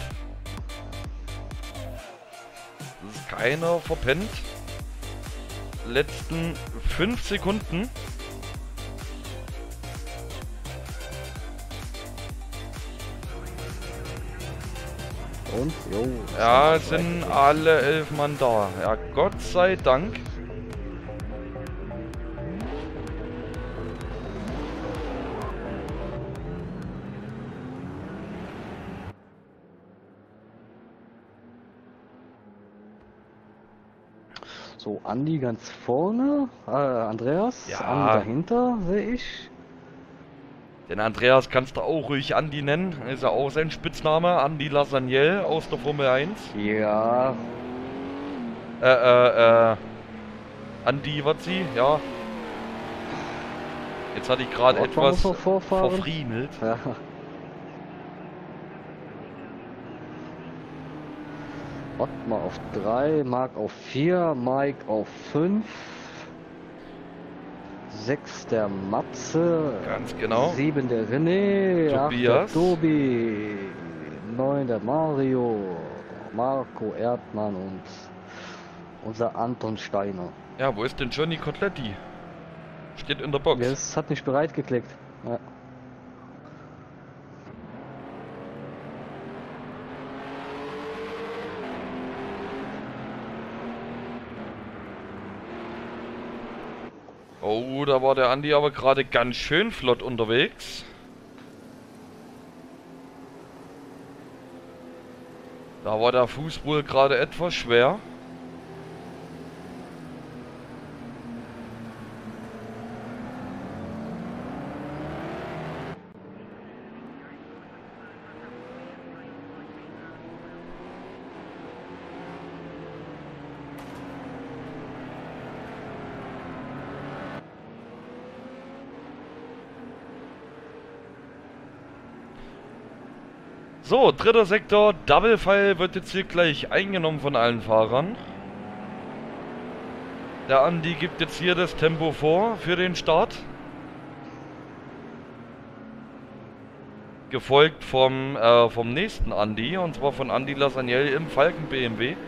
Speaker 1: Das ist keiner verpennt. Letzten fünf Sekunden.
Speaker 2: Und, jo.
Speaker 1: Ja, es sind alle elf Mann da. Ja, Gott sei Dank.
Speaker 2: So, Andi ganz vorne. Äh, Andreas.
Speaker 1: Ja.
Speaker 2: Andi dahinter, sehe ich.
Speaker 1: Den Andreas kannst du auch ruhig Andi nennen. Ist ja auch sein Spitzname. Andi Lassagnel aus der Formel eins.
Speaker 2: Ja.
Speaker 1: Äh, äh, äh. Andi, was sie? Ja. Jetzt hatte ich gerade
Speaker 2: Dort
Speaker 1: etwas
Speaker 2: muss er vorfahren.
Speaker 1: verfriemelt.
Speaker 2: Ja. Ottmar auf drei, Marc auf vier, Mike auf fünf, sechs der Matze,
Speaker 1: Ganz genau.
Speaker 2: sieben der René, acht der
Speaker 1: Tobias.
Speaker 2: Tobi, neun der Mario, Marco Erdmann und unser Anton Steiner.
Speaker 1: Ja, wo ist denn Johnny Cotletti? Steht in der Box.
Speaker 2: Das hat nicht bereit geklickt. Ja.
Speaker 1: Oh, da war der Andi aber gerade ganz schön flott unterwegs. Da war der Fuß wohl gerade etwas schwer. So, dritter Sektor, Double File wird jetzt hier gleich eingenommen von allen Fahrern. Der Andi gibt jetzt hier das Tempo vor für den Start. Gefolgt vom, äh, vom nächsten Andi, und zwar von Andi Lassagnel im Falken B M W.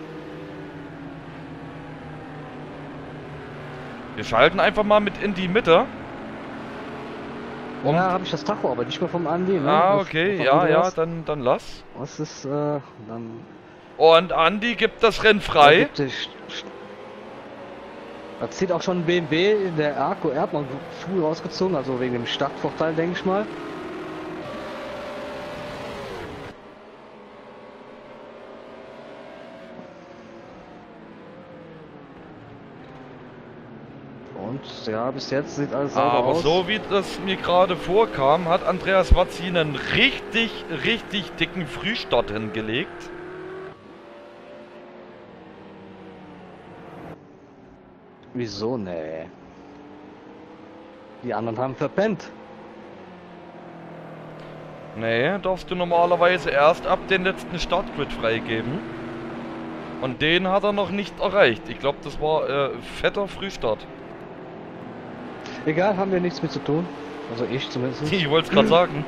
Speaker 1: Wir schalten einfach mal mit in die Mitte. Und
Speaker 2: Ja, habe ich das Tacho, aber nicht mehr vom Andi. Ne?
Speaker 1: ah,
Speaker 2: Das-
Speaker 1: okay,
Speaker 2: vom
Speaker 1: ja, ja,
Speaker 2: Andreas.
Speaker 1: dann, dann lass.
Speaker 2: Was ist, äh, dann...
Speaker 1: Und Andi gibt das Rennen frei.
Speaker 2: Da, gibt es- da zieht auch schon ein B M W in der Arco Erdmann früh rausgezogen, also wegen dem Startvorteil, denke ich mal. Und ja, bis jetzt sieht alles sauber
Speaker 1: Aber
Speaker 2: aus.
Speaker 1: so wie das mir gerade vorkam, hat Andreas Wazzi einen richtig, richtig dicken Frühstart hingelegt.
Speaker 2: Wieso, ne? Die anderen haben verpennt.
Speaker 1: Nee, darfst du normalerweise erst ab den letzten Startgrid freigeben. Und den hat er noch nicht erreicht. Ich glaube, das war äh, fetter Frühstart.
Speaker 2: Egal, haben wir nichts mit zu tun. Also ich zumindest.
Speaker 1: Ich wollte es gerade sagen.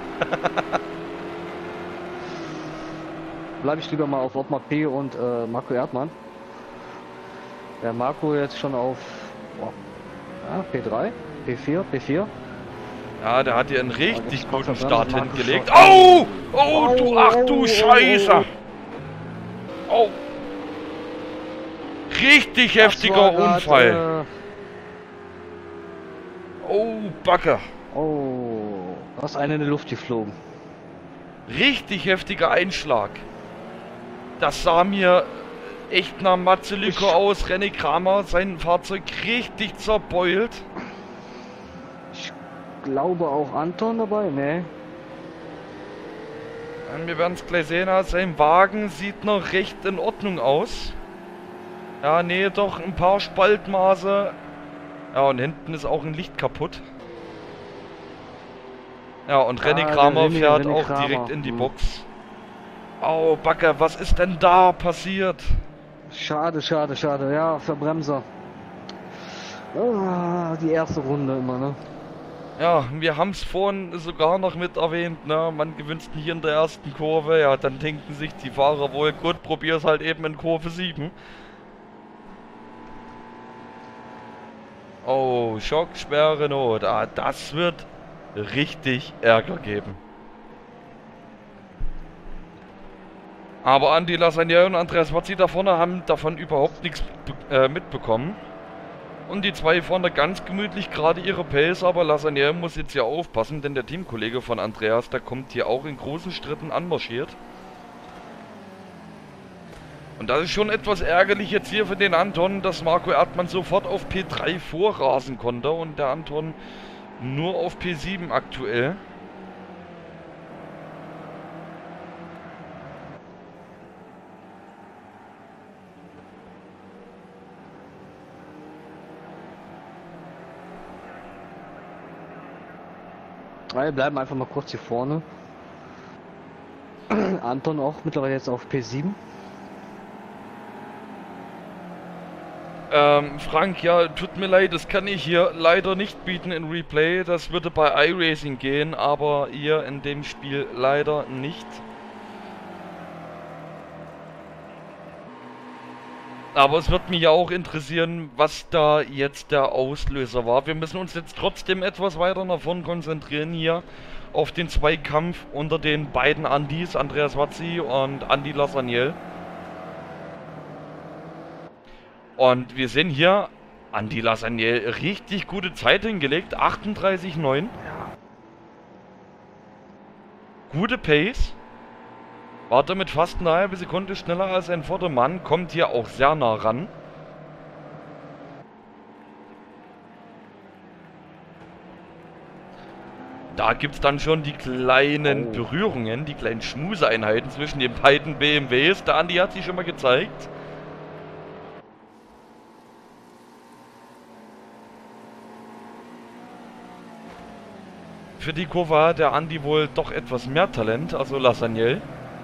Speaker 2: Bleibe ich lieber mal auf Ottmar P. und äh, Marco Erdmann. Der Marco jetzt schon auf oh, ja, P drei, P vier, P vier.
Speaker 1: Ja, der hat hier einen
Speaker 2: Oh,
Speaker 1: richtig
Speaker 2: das
Speaker 1: guten
Speaker 2: kommt
Speaker 1: Start
Speaker 2: verdammt, Markus
Speaker 1: hingelegt.
Speaker 2: schon.
Speaker 1: Oh! Oh, du,
Speaker 2: Oh,
Speaker 1: ach
Speaker 2: oh,
Speaker 1: du
Speaker 2: oh,
Speaker 1: Scheiße!
Speaker 2: oh,
Speaker 1: Oh! Richtig
Speaker 2: Das
Speaker 1: heftiger
Speaker 2: war grad,
Speaker 1: Unfall. Oh, Backe.
Speaker 2: Äh, oh, da ist einer in die Luft geflogen.
Speaker 1: Richtig heftiger Einschlag. Das sah mir echt nach Matzeliko
Speaker 2: Ich-
Speaker 1: aus. René Kramer, sein Fahrzeug richtig zerbeult.
Speaker 2: Ich glaube auch Anton dabei, ne?
Speaker 1: Wir werden es gleich sehen. Sein Wagen sieht noch recht in Ordnung aus. Ja, nee, doch ein paar Spaltmaße. Ja, und hinten ist auch ein Licht kaputt. Ja, und René
Speaker 2: Ah, der
Speaker 1: Kramer
Speaker 2: René-
Speaker 1: fährt
Speaker 2: René
Speaker 1: auch
Speaker 2: Kramer.
Speaker 1: direkt in die
Speaker 2: Hm.
Speaker 1: Box. Au, Backe, was ist denn da passiert?
Speaker 2: Schade, schade, schade. Ja, Verbremser. Ah, die erste Runde immer, ne?
Speaker 1: Ja, wir haben es vorhin sogar noch mit erwähnt, ne? Man gewinnt hier in der ersten Kurve, ja, dann denken sich die Fahrer wohl, gut, probier's halt eben in Kurve sieben. Oh, Schock, schwere Not. Ah, das wird richtig Ärger geben. Aber Andy Lasagna und Andreas Wazzi da vorne haben davon überhaupt nichts äh, mitbekommen. Und die zwei vorne ganz gemütlich gerade ihre Pace, aber Lasagna muss jetzt hier aufpassen, denn der Teamkollege von Andreas, der kommt hier auch in großen Schritten anmarschiert. Und das ist schon etwas ärgerlich jetzt hier für den Anton, dass Marco Erdmann sofort auf P drei vorrasen konnte und der Anton nur auf P sieben aktuell.
Speaker 2: Wir bleiben einfach mal kurz hier vorne. Anton auch mittlerweile jetzt auf P sieben.
Speaker 1: Ähm, Frank, ja, tut mir leid, das kann ich hier leider nicht bieten in Replay. Das würde bei iRacing gehen, aber hier in dem Spiel leider nicht. Aber es wird mich ja auch interessieren, was da jetzt der Auslöser war. Wir müssen uns jetzt trotzdem etwas weiter nach vorn konzentrieren hier auf den Zweikampf unter den beiden Andys, Andreas Wazzi und Andy Lasagna. Und wir sehen hier, Andy Lasagna richtig gute Zeit hingelegt, achtunddreißig Komma neun. Gute Pace. War damit fast eine halbe Sekunde schneller als sein Vordermann, kommt hier auch sehr nah ran. Da gibt es dann schon die kleinen
Speaker 2: oh.
Speaker 1: Berührungen, die kleinen Schmuseeinheiten zwischen den beiden B M Ws. Der Andi hat sich schon mal gezeigt. Für die Kurve hat der Andi wohl doch etwas mehr Talent, also Lasagna.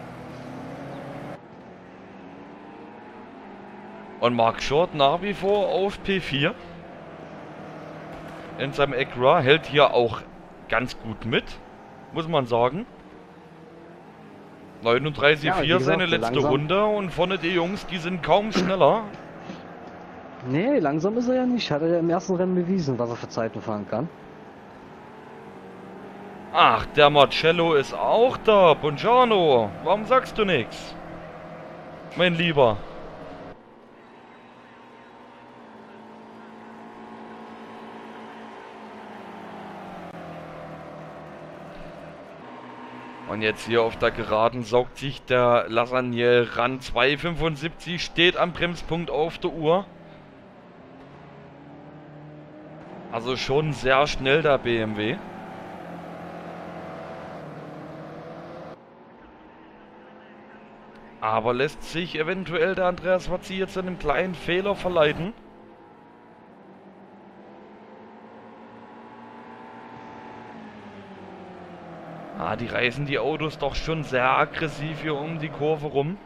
Speaker 1: Und Mark Short nach wie vor auf P vier. In seinem Acura hält hier auch ganz gut mit, muss man sagen. neununddreißig Komma vier ja, seine letzte langsam. Runde und vorne die Jungs, die sind kaum schneller.
Speaker 2: Nee, langsam ist er ja nicht. Hat er ja im ersten Rennen bewiesen, was er für Zeiten fahren kann.
Speaker 1: Ach, der Marcello ist auch da. Buongiorno. Warum sagst du nichts? Mein Lieber. Und jetzt hier auf der Geraden saugt sich der Lasagna ran. zwei fünfundsiebzig steht am Bremspunkt auf der Uhr. Also schon sehr schnell der B M W. Aber lässt sich eventuell der Andreas Wazzi jetzt in einem kleinen Fehler verleiten? Ah, die reißen die Autos doch schon sehr aggressiv hier um die Kurve rum.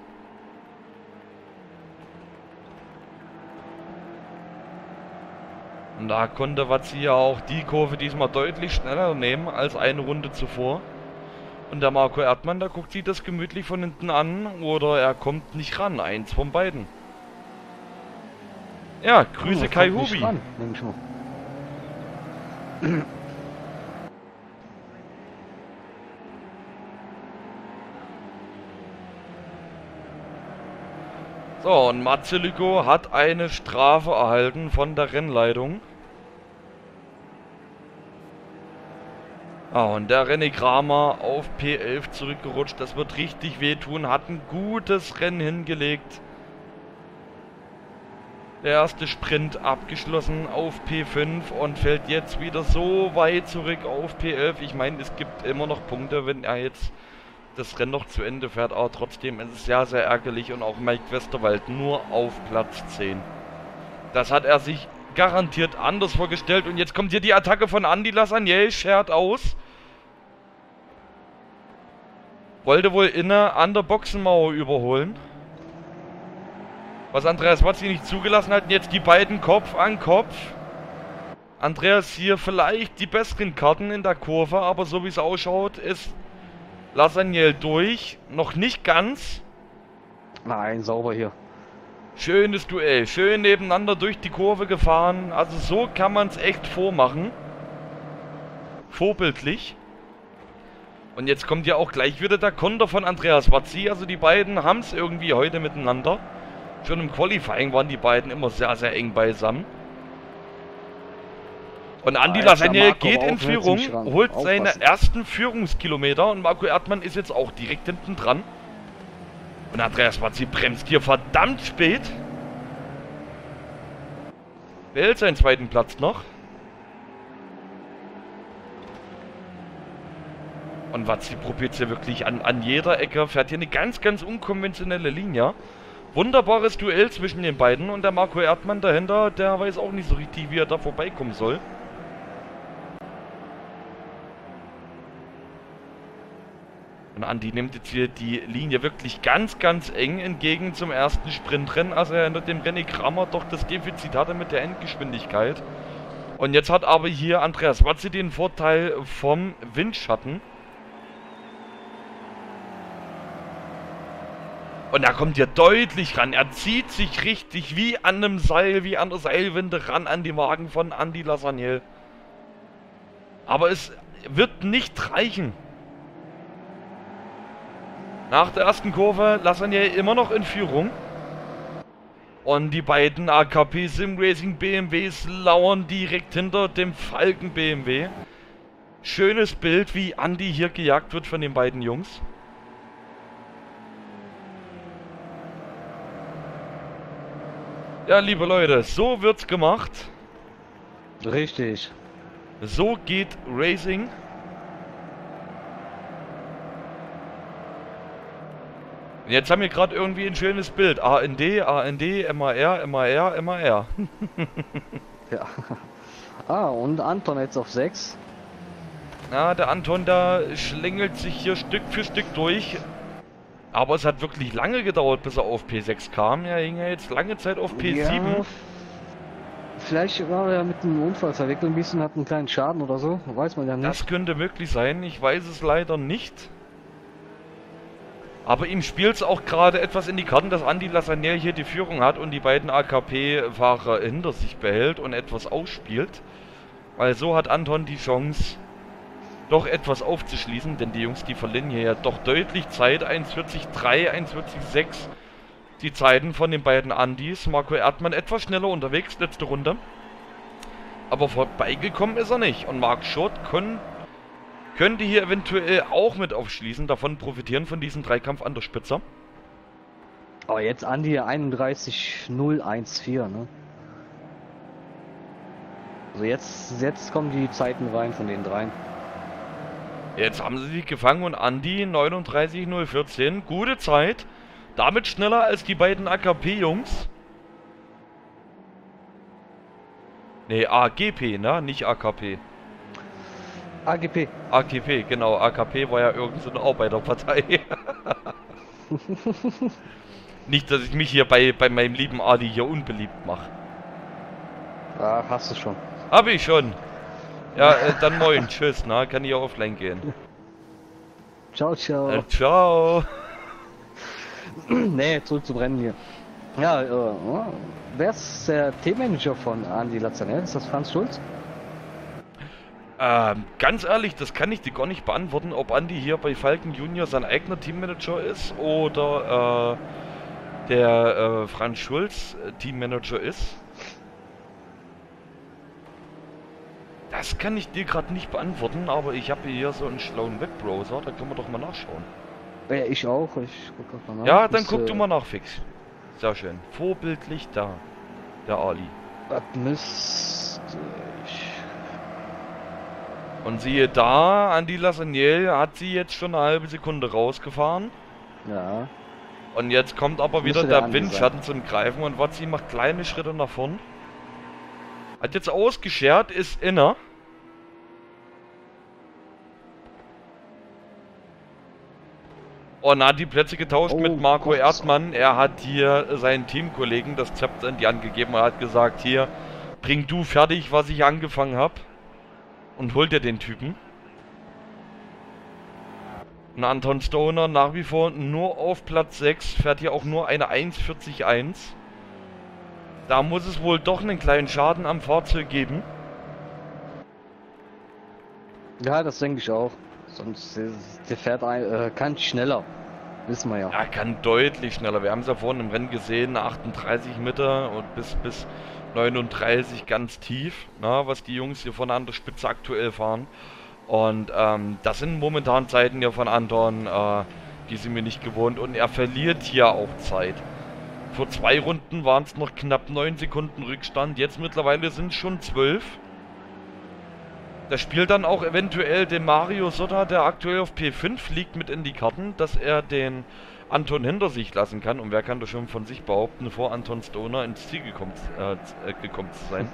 Speaker 1: Und da konnte Wazzi ja auch die Kurve diesmal deutlich schneller nehmen als eine Runde zuvor. Und der Marco Erdmann, der guckt sich das gemütlich von hinten an oder er kommt nicht ran. Eins von beiden. Ja, Grüße oh, Kai Hubi. Ran, so, und Mazzeliko hat eine Strafe erhalten von der Rennleitung. Ah, und der René Kramer auf P elf zurückgerutscht. Das wird richtig wehtun. Hat ein gutes Rennen hingelegt. Der erste Sprint abgeschlossen auf P fünf und fällt jetzt wieder so weit zurück auf P elf. Ich meine, es gibt immer noch Punkte, wenn er jetzt das Rennen noch zu Ende fährt. Aber trotzdem ist es sehr, sehr ärgerlich. Und auch Mike Westerwald nur auf Platz zehn. Das hat er sich garantiert anders vorgestellt. Und jetzt kommt hier die Attacke von Andy Lasagna, schert aus. Wollte wohl inne an der Boxenmauer überholen. Was Andreas Wazzi nicht zugelassen hat. Und jetzt die beiden Kopf an Kopf. Andreas hier vielleicht die besseren Karten in der Kurve, aber so wie es ausschaut, ist Lassagnol durch. Noch nicht ganz.
Speaker 2: Nein, sauber hier.
Speaker 1: Schönes Duell. Schön nebeneinander durch die Kurve gefahren. Also so kann man es echt vormachen. Vorbildlich. Und jetzt kommt ja auch gleich wieder der Konter von Andreas Wazzi. Also die beiden haben es irgendwie heute miteinander. Schon im Qualifying waren die beiden immer sehr, sehr eng beisammen. Und Andy Lassagnol geht in Führung, holt seine ersten Führungskilometer und Marco Erdmann ist jetzt auch direkt hinten dran. Und Andreas Wazzi bremst hier verdammt spät. Behält seinen zweiten Platz noch. Und Wazzi probiert es ja wirklich an, an jeder Ecke, fährt hier eine ganz, ganz unkonventionelle Linie. Wunderbares Duell zwischen den beiden und der Marco Erdmann dahinter, der weiß auch nicht so richtig, wie er da vorbeikommen soll. Und Andi nimmt jetzt hier die Linie wirklich ganz, ganz eng entgegen zum ersten Sprintrennen, als er hinter dem René Kramer doch das Defizit hatte mit der Endgeschwindigkeit. Und jetzt hat aber hier Andreas Wazzi den Vorteil vom Windschatten. Und er kommt hier deutlich ran. Er zieht sich richtig wie an einem Seil, wie an der Seilwinde ran an die Wagen von Andy Lassagnol. Aber es wird nicht reichen. Nach der ersten Kurve Lassagnol immer noch in Führung. Und die beiden A K P Sim Racing B M Ws lauern direkt hinter dem Falken B M W. Schönes Bild, wie Andy hier gejagt wird von den beiden Jungs. Ja, liebe Leute, so wird's gemacht.
Speaker 2: Richtig.
Speaker 1: So geht Racing. Jetzt haben wir gerade irgendwie ein schönes Bild. A N D, A N D, M A R, M A R, M A R.
Speaker 2: Ja. Ah, und Anton jetzt auf sechs.
Speaker 1: Na, der Anton da schlängelt sich hier Stück für Stück durch. Aber es hat wirklich lange gedauert, bis er auf P sechs kam. Er hing ja jetzt lange Zeit auf P sieben.
Speaker 2: Ja, vielleicht war er mit einem Unfall verwickelt ein bisschen, hat einen kleinen Schaden oder so. Weiß man ja nicht.
Speaker 1: Das könnte möglich sein. Ich weiß es leider nicht. Aber ihm spielt es auch gerade etwas in die Karten, dass Andy Lassagnol hier die Führung hat und die beiden A K P-Fahrer hinter sich behält und etwas ausspielt. Weil so hat Anton die Chance, doch etwas aufzuschließen, denn die Jungs, die verlieren hier ja doch deutlich Zeit. eins vierzig drei, eins vierzig sechs die Zeiten von den beiden Andys. Marco Erdmann etwas schneller unterwegs, letzte Runde. Aber vorbeigekommen ist er nicht. Und Marc Schott können... könnte hier eventuell auch mit aufschließen, davon profitieren von diesem Dreikampf an der Spitze.
Speaker 2: Aber jetzt Andi einunddreißig null vierzehn, ne? Also jetzt, jetzt kommen die Zeiten rein von den dreien.
Speaker 1: Jetzt haben sie sich gefangen und Andi neununddreißig null vierzehn. Gute Zeit. Damit schneller als die beiden A K P-Jungs. Ne, A G P, ne? Nicht A K P.
Speaker 2: A G P.
Speaker 1: A G P, genau. A K P war ja irgend so eine Arbeiterpartei. Nicht, dass ich mich hier bei, bei meinem lieben Adi hier unbeliebt mache.
Speaker 2: Ah, hast du schon.
Speaker 1: Hab ich schon. Ja, äh, dann moin. Tschüss, na, kann ich auch offline gehen.
Speaker 2: Ciao, ciao.
Speaker 1: Äh, ciao.
Speaker 2: Nee, zurück zu Brennen hier. Ja, äh, wer ist der Teammanager von Andy Lassagnol? Ist das Franz Schulz?
Speaker 1: Ähm, ganz ehrlich, das kann ich dir gar nicht beantworten, ob Andy hier bei Falken Junior sein eigener Teammanager ist oder äh, der äh, Franz Schulz äh, Teammanager ist. Das kann ich dir gerade nicht beantworten, aber ich habe hier so einen schlauen Webbrowser, da können wir doch mal nachschauen.
Speaker 2: Ja, ich auch. Ich guck auch mal nach.
Speaker 1: Ja, dann
Speaker 2: das,
Speaker 1: guck
Speaker 2: äh,
Speaker 1: du mal nach, Fix. Sehr schön. Vorbildlich da, der Ali.
Speaker 2: Das müsste ich...
Speaker 1: Und siehe da, Andy Lassagnol hat sie jetzt schon eine halbe Sekunde rausgefahren.
Speaker 2: Ja.
Speaker 1: Und jetzt kommt aber wieder
Speaker 2: Müsste der
Speaker 1: der
Speaker 2: Andi
Speaker 1: Windschatten zum Greifen und Wazzi macht kleine Schritte nach vorn. Hat jetzt ausgeschert, ist inner. Und hat die Plätze getauscht
Speaker 2: Oh
Speaker 1: mit Marco
Speaker 2: Gott.
Speaker 1: Erdmann. Er hat hier seinen Teamkollegen das Zepter in die Hand gegeben und hat gesagt, hier, bring du fertig, was ich angefangen habe. Und hol dir den Typen. Und Anton Stoner nach wie vor nur auf Platz sechs, fährt hier auch nur eine eins vierzig eins. Da muss es wohl doch einen kleinen Schaden am Fahrzeug geben.
Speaker 2: Ja, das denke ich auch. Sonst äh, der fährt ein, äh, kann schneller. Wissen wir ja.
Speaker 1: Er kann deutlich schneller. Wir haben es ja vorhin im Rennen gesehen, achtunddreißig Meter und bis, bis neununddreißig ganz tief, na, was die Jungs hier vorne an der Spitze aktuell fahren. Und ähm, das sind momentan Zeiten hier von Anton, äh, die sind mir nicht gewohnt. Und er verliert hier auch Zeit. Vor zwei Runden waren es noch knapp neun Sekunden Rückstand. Jetzt mittlerweile sind es schon zwölf. Das spielt dann auch eventuell den Mario Sotta, der aktuell auf P fünf liegt, mit in die Karten, dass er den Anton hinter sich lassen kann. Und wer kann das schon von sich behaupten, vor Anton Stoner ins Ziel gekommen, äh, gekommen zu sein?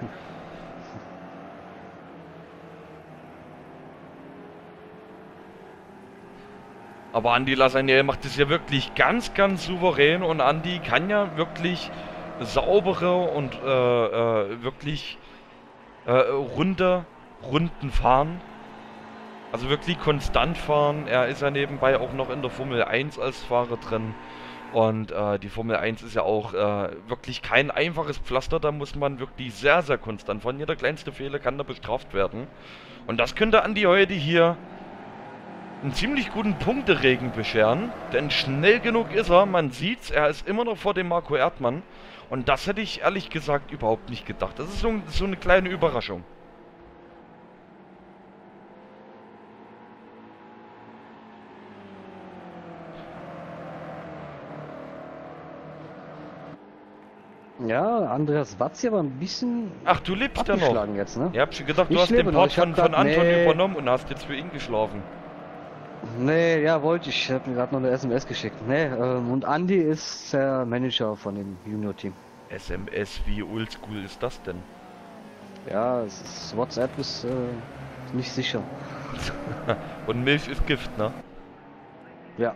Speaker 1: Aber Andy Lassagne macht es ja wirklich ganz, ganz souverän. Und Andy kann ja wirklich saubere und äh, äh, wirklich äh, runde Runden fahren. Also wirklich konstant fahren. Er ist ja nebenbei auch noch in der Formel eins als Fahrer drin. Und äh, die Formel eins ist ja auch äh, wirklich kein einfaches Pflaster. Da muss man wirklich sehr, sehr konstant fahren. Jeder kleinste Fehler kann da bestraft werden. Und das könnte Andy heute hier einen ziemlich guten Punkteregen bescheren. Denn schnell genug ist er. Man sieht's. Er ist immer noch vor dem Marco Erdmann. Und das hätte ich ehrlich gesagt überhaupt nicht gedacht. Das ist so, so eine kleine Überraschung.
Speaker 2: Ja, Andreas Watz hier war ein bisschen
Speaker 1: Ach, du lebst ja noch.
Speaker 2: abgeschlagen jetzt, ne?
Speaker 1: Ich hab schon gedacht, du
Speaker 2: Ich
Speaker 1: hast den
Speaker 2: lebe noch.
Speaker 1: Part
Speaker 2: Ich hab
Speaker 1: von, von
Speaker 2: grad-
Speaker 1: Anton
Speaker 2: nee.
Speaker 1: übernommen und hast jetzt für ihn geschlafen.
Speaker 2: Nee, ja, wollte ich. Ich habe mir gerade noch eine S M S geschickt. Nee, ähm, und Andy ist der Manager von dem Junior-Team.
Speaker 1: S M S, wie oldschool ist das denn?
Speaker 2: Ja, es ist, WhatsApp ist äh, nicht sicher.
Speaker 1: Und Milch ist Gift, ne?
Speaker 2: Ja.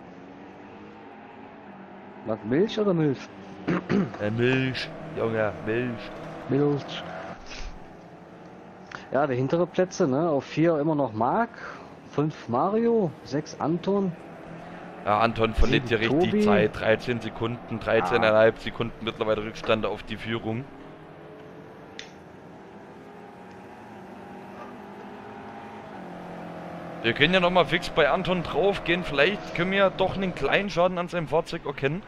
Speaker 2: Was, Milch oder Milch?
Speaker 1: Äh, Milch, Junge, Milch.
Speaker 2: Milch. Ja, die hintere Plätze, ne? Auf vier immer noch Marc, fünf Mario, sechs Anton.
Speaker 1: Ja, Anton verliert hier
Speaker 2: Sieben
Speaker 1: richtig
Speaker 2: Tobi.
Speaker 1: Zeit. dreizehn Sekunden, dreizehn Komma fünf Sekunden mittlerweile Rückstand auf die Führung. Wir können ja nochmal fix bei Anton drauf gehen. Vielleicht können wir ja doch einen kleinen Schaden an seinem Fahrzeug erkennen.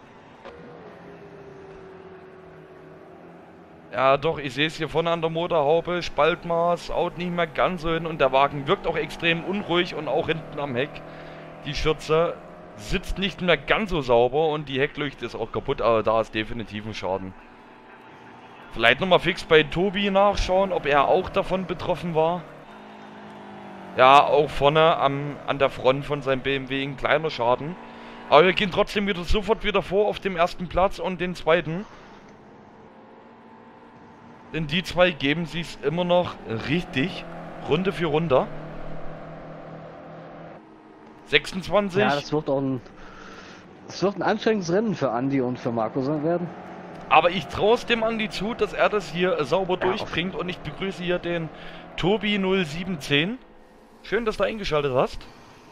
Speaker 1: Ja, doch, ich sehe es hier vorne an der Motorhaube. Spaltmaß, haut nicht mehr ganz so hin. Und der Wagen wirkt auch extrem unruhig und auch hinten am Heck. Die Schürze sitzt nicht mehr ganz so sauber und die Heckleuchte ist auch kaputt. Aber da ist definitiv ein Schaden. Vielleicht nochmal fix bei Tobi nachschauen, ob er auch davon betroffen war. Ja, auch vorne am, an der Front von seinem B M W ein kleiner Schaden. Aber wir gehen trotzdem wieder sofort wieder vor auf dem ersten Platz und den zweiten. Denn die zwei geben sie es immer noch richtig. Runde für Runde. sechsundzwanzig.
Speaker 2: Ja, das wird auch ein, das wird ein anstrengendes Rennen für Andy und für Marco sein werden.
Speaker 1: Aber ich traue es dem Andi zu, dass er das hier sauber
Speaker 2: Ja,
Speaker 1: durchbringt. Und ich begrüße hier den Tobi null sieben zehn. Schön, dass du eingeschaltet hast.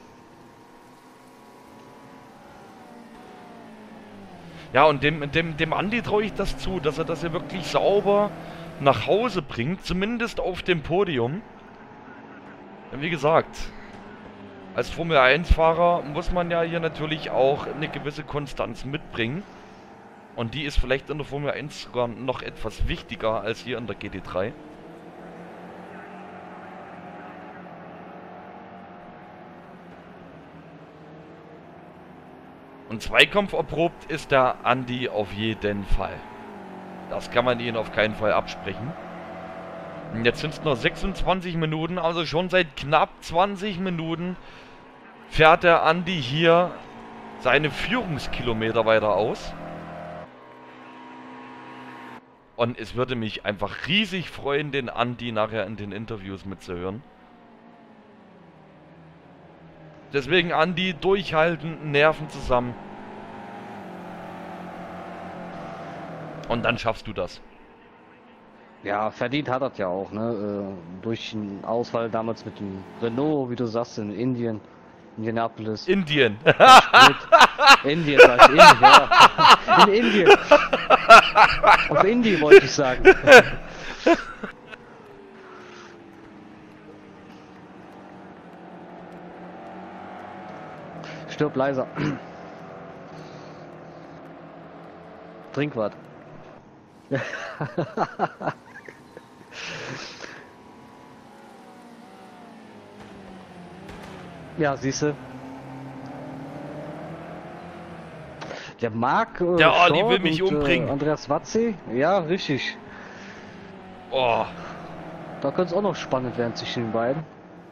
Speaker 1: Ja, und dem, dem, dem Andi traue ich das zu, dass er das hier wirklich sauber nach Hause bringt. Zumindest auf dem Podium. Denn wie gesagt, als Formel eins Fahrer muss man ja hier natürlich auch eine gewisse Konstanz mitbringen. Und die ist vielleicht in der Formel eins sogar noch etwas wichtiger als hier in der G T drei. Und Zweikampf erprobt ist der Andi auf jeden Fall. Das kann man ihnen auf keinen Fall absprechen. Und jetzt sind es noch sechsundzwanzig Minuten, also schon seit knapp zwanzig Minuten fährt der Andi hier seine Führungskilometer weiter aus. Und es würde mich einfach riesig freuen, den Andi nachher in den Interviews mitzuhören. Deswegen Andi, durchhalten, Nerven zusammen. Und dann schaffst du das.
Speaker 2: Ja, verdient hat er ja auch, ne? Äh, durch den Ausfall damals mit dem Renault, wie du sagst, in Indien, Indianapolis.
Speaker 1: Indien.
Speaker 2: Sprit. Indien, sag ich, Indien, ja. In Indien. Auf Indien wollte ich sagen. Stirb leiser. Trink was. Ja, siehste. Der Marc äh,
Speaker 1: Der Ali
Speaker 2: Short
Speaker 1: will mich
Speaker 2: und,
Speaker 1: umbringen.
Speaker 2: Äh, Andreas Watzi, ja, richtig.
Speaker 1: Oh.
Speaker 2: Da könnte es auch noch spannend werden zwischen den beiden.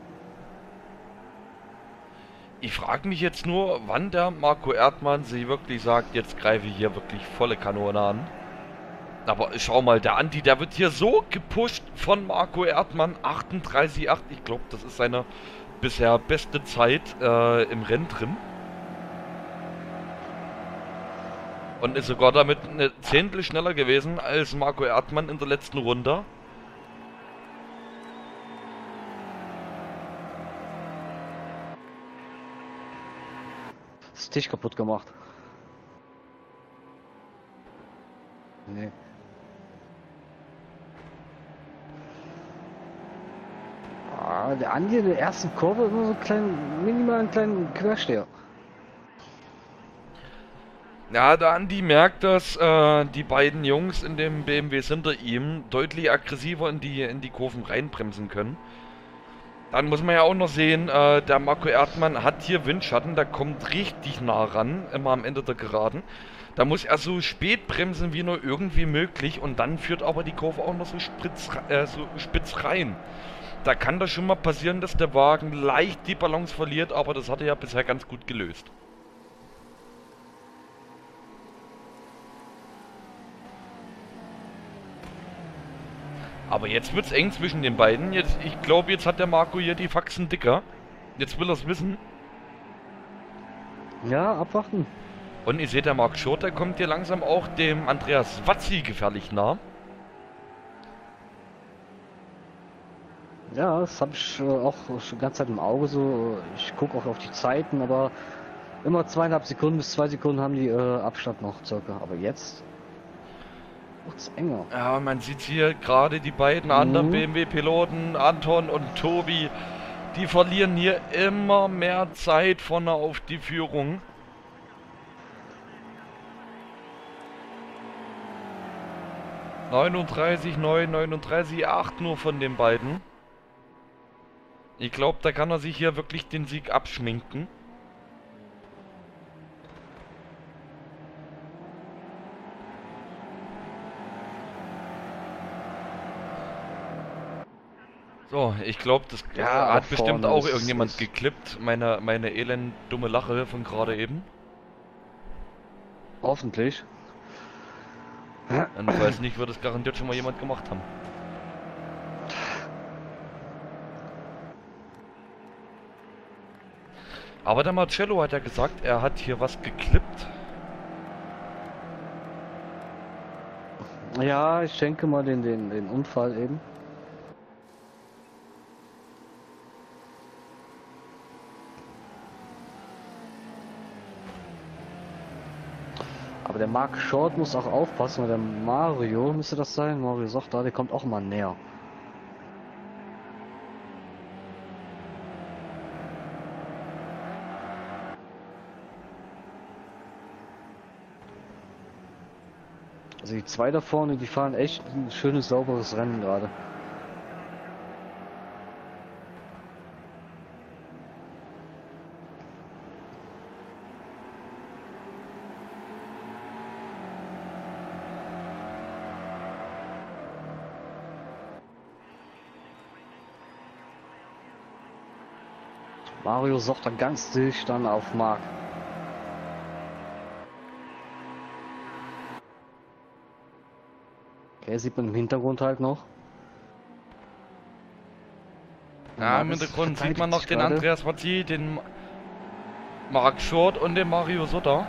Speaker 1: Ich frage mich jetzt nur, wann der Marco Erdmann sich wirklich sagt, jetzt greife ich hier wirklich volle Kanone an. Aber schau mal, der Andi, der wird hier so gepusht von Marco Erdmann, achtunddreißig Komma acht. Ich glaube, das ist seine bisher beste Zeit äh, im Renntrim. Und ist sogar damit eine Zehntel schneller gewesen als Marco Erdmann in der letzten Runde.
Speaker 2: Das Tisch kaputt gemacht. Nee. Ah, der Andi in der ersten Kurve immer so einen kleinen, minimal einen kleinen Quersteher.
Speaker 1: Ja, der Andi merkt, dass äh, die beiden Jungs in dem B M Ws hinter ihm deutlich aggressiver in die, in die Kurven reinbremsen können. Dann muss man ja auch noch sehen, äh, der Marco Erdmann hat hier Windschatten, der kommt richtig nah ran, immer am Ende der Geraden. Da muss er so spät bremsen wie nur irgendwie möglich und dann führt aber die Kurve auch noch so, spritz, äh, so spitz rein. Da kann das schon mal passieren, dass der Wagen leicht die Balance verliert, aber das hat er ja bisher ganz gut gelöst. Aber jetzt wird's eng zwischen den beiden. Jetzt, ich glaube, jetzt hat der Marco hier die Faxen dicker. Jetzt will er's wissen.
Speaker 2: Ja, abwarten.
Speaker 1: Und ihr seht, der Marc Short, der kommt hier langsam auch dem Andreas Watzi gefährlich nah.
Speaker 2: Ja, das habe ich äh, auch schon die ganze Zeit im Auge so. Ich gucke auch auf die Zeiten, aber immer zweieinhalb Sekunden bis zwei Sekunden haben die äh, Abstand noch circa. Aber jetzt wird's enger.
Speaker 1: Ja, man sieht hier gerade die beiden anderen
Speaker 2: Mhm.
Speaker 1: B M W-Piloten, Anton und Tobi, die verlieren hier immer mehr Zeit vorne auf die Führung. neununddreißig neun, neununddreißig acht nur von den beiden. Ich glaube, da kann er sich hier wirklich den Sieg abschminken. So, ich glaube, das
Speaker 2: Ja,
Speaker 1: hat
Speaker 2: auch
Speaker 1: bestimmt
Speaker 2: vorne
Speaker 1: auch
Speaker 2: ist-
Speaker 1: irgendjemand
Speaker 2: ist-
Speaker 1: geklippt. Meine, meine elend dumme Lache von gerade eben.
Speaker 2: Hoffentlich.
Speaker 1: Und falls nicht, wird es garantiert schon mal jemand gemacht haben. Aber der Marcello hat ja gesagt, er hat hier was geklippt.
Speaker 2: Ja, ich denke mal den, den, den Unfall eben. Aber der Marc Short muss auch aufpassen, weil der Mario, müsste das sein, Mario sagt da, der kommt auch mal näher. Also die zwei da vorne, die fahren echt ein schönes, sauberes Rennen gerade. Mario sagt dann ganz dicht dann auf Marc. Okay, sieht man im Hintergrund halt noch.
Speaker 1: Ja, im
Speaker 2: Marc
Speaker 1: Hintergrund
Speaker 2: verteidigt
Speaker 1: sieht man noch
Speaker 2: sich
Speaker 1: den
Speaker 2: gerade.
Speaker 1: Andreas Watzi, den Marc Short und den Mario Sutter.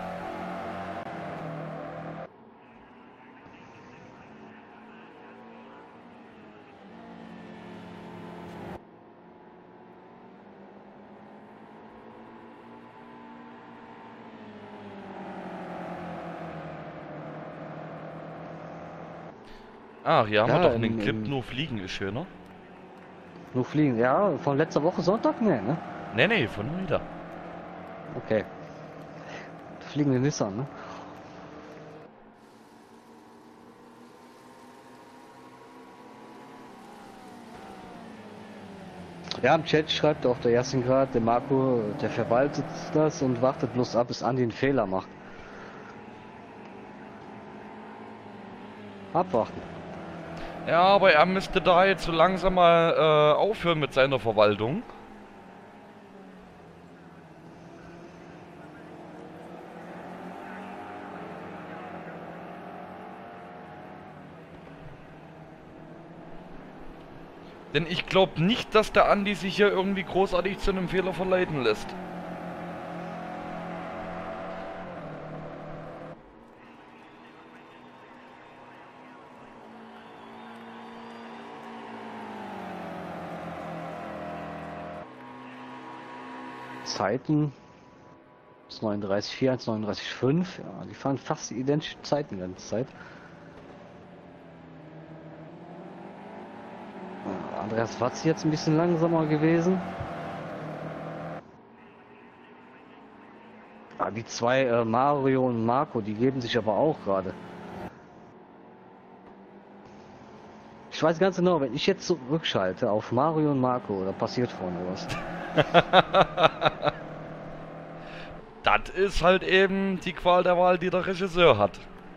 Speaker 1: Ach, hier haben
Speaker 2: Ja,
Speaker 1: wir doch
Speaker 2: im-
Speaker 1: einen Clip,
Speaker 2: im-
Speaker 1: nur Fliegen ist schöner.
Speaker 2: Nur fliegen. Ja, von letzter Woche Sonntag? Nee, ne?
Speaker 1: Nee, nee, von wieder.
Speaker 2: Okay. Fliegende Nissan, ne? Ja, im Chat schreibt auch der Yassin gerade, der Marco, der verwaltet das und wartet bloß ab, bis Andi einen Fehler macht. Abwarten.
Speaker 1: Ja, aber er müsste da jetzt so langsam mal äh, aufhören mit seiner Verwaltung. Denn ich glaube nicht, dass der Andi sich hier irgendwie großartig zu einem Fehler verleiten lässt.
Speaker 2: Zeiten neununddreißig vier, neununddreißig fünf, ja, die fahren fast die identischen Zeiten die ganze Zeit. Ja, Andreas Watz jetzt ein bisschen langsamer gewesen. Ah, die zwei äh, Mario und Marco, die geben sich aber auch gerade. Ich weiß ganz genau, wenn ich jetzt zurückschalte auf Mario und Marco, da passiert vorne was.
Speaker 1: Das ist halt eben die Qual der Wahl, die der Regisseur hat.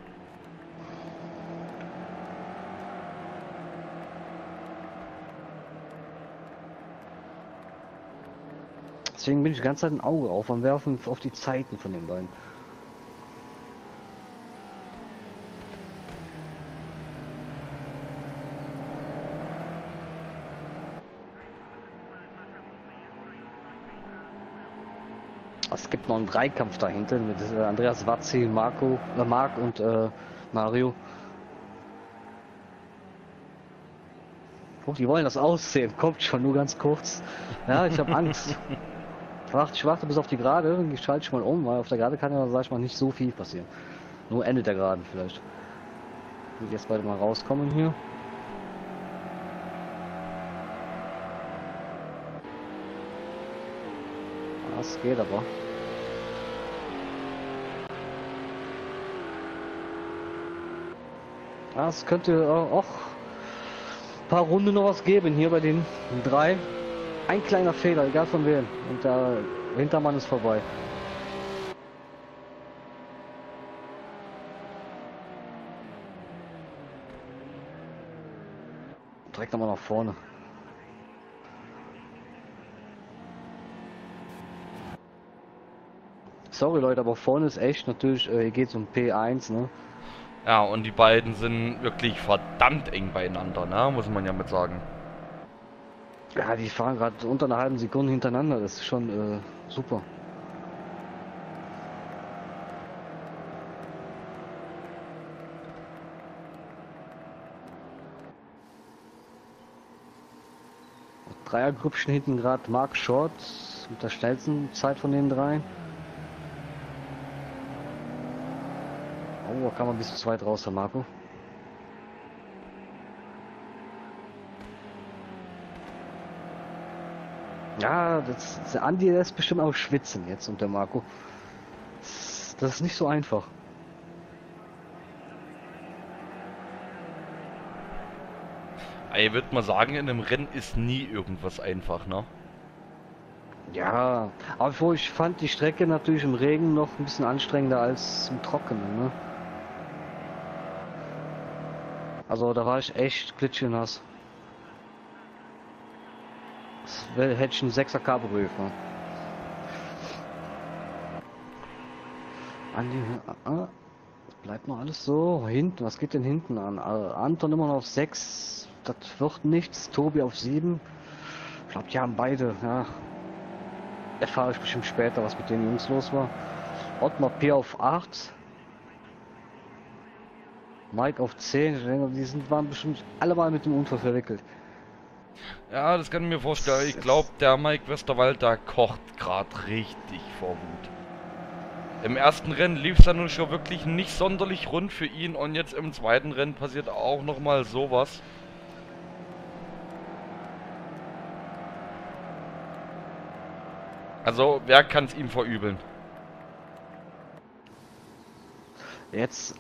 Speaker 2: Deswegen bin ich die ganze Zeit ein Auge auf und werfen auf die Zeiten von den beiden. Es gibt noch einen Dreikampf dahinter mit äh, Andreas Watzi, Marco, äh, Marc und äh, Mario. Guck, die wollen das aussehen. Kommt schon, nur ganz kurz. Ja, ich habe Angst. Ich warte, ich warte bis auf die Gerade. Ich schalte ich mal um, weil auf der Gerade kann ja, sag ich mal, nicht so viel passieren. Nur Ende der Geraden vielleicht. Ich will jetzt beide mal rauskommen hier. Das geht aber. Ja, es könnte auch ein paar Runden noch was geben hier bei den drei. Ein kleiner Fehler, egal von wem. Und der Hintermann ist vorbei. Direkt nochmal nach vorne. Sorry Leute, aber vorne ist echt natürlich, äh, hier geht es um P eins, ne?
Speaker 1: Ja, und die beiden sind wirklich verdammt eng beieinander, ne? Muss man ja mit sagen.
Speaker 2: Ja, die fahren gerade unter einer halben Sekunde hintereinander, das ist schon äh, super. Dreiergrüppchen hinten gerade Mark Short mit der schnellsten Zeit von den dreien. Oh, da kann man bis zu zweit raus, Herr Marco. Ja, das, der Andi, der ist bestimmt auch schwitzen jetzt und der Marco. Das, das ist nicht so einfach.
Speaker 1: Ich würde mal sagen, in einem Rennen ist nie irgendwas einfach, ne?
Speaker 2: Ja, aber ich fand die Strecke natürlich im Regen noch ein bisschen anstrengender als im Trockenen, ne? Also da war ich echt glitschnass. Das wär- hätte ich einen sechser Cabrio gefahren. Andi, ah, bleibt noch alles so. Hinten, was geht denn hinten an? Ah, Anton immer noch auf sechs. Das wird nichts. Tobi auf sieben. Ich glaube, die haben beide, ja. Erfahre ich bestimmt später, was mit den Jungs los war. Ottmar P auf acht. Mike auf zehn. Ich denke, die sind, waren bestimmt alle mal mit dem Unfall verwickelt.
Speaker 1: Ja, das kann ich mir vorstellen. Ich glaube, der Mike Westerwald, da kocht gerade richtig vor Wut. Im ersten Rennen lief es dann nun schon wirklich nicht sonderlich rund für ihn und jetzt im zweiten Rennen passiert auch nochmal sowas. Also, wer kann es ihm verübeln?
Speaker 2: Jetzt.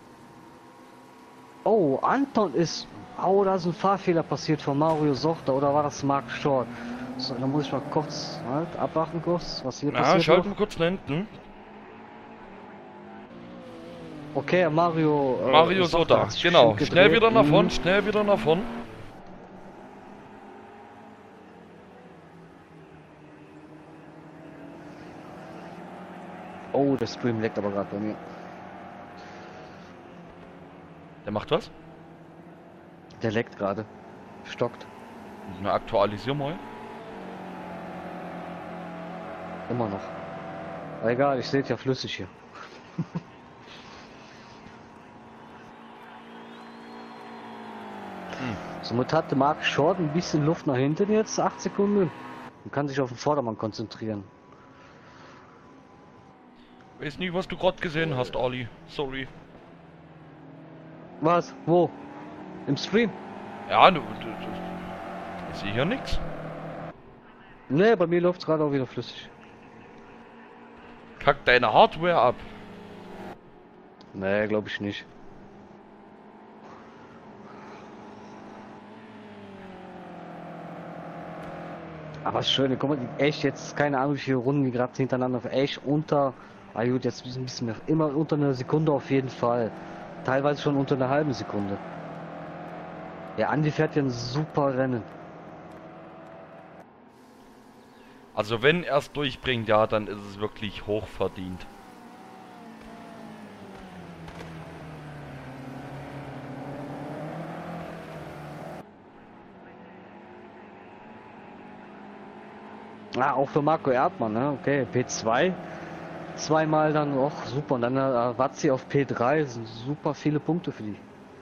Speaker 2: Oh, Anton ist. Oh, da ist ein Fahrfehler passiert von Mario Sochter oder war das Mark Short? So, da muss ich mal kurz halt, abwarten kurz, was hier
Speaker 1: Na,
Speaker 2: passiert.
Speaker 1: schalten
Speaker 2: noch.
Speaker 1: wir kurz nach hinten.
Speaker 2: Okay, Mario. äh,
Speaker 1: Mario Soda,
Speaker 2: hat sich
Speaker 1: genau.
Speaker 2: bestimmt
Speaker 1: Schnell
Speaker 2: gedreht.
Speaker 1: wieder nach
Speaker 2: Mhm.
Speaker 1: vorn, schnell wieder nach vorn.
Speaker 2: Oh, der Stream leckt aber gerade bei mir.
Speaker 1: Der macht was?
Speaker 2: Der leckt gerade. Stockt.
Speaker 1: Na, aktualisier mal.
Speaker 2: Immer noch. Aber egal, ich sehe ja flüssig hier.
Speaker 1: Hm.
Speaker 2: Somit hatte Mark Short ein bisschen Luft nach hinten jetzt, acht Sekunden. Und kann sich auf den Vordermann konzentrieren.
Speaker 1: Weiß nicht, was du gerade gesehen hast, Ali. Sorry.
Speaker 2: Was? Wo? Im Stream?
Speaker 1: Ja, du, du, du ich sehe hier nichts.
Speaker 2: Ne, bei mir läuft es gerade auch wieder flüssig.
Speaker 1: Kack deine Hardware ab.
Speaker 2: Ne, glaube ich nicht. Aber das Schöne, guck mal, die echt jetzt, keine Ahnung, wie viele Runden die gerade hintereinander, echt unter, ah gut, jetzt ein bisschen mehr, immer unter einer Sekunde auf jeden Fall. Teilweise schon unter einer halben Sekunde. Der Andi fährt ja ein super Rennen.
Speaker 1: Also wenn er es durchbringt, ja, dann ist es wirklich hoch verdient.
Speaker 2: Ah, auch für Marco Erdmann, ne? Okay, P zwei. Zweimal dann auch super. Und dann äh, Wazzi auf P drei. Sind super viele Punkte für die.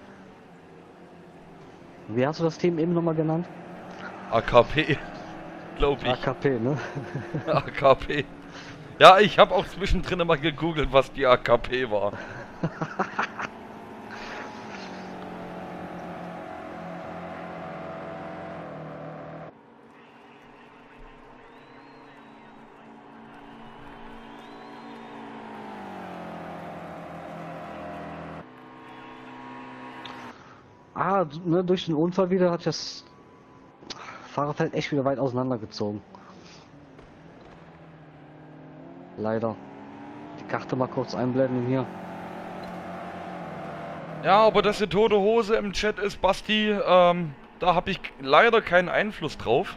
Speaker 2: Wie hast du das Team eben nochmal genannt?
Speaker 1: A K P, glaube ich.
Speaker 2: A K P, ne?
Speaker 1: A K P. Ja, ich habe auch zwischendrin mal gegoogelt, was die A K P war.
Speaker 2: Ah, ne, durch den Unfall wieder hat das Fahrerfeld echt wieder weit auseinandergezogen. Leider. Die Karte mal kurz einblenden hier.
Speaker 1: Ja, aber dass die tote Hose im Chat ist, Basti, ähm, da habe ich leider keinen Einfluss drauf.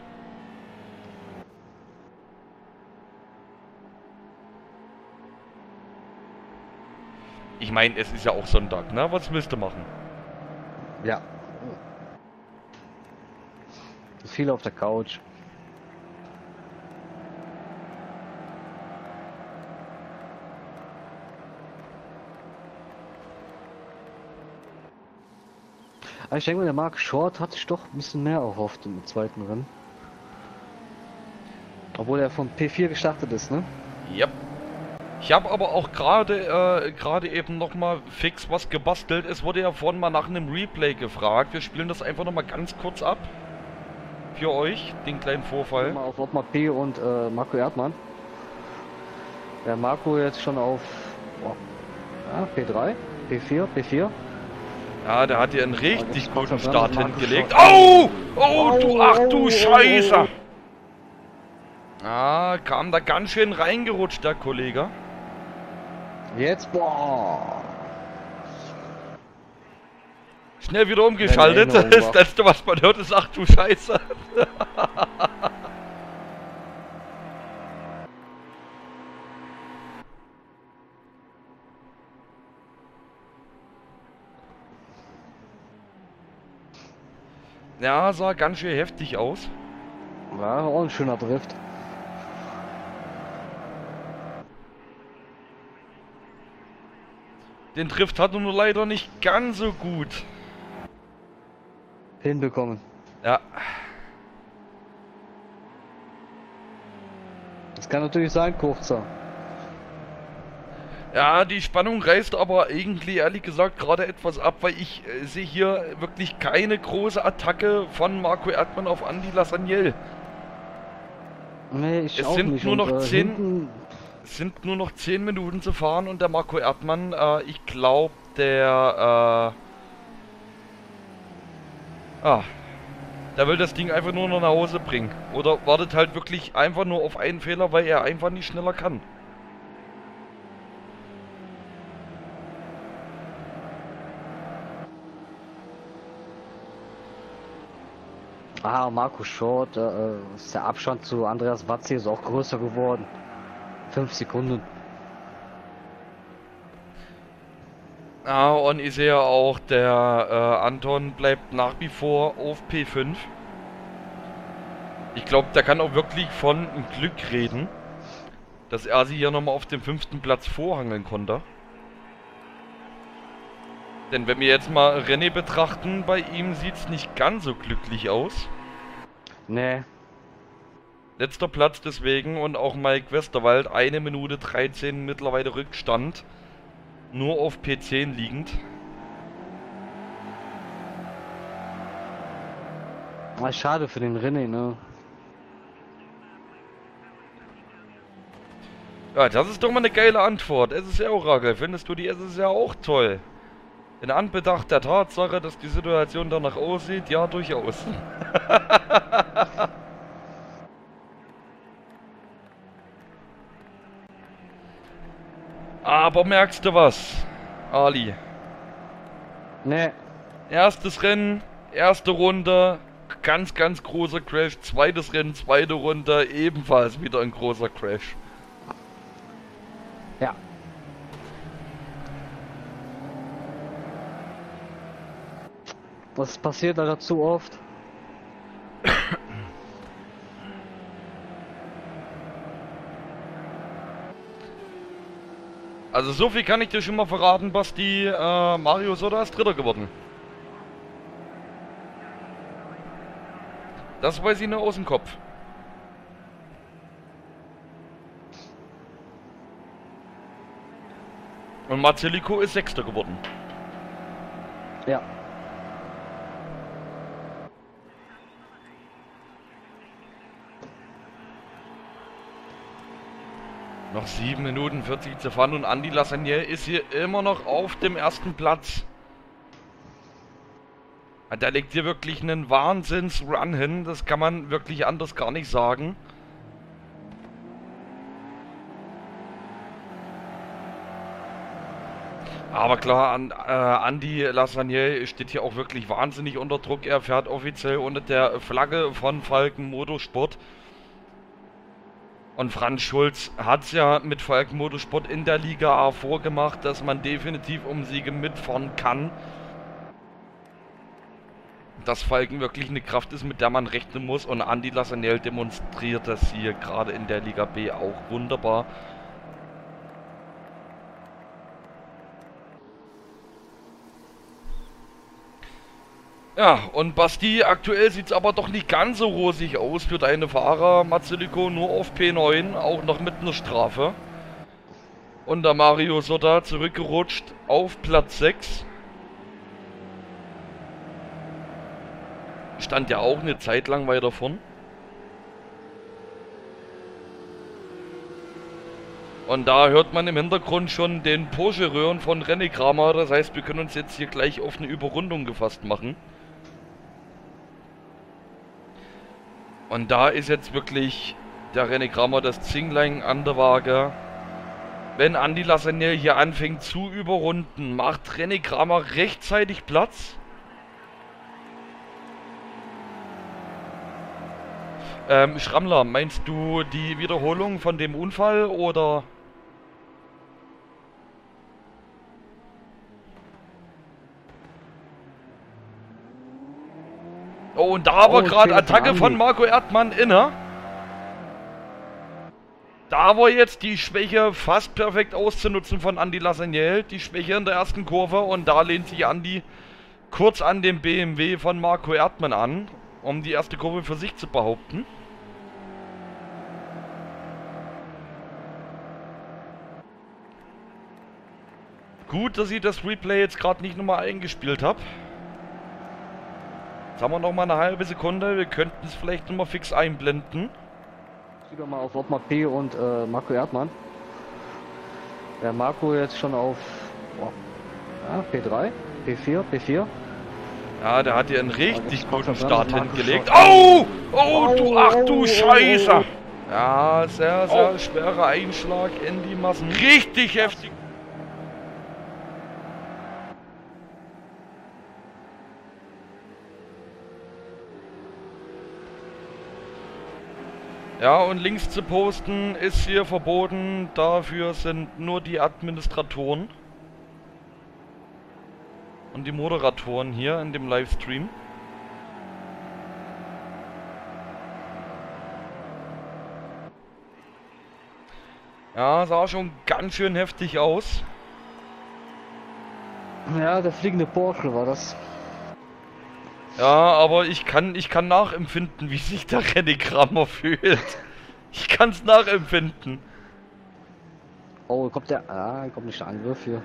Speaker 1: Ich meine, es ist ja auch Sonntag, ne? Was willst du machen?
Speaker 2: Ja. Viel auf der Couch. Aber ich denke mal, der Mark Short hat sich doch ein bisschen mehr erhofft im zweiten Rennen. Obwohl er vom P vier gestartet ist, ne?
Speaker 1: Yep. Ich habe aber auch gerade äh, gerade eben nochmal fix was gebastelt. Es wurde ja vorhin mal nach einem Replay gefragt. Wir spielen das einfach nochmal ganz kurz ab. Für euch, den kleinen Vorfall.
Speaker 2: Mal auf Ottmar P und äh, Marco Erdmann. Der Marco jetzt schon auf oh, ja, P drei, P vier, P vier.
Speaker 1: Ja, der hat hier einen richtig
Speaker 2: jetzt
Speaker 1: guten
Speaker 2: kommt er
Speaker 1: Start
Speaker 2: dran, Marco
Speaker 1: hingelegt.
Speaker 2: Schott.
Speaker 1: Oh! Oh, du,
Speaker 2: Oh,
Speaker 1: ach
Speaker 2: oh,
Speaker 1: du
Speaker 2: oh,
Speaker 1: Scheiße!
Speaker 2: oh,
Speaker 1: Ah, kam da ganz schön reingerutscht, der Kollege.
Speaker 2: Jetzt, boah.
Speaker 1: Schnell wieder umgeschaltet.
Speaker 2: Erinnerung
Speaker 1: Das
Speaker 2: war.
Speaker 1: letzte, was man hört, ist ach du Scheiße. Ja, sah ganz schön heftig aus.
Speaker 2: War auch ein schöner Drift.
Speaker 1: Den trifft hat er nur leider nicht ganz so gut.
Speaker 2: Hinbekommen.
Speaker 1: Ja,
Speaker 2: Das kann natürlich sein, kurzer.
Speaker 1: Ja, die Spannung reißt aber irgendwie ehrlich gesagt gerade etwas ab, weil ich äh, sehe hier wirklich keine große Attacke von Marco Erdmann auf Andy Lassagnel.
Speaker 2: Nee, ich
Speaker 1: Es
Speaker 2: auch
Speaker 1: sind
Speaker 2: nicht.
Speaker 1: nur
Speaker 2: Und,
Speaker 1: noch
Speaker 2: äh,
Speaker 1: zehn
Speaker 2: hinten,
Speaker 1: Es sind nur noch zehn Minuten zu fahren und der Marco Erdmann, äh, ich glaube, der, äh, ah, der will das Ding einfach nur noch nach Hause bringen. Oder wartet halt wirklich einfach nur auf einen Fehler, weil er einfach nicht schneller kann.
Speaker 2: ah, Marco Short, äh, ist der Abstand zu Andreas Watzi ist auch größer geworden. Fünf Sekunden.
Speaker 1: Ah, und ich sehe auch, der äh, Anton bleibt nach wie vor auf P fünf. Ich glaube, der kann auch wirklich von Glück reden, dass er sie hier nochmal auf dem fünften Platz vorhangeln konnte. Denn wenn wir jetzt mal René betrachten, bei ihm sieht es nicht ganz so glücklich aus.
Speaker 2: Nee,
Speaker 1: Letzter Platz deswegen und auch Mike Westerwald, eine Minute dreizehn mittlerweile Rückstand. Nur auf P zehn liegend.
Speaker 2: ah, schade für den René, ne?
Speaker 1: Ja, das ist doch mal eine geile Antwort. Es ist ja Orakel, findest du die? Es ist ja auch toll. In Anbetracht der Tatsache, dass die Situation danach aussieht, ja durchaus. Aber merkst du was, Ali?
Speaker 2: Nee,
Speaker 1: Erstes Rennen, erste Runde, ganz, ganz großer Crash. Zweites Rennen, zweite Runde, ebenfalls wieder ein großer Crash.
Speaker 2: ja. Was passiert da zu oft?
Speaker 1: Also so viel kann ich dir schon mal verraten, Basti. Äh, Mario Soda ist Dritter geworden. Das weiß ich nur aus dem Kopf. Und Marcelico ist Sechster geworden.
Speaker 2: Ja.
Speaker 1: Noch sieben Minuten vierzig zu fahren und Andy Lassagnel ist hier immer noch auf dem ersten Platz. Der legt hier wirklich einen Wahnsinns-Run hin, das kann man wirklich anders gar nicht sagen. Aber klar, an, äh, Andy Lassagnel steht hier auch wirklich wahnsinnig unter Druck. Er fährt offiziell unter der Flagge von Falken Motorsport. Und Franz Schulz hat es ja mit Falken Motorsport in der Liga A vorgemacht, dass man definitiv um Siege mitfahren kann. Dass Falken wirklich eine Kraft ist, mit der man rechnen muss. Und Andy Lassagnel demonstriert das hier gerade in der Liga B auch wunderbar. Ja, und Basti, aktuell sieht es aber doch nicht ganz so rosig aus für deine Fahrer. Marcelico nur auf P neun, auch noch mit einer Strafe. Und der Mario Soda zurückgerutscht auf Platz sechs. Stand ja auch eine Zeit lang weiter vorn. Und da hört man im Hintergrund schon den Porsche-Röhren von René Kramer. Das heißt, wir können uns jetzt hier gleich auf eine Überrundung gefasst machen. Und da ist jetzt wirklich der René Kramer das Zinglein an der Waage. Wenn Andy Lassagnel hier anfängt zu überrunden, macht René Kramer rechtzeitig Platz. Ähm, Schrammler, meinst du die Wiederholung von dem Unfall oder? Oh, und da war
Speaker 2: Oh,
Speaker 1: gerade
Speaker 2: Fehler von
Speaker 1: Attacke von
Speaker 2: Andi.
Speaker 1: Marco Erdmann inne. Da war jetzt die Schwäche fast perfekt auszunutzen von Andy Lassagnel. Die Schwäche in der ersten Kurve und da lehnt sich Andy kurz an dem B M W von Marco Erdmann an, um die erste Kurve für sich zu behaupten. Gut, dass ich das Replay jetzt gerade nicht nochmal eingespielt habe. Jetzt haben wir noch mal eine halbe Sekunde. Wir könnten es vielleicht nochmal fix einblenden.
Speaker 2: Wieder mal auf Ottmar P. und äh, Marco Erdmann. Der Marco jetzt schon auf boah, ja, P drei, P vier, P vier.
Speaker 1: Ja, der hat hier einen richtig
Speaker 2: Ja,
Speaker 1: guten
Speaker 2: das
Speaker 1: Start
Speaker 2: Marco
Speaker 1: hingelegt.
Speaker 2: schon.
Speaker 1: Oh! Oh, du, ach
Speaker 2: Oh,
Speaker 1: du
Speaker 2: oh,
Speaker 1: Scheiße!
Speaker 2: oh,
Speaker 1: Ja, sehr, sehr schwerer Einschlag in die Massen. Richtig heftig. Ja, und Links zu posten ist hier verboten. Dafür sind nur die Administratoren und die Moderatoren hier in dem Livestream. Ja, sah schon ganz schön heftig aus.
Speaker 2: Ja, der fliegende Porsche war das.
Speaker 1: Ja, aber ich kann, ich kann nachempfinden, wie sich der René Kramer fühlt. Ich kann's nachempfinden.
Speaker 2: Oh, kommt der. Ah, kommt nicht der Angriff hier.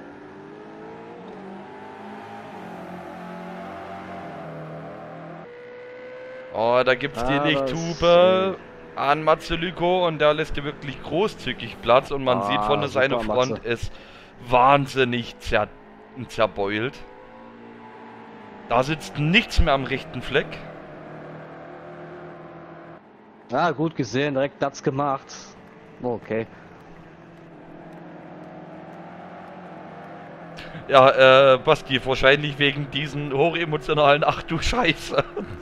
Speaker 1: Oh, da gibt's die
Speaker 2: Ah, das,
Speaker 1: Lichttube an Matzeluko und der lässt dir wirklich großzügig Platz und man
Speaker 2: Ah,
Speaker 1: sieht vorne, seine
Speaker 2: super,
Speaker 1: Front
Speaker 2: Matze.
Speaker 1: ist wahnsinnig zer zerbeult. Da sitzt nichts mehr am rechten Fleck.
Speaker 2: Ah, gut gesehen, direkt Platz gemacht. Okay.
Speaker 1: Ja, äh, Basti, wahrscheinlich wegen diesen hochemotionalen Ach du Scheiße.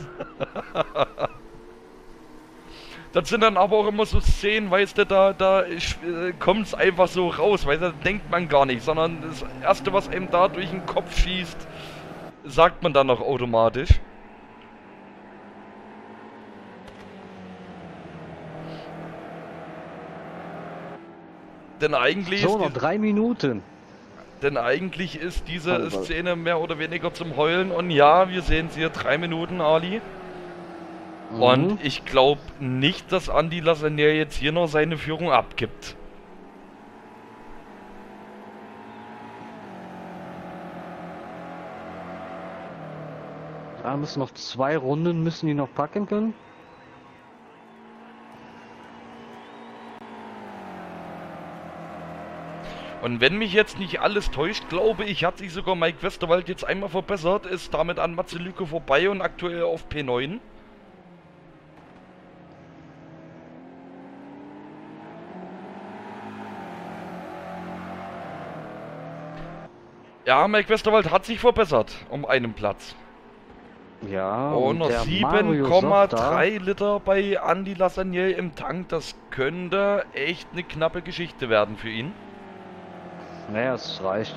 Speaker 1: Das sind dann aber auch immer so Szenen, weißt du, da, da äh, kommt es einfach so raus, weißt du, da denkt man gar nicht, sondern das Erste, was einem da durch den Kopf schießt, sagt man dann noch automatisch. Denn eigentlich
Speaker 2: So,
Speaker 1: ist
Speaker 2: noch
Speaker 1: die,
Speaker 2: drei Minuten.
Speaker 1: denn eigentlich ist diese
Speaker 2: Also.
Speaker 1: Szene mehr oder weniger zum Heulen. Und ja, wir sehen es hier, drei Minuten, Ali.
Speaker 2: Mhm.
Speaker 1: Und ich glaube nicht, dass Andy Lasagna jetzt hier noch seine Führung abgibt.
Speaker 2: Da müssen noch zwei Runden, müssen die noch packen können.
Speaker 1: Und wenn mich jetzt nicht alles täuscht, glaube ich, hat sich sogar Mike Westerwald jetzt einmal verbessert, ist damit an Matzeluko vorbei und aktuell auf P neun. Ja, Mike Westerwald hat sich verbessert um einen Platz.
Speaker 2: Ja,
Speaker 1: Oh,
Speaker 2: und
Speaker 1: noch
Speaker 2: der
Speaker 1: sieben
Speaker 2: Mario
Speaker 1: Komma
Speaker 2: Softa-
Speaker 1: drei Liter bei Andy Lasagna im Tank. Das könnte echt eine knappe Geschichte werden für ihn.
Speaker 2: Naja, es reicht.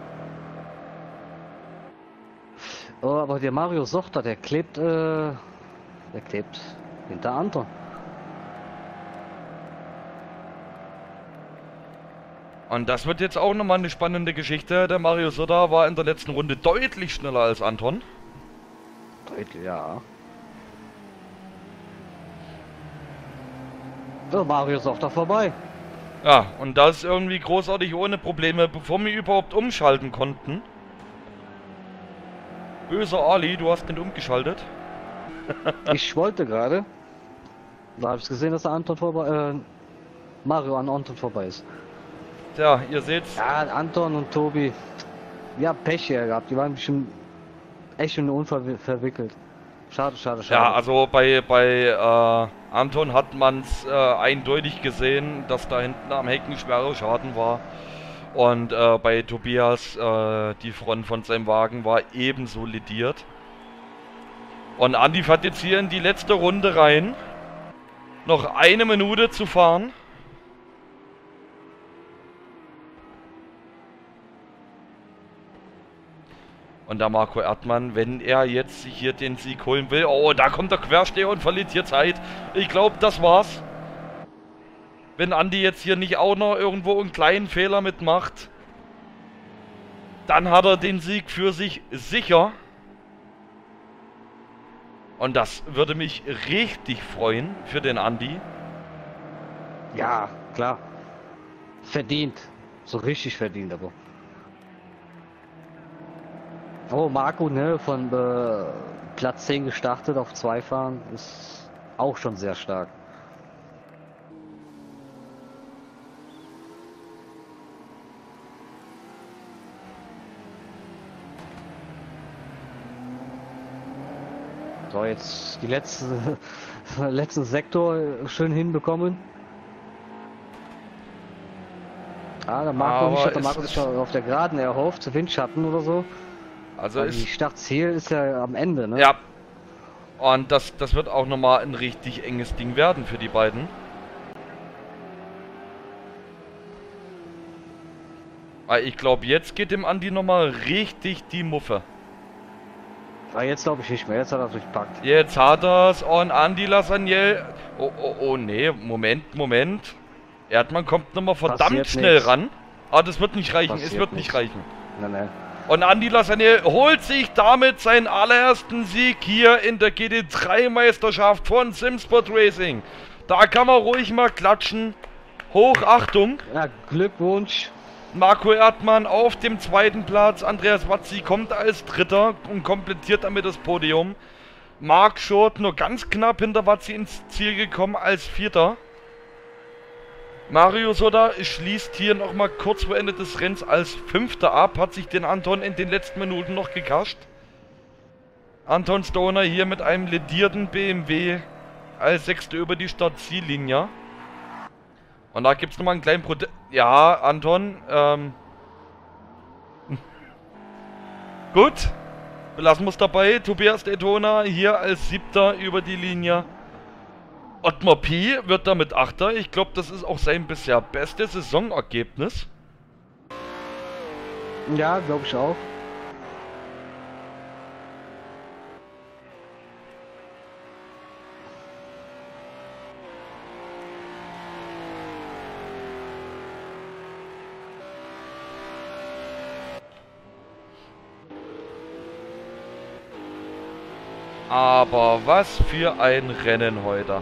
Speaker 2: Oh, aber der Mario Sochter, der klebt, äh, der klebt hinter Anton.
Speaker 1: Und das wird jetzt auch nochmal eine spannende Geschichte. Der Mario Soda war in der letzten Runde deutlich schneller als Anton.
Speaker 2: Deutlich, ja. So, Mario Sochter vorbei.
Speaker 1: Ja, und das irgendwie großartig ohne Probleme, bevor wir überhaupt umschalten konnten. Böser Ali, du hast nicht umgeschaltet.
Speaker 2: Ich wollte gerade. Da habe ich gesehen, dass der Anton vorbei, äh, Mario an Anton vorbei ist.
Speaker 1: Tja, ihr seht's.
Speaker 2: Ja, Anton und Tobi, ja, Pech hier gehabt. Die waren bestimmt echt in den Unfall ver- verwickelt. Schade, schade, schade.
Speaker 1: Ja, also bei, bei äh, Anton hat man es äh, eindeutig gesehen, dass da hinten am Heck ein schwerer Schaden war. Und äh, bei Tobias, äh, die Front von seinem Wagen war ebenso lediert. Und Andi fährt jetzt hier in die letzte Runde rein. Noch eine Minute zu fahren. Und der Marco Erdmann, wenn er jetzt sich hier den Sieg holen will. Oh, da kommt der Quersteher und verliert hier Zeit. Ich glaube, das war's. Wenn Andi jetzt hier nicht auch noch irgendwo einen kleinen Fehler mitmacht, dann hat er den Sieg für sich sicher. Und das würde mich richtig freuen für den Andi.
Speaker 2: Ja, klar. Verdient. So richtig verdient, aber. Oh, Marco, ne, von äh, Platz zehn gestartet auf zwei fahren, ist auch schon sehr stark. So, jetzt die letzte, letzten Sektor schön hinbekommen. Ah, der Marco nicht,
Speaker 1: Aber
Speaker 2: hat der
Speaker 1: es
Speaker 2: Marco sich
Speaker 1: ist-
Speaker 2: schon auf der Geraden erhofft, Windschatten oder so.
Speaker 1: Also
Speaker 2: Weil die
Speaker 1: ist,
Speaker 2: Startziel ist ja am Ende, ne?
Speaker 1: ja, und das, das wird auch nochmal ein richtig enges Ding werden für die beiden. Weil ich glaube, jetzt geht dem Andi nochmal richtig die Muffe.
Speaker 2: Ah, jetzt glaube ich nicht mehr, jetzt hat er durchpackt.
Speaker 1: Jetzt hat er's und Andi Lassagnel. Oh, oh, oh, nee, Moment, Moment. Erdmann kommt nochmal verdammt
Speaker 2: Passiert
Speaker 1: schnell
Speaker 2: nix.
Speaker 1: ran. Aber das wird nicht reichen, es
Speaker 2: Passiert
Speaker 1: wird nicht
Speaker 2: nix.
Speaker 1: reichen.
Speaker 2: Nein, nein.
Speaker 1: Und Andi Lassagnel holt sich damit seinen allerersten Sieg hier in der G T drei Meisterschaft von Simsport Racing. Da kann man ruhig mal klatschen. Hochachtung.
Speaker 2: Ja, Glückwunsch.
Speaker 1: Marco Erdmann auf dem zweiten Platz. Andreas Wazzi kommt als Dritter und komplettiert damit das Podium. Marc Schurt nur ganz knapp hinter Wazzi ins Ziel gekommen als Vierter. Mario Soda schließt hier nochmal kurz vor Ende des Rennens als Fünfter ab. Hat sich den Anton in den letzten Minuten noch gekascht. Anton Stoner hier mit einem ledierten B M W als Sechster über die Startziellinie. Und da gibt es nochmal einen kleinen Protest. Ja, Anton, ähm... Gut, belassen wir es dabei. Tobias Daytona hier als Siebter über die Linie. Ottmar P. wird damit Achter. Ich glaube, das ist auch sein bisher bestes Saisonergebnis.
Speaker 2: Ja, glaube ich auch.
Speaker 1: Aber was für ein Rennen heute.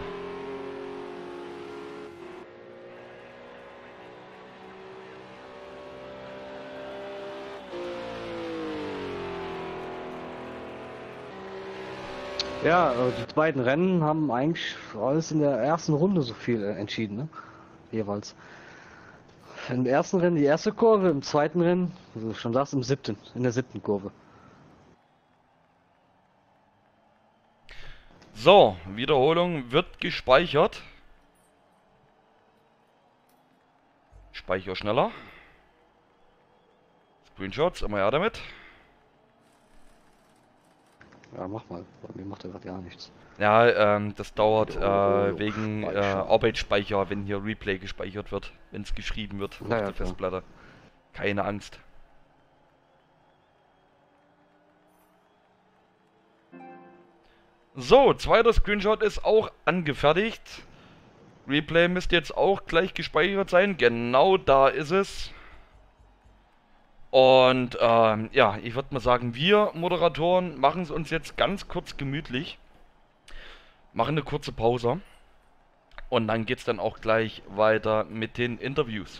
Speaker 2: Ja, äh, die beiden Rennen haben eigentlich alles in der ersten Runde so viel äh, entschieden, ne? Jeweils. Im ersten Rennen die erste Kurve, im zweiten Rennen, wie du schon sagst, im siebten, in der siebten Kurve.
Speaker 1: So, Wiederholung wird gespeichert. Speicher schneller. Screenshots, immer ja damit.
Speaker 2: Ja, mach mal. Bei mir macht er gerade gar nichts.
Speaker 1: Ja, ähm, das dauert äh,
Speaker 2: Oh,
Speaker 1: wegen äh,
Speaker 2: Speicher.
Speaker 1: Arbeitsspeicher, wenn hier Replay gespeichert wird, wenn es geschrieben wird auf
Speaker 2: Ja, ja,
Speaker 1: die
Speaker 2: klar.
Speaker 1: Festplatte. Keine Angst. So, zweiter Screenshot ist auch angefertigt. Replay müsste jetzt auch gleich gespeichert sein. Genau da ist es. Und ähm, ja, ich würde mal sagen, wir Moderatoren machen es uns jetzt ganz kurz gemütlich. Machen eine kurze Pause. Und dann geht es dann auch gleich weiter mit den Interviews.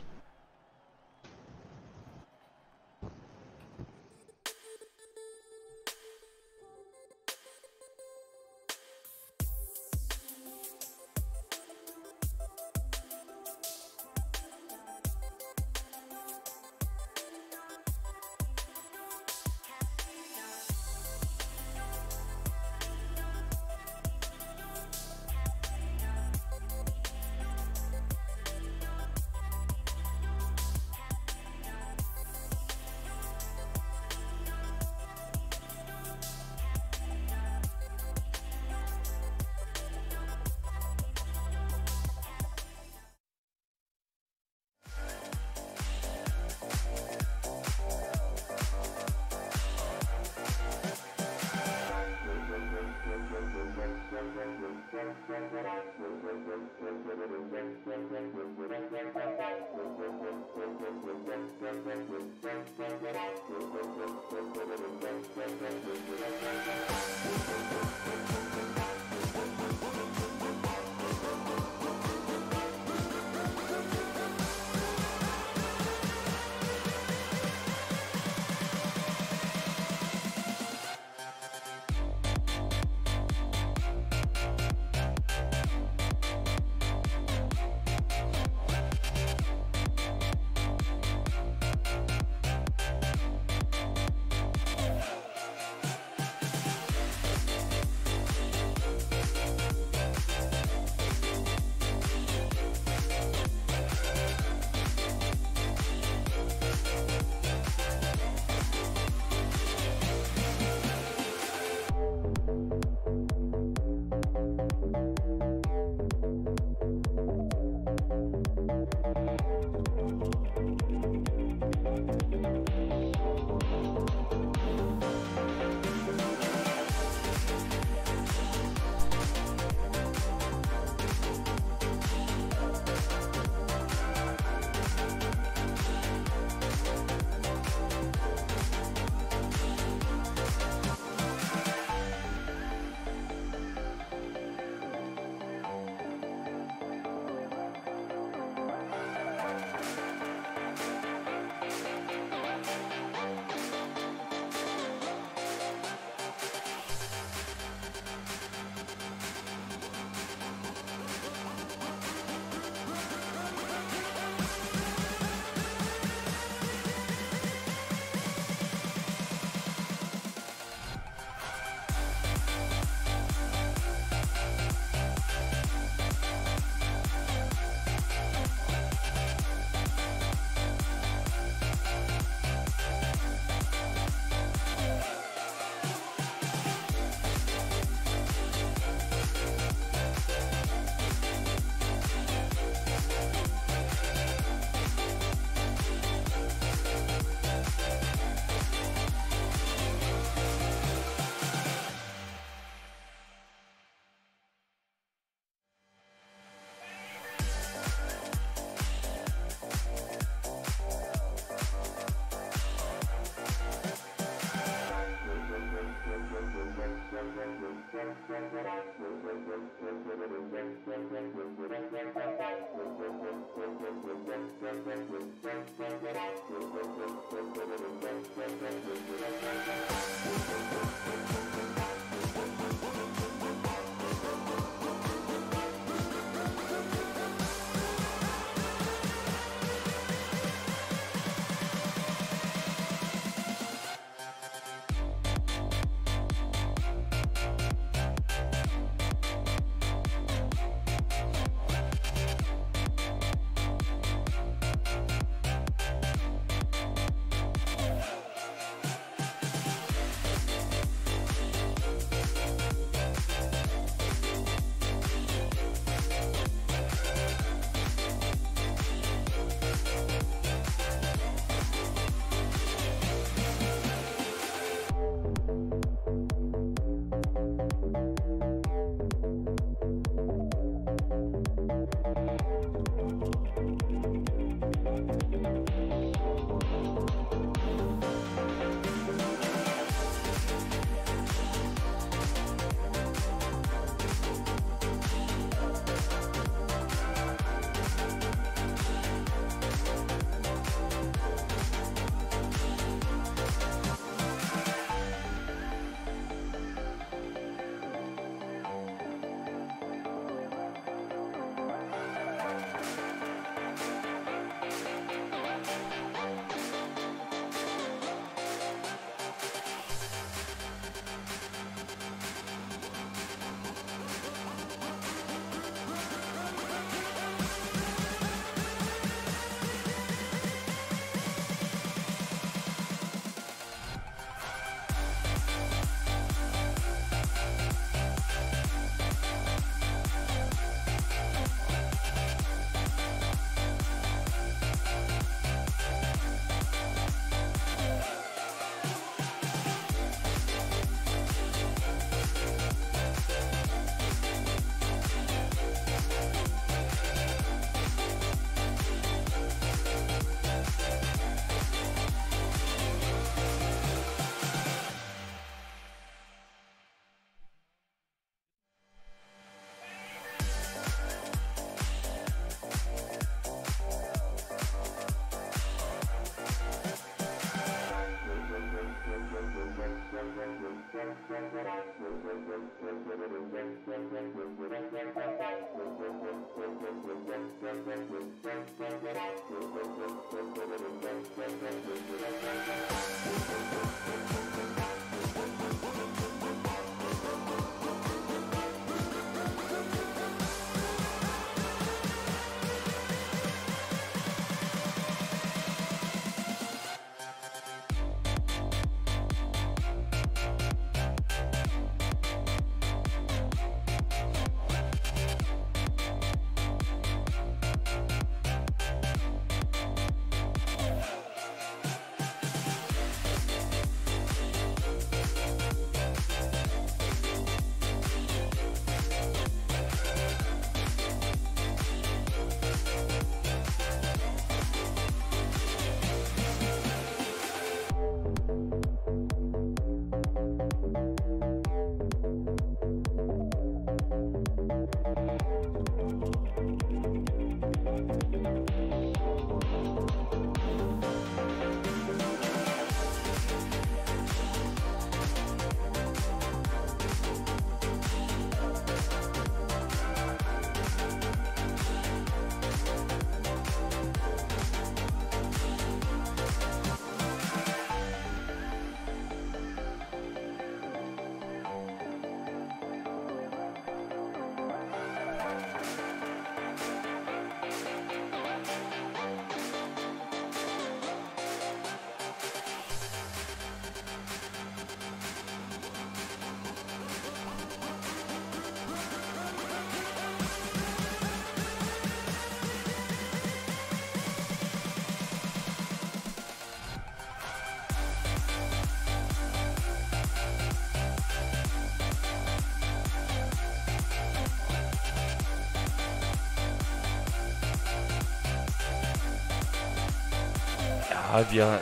Speaker 1: Ja, wir...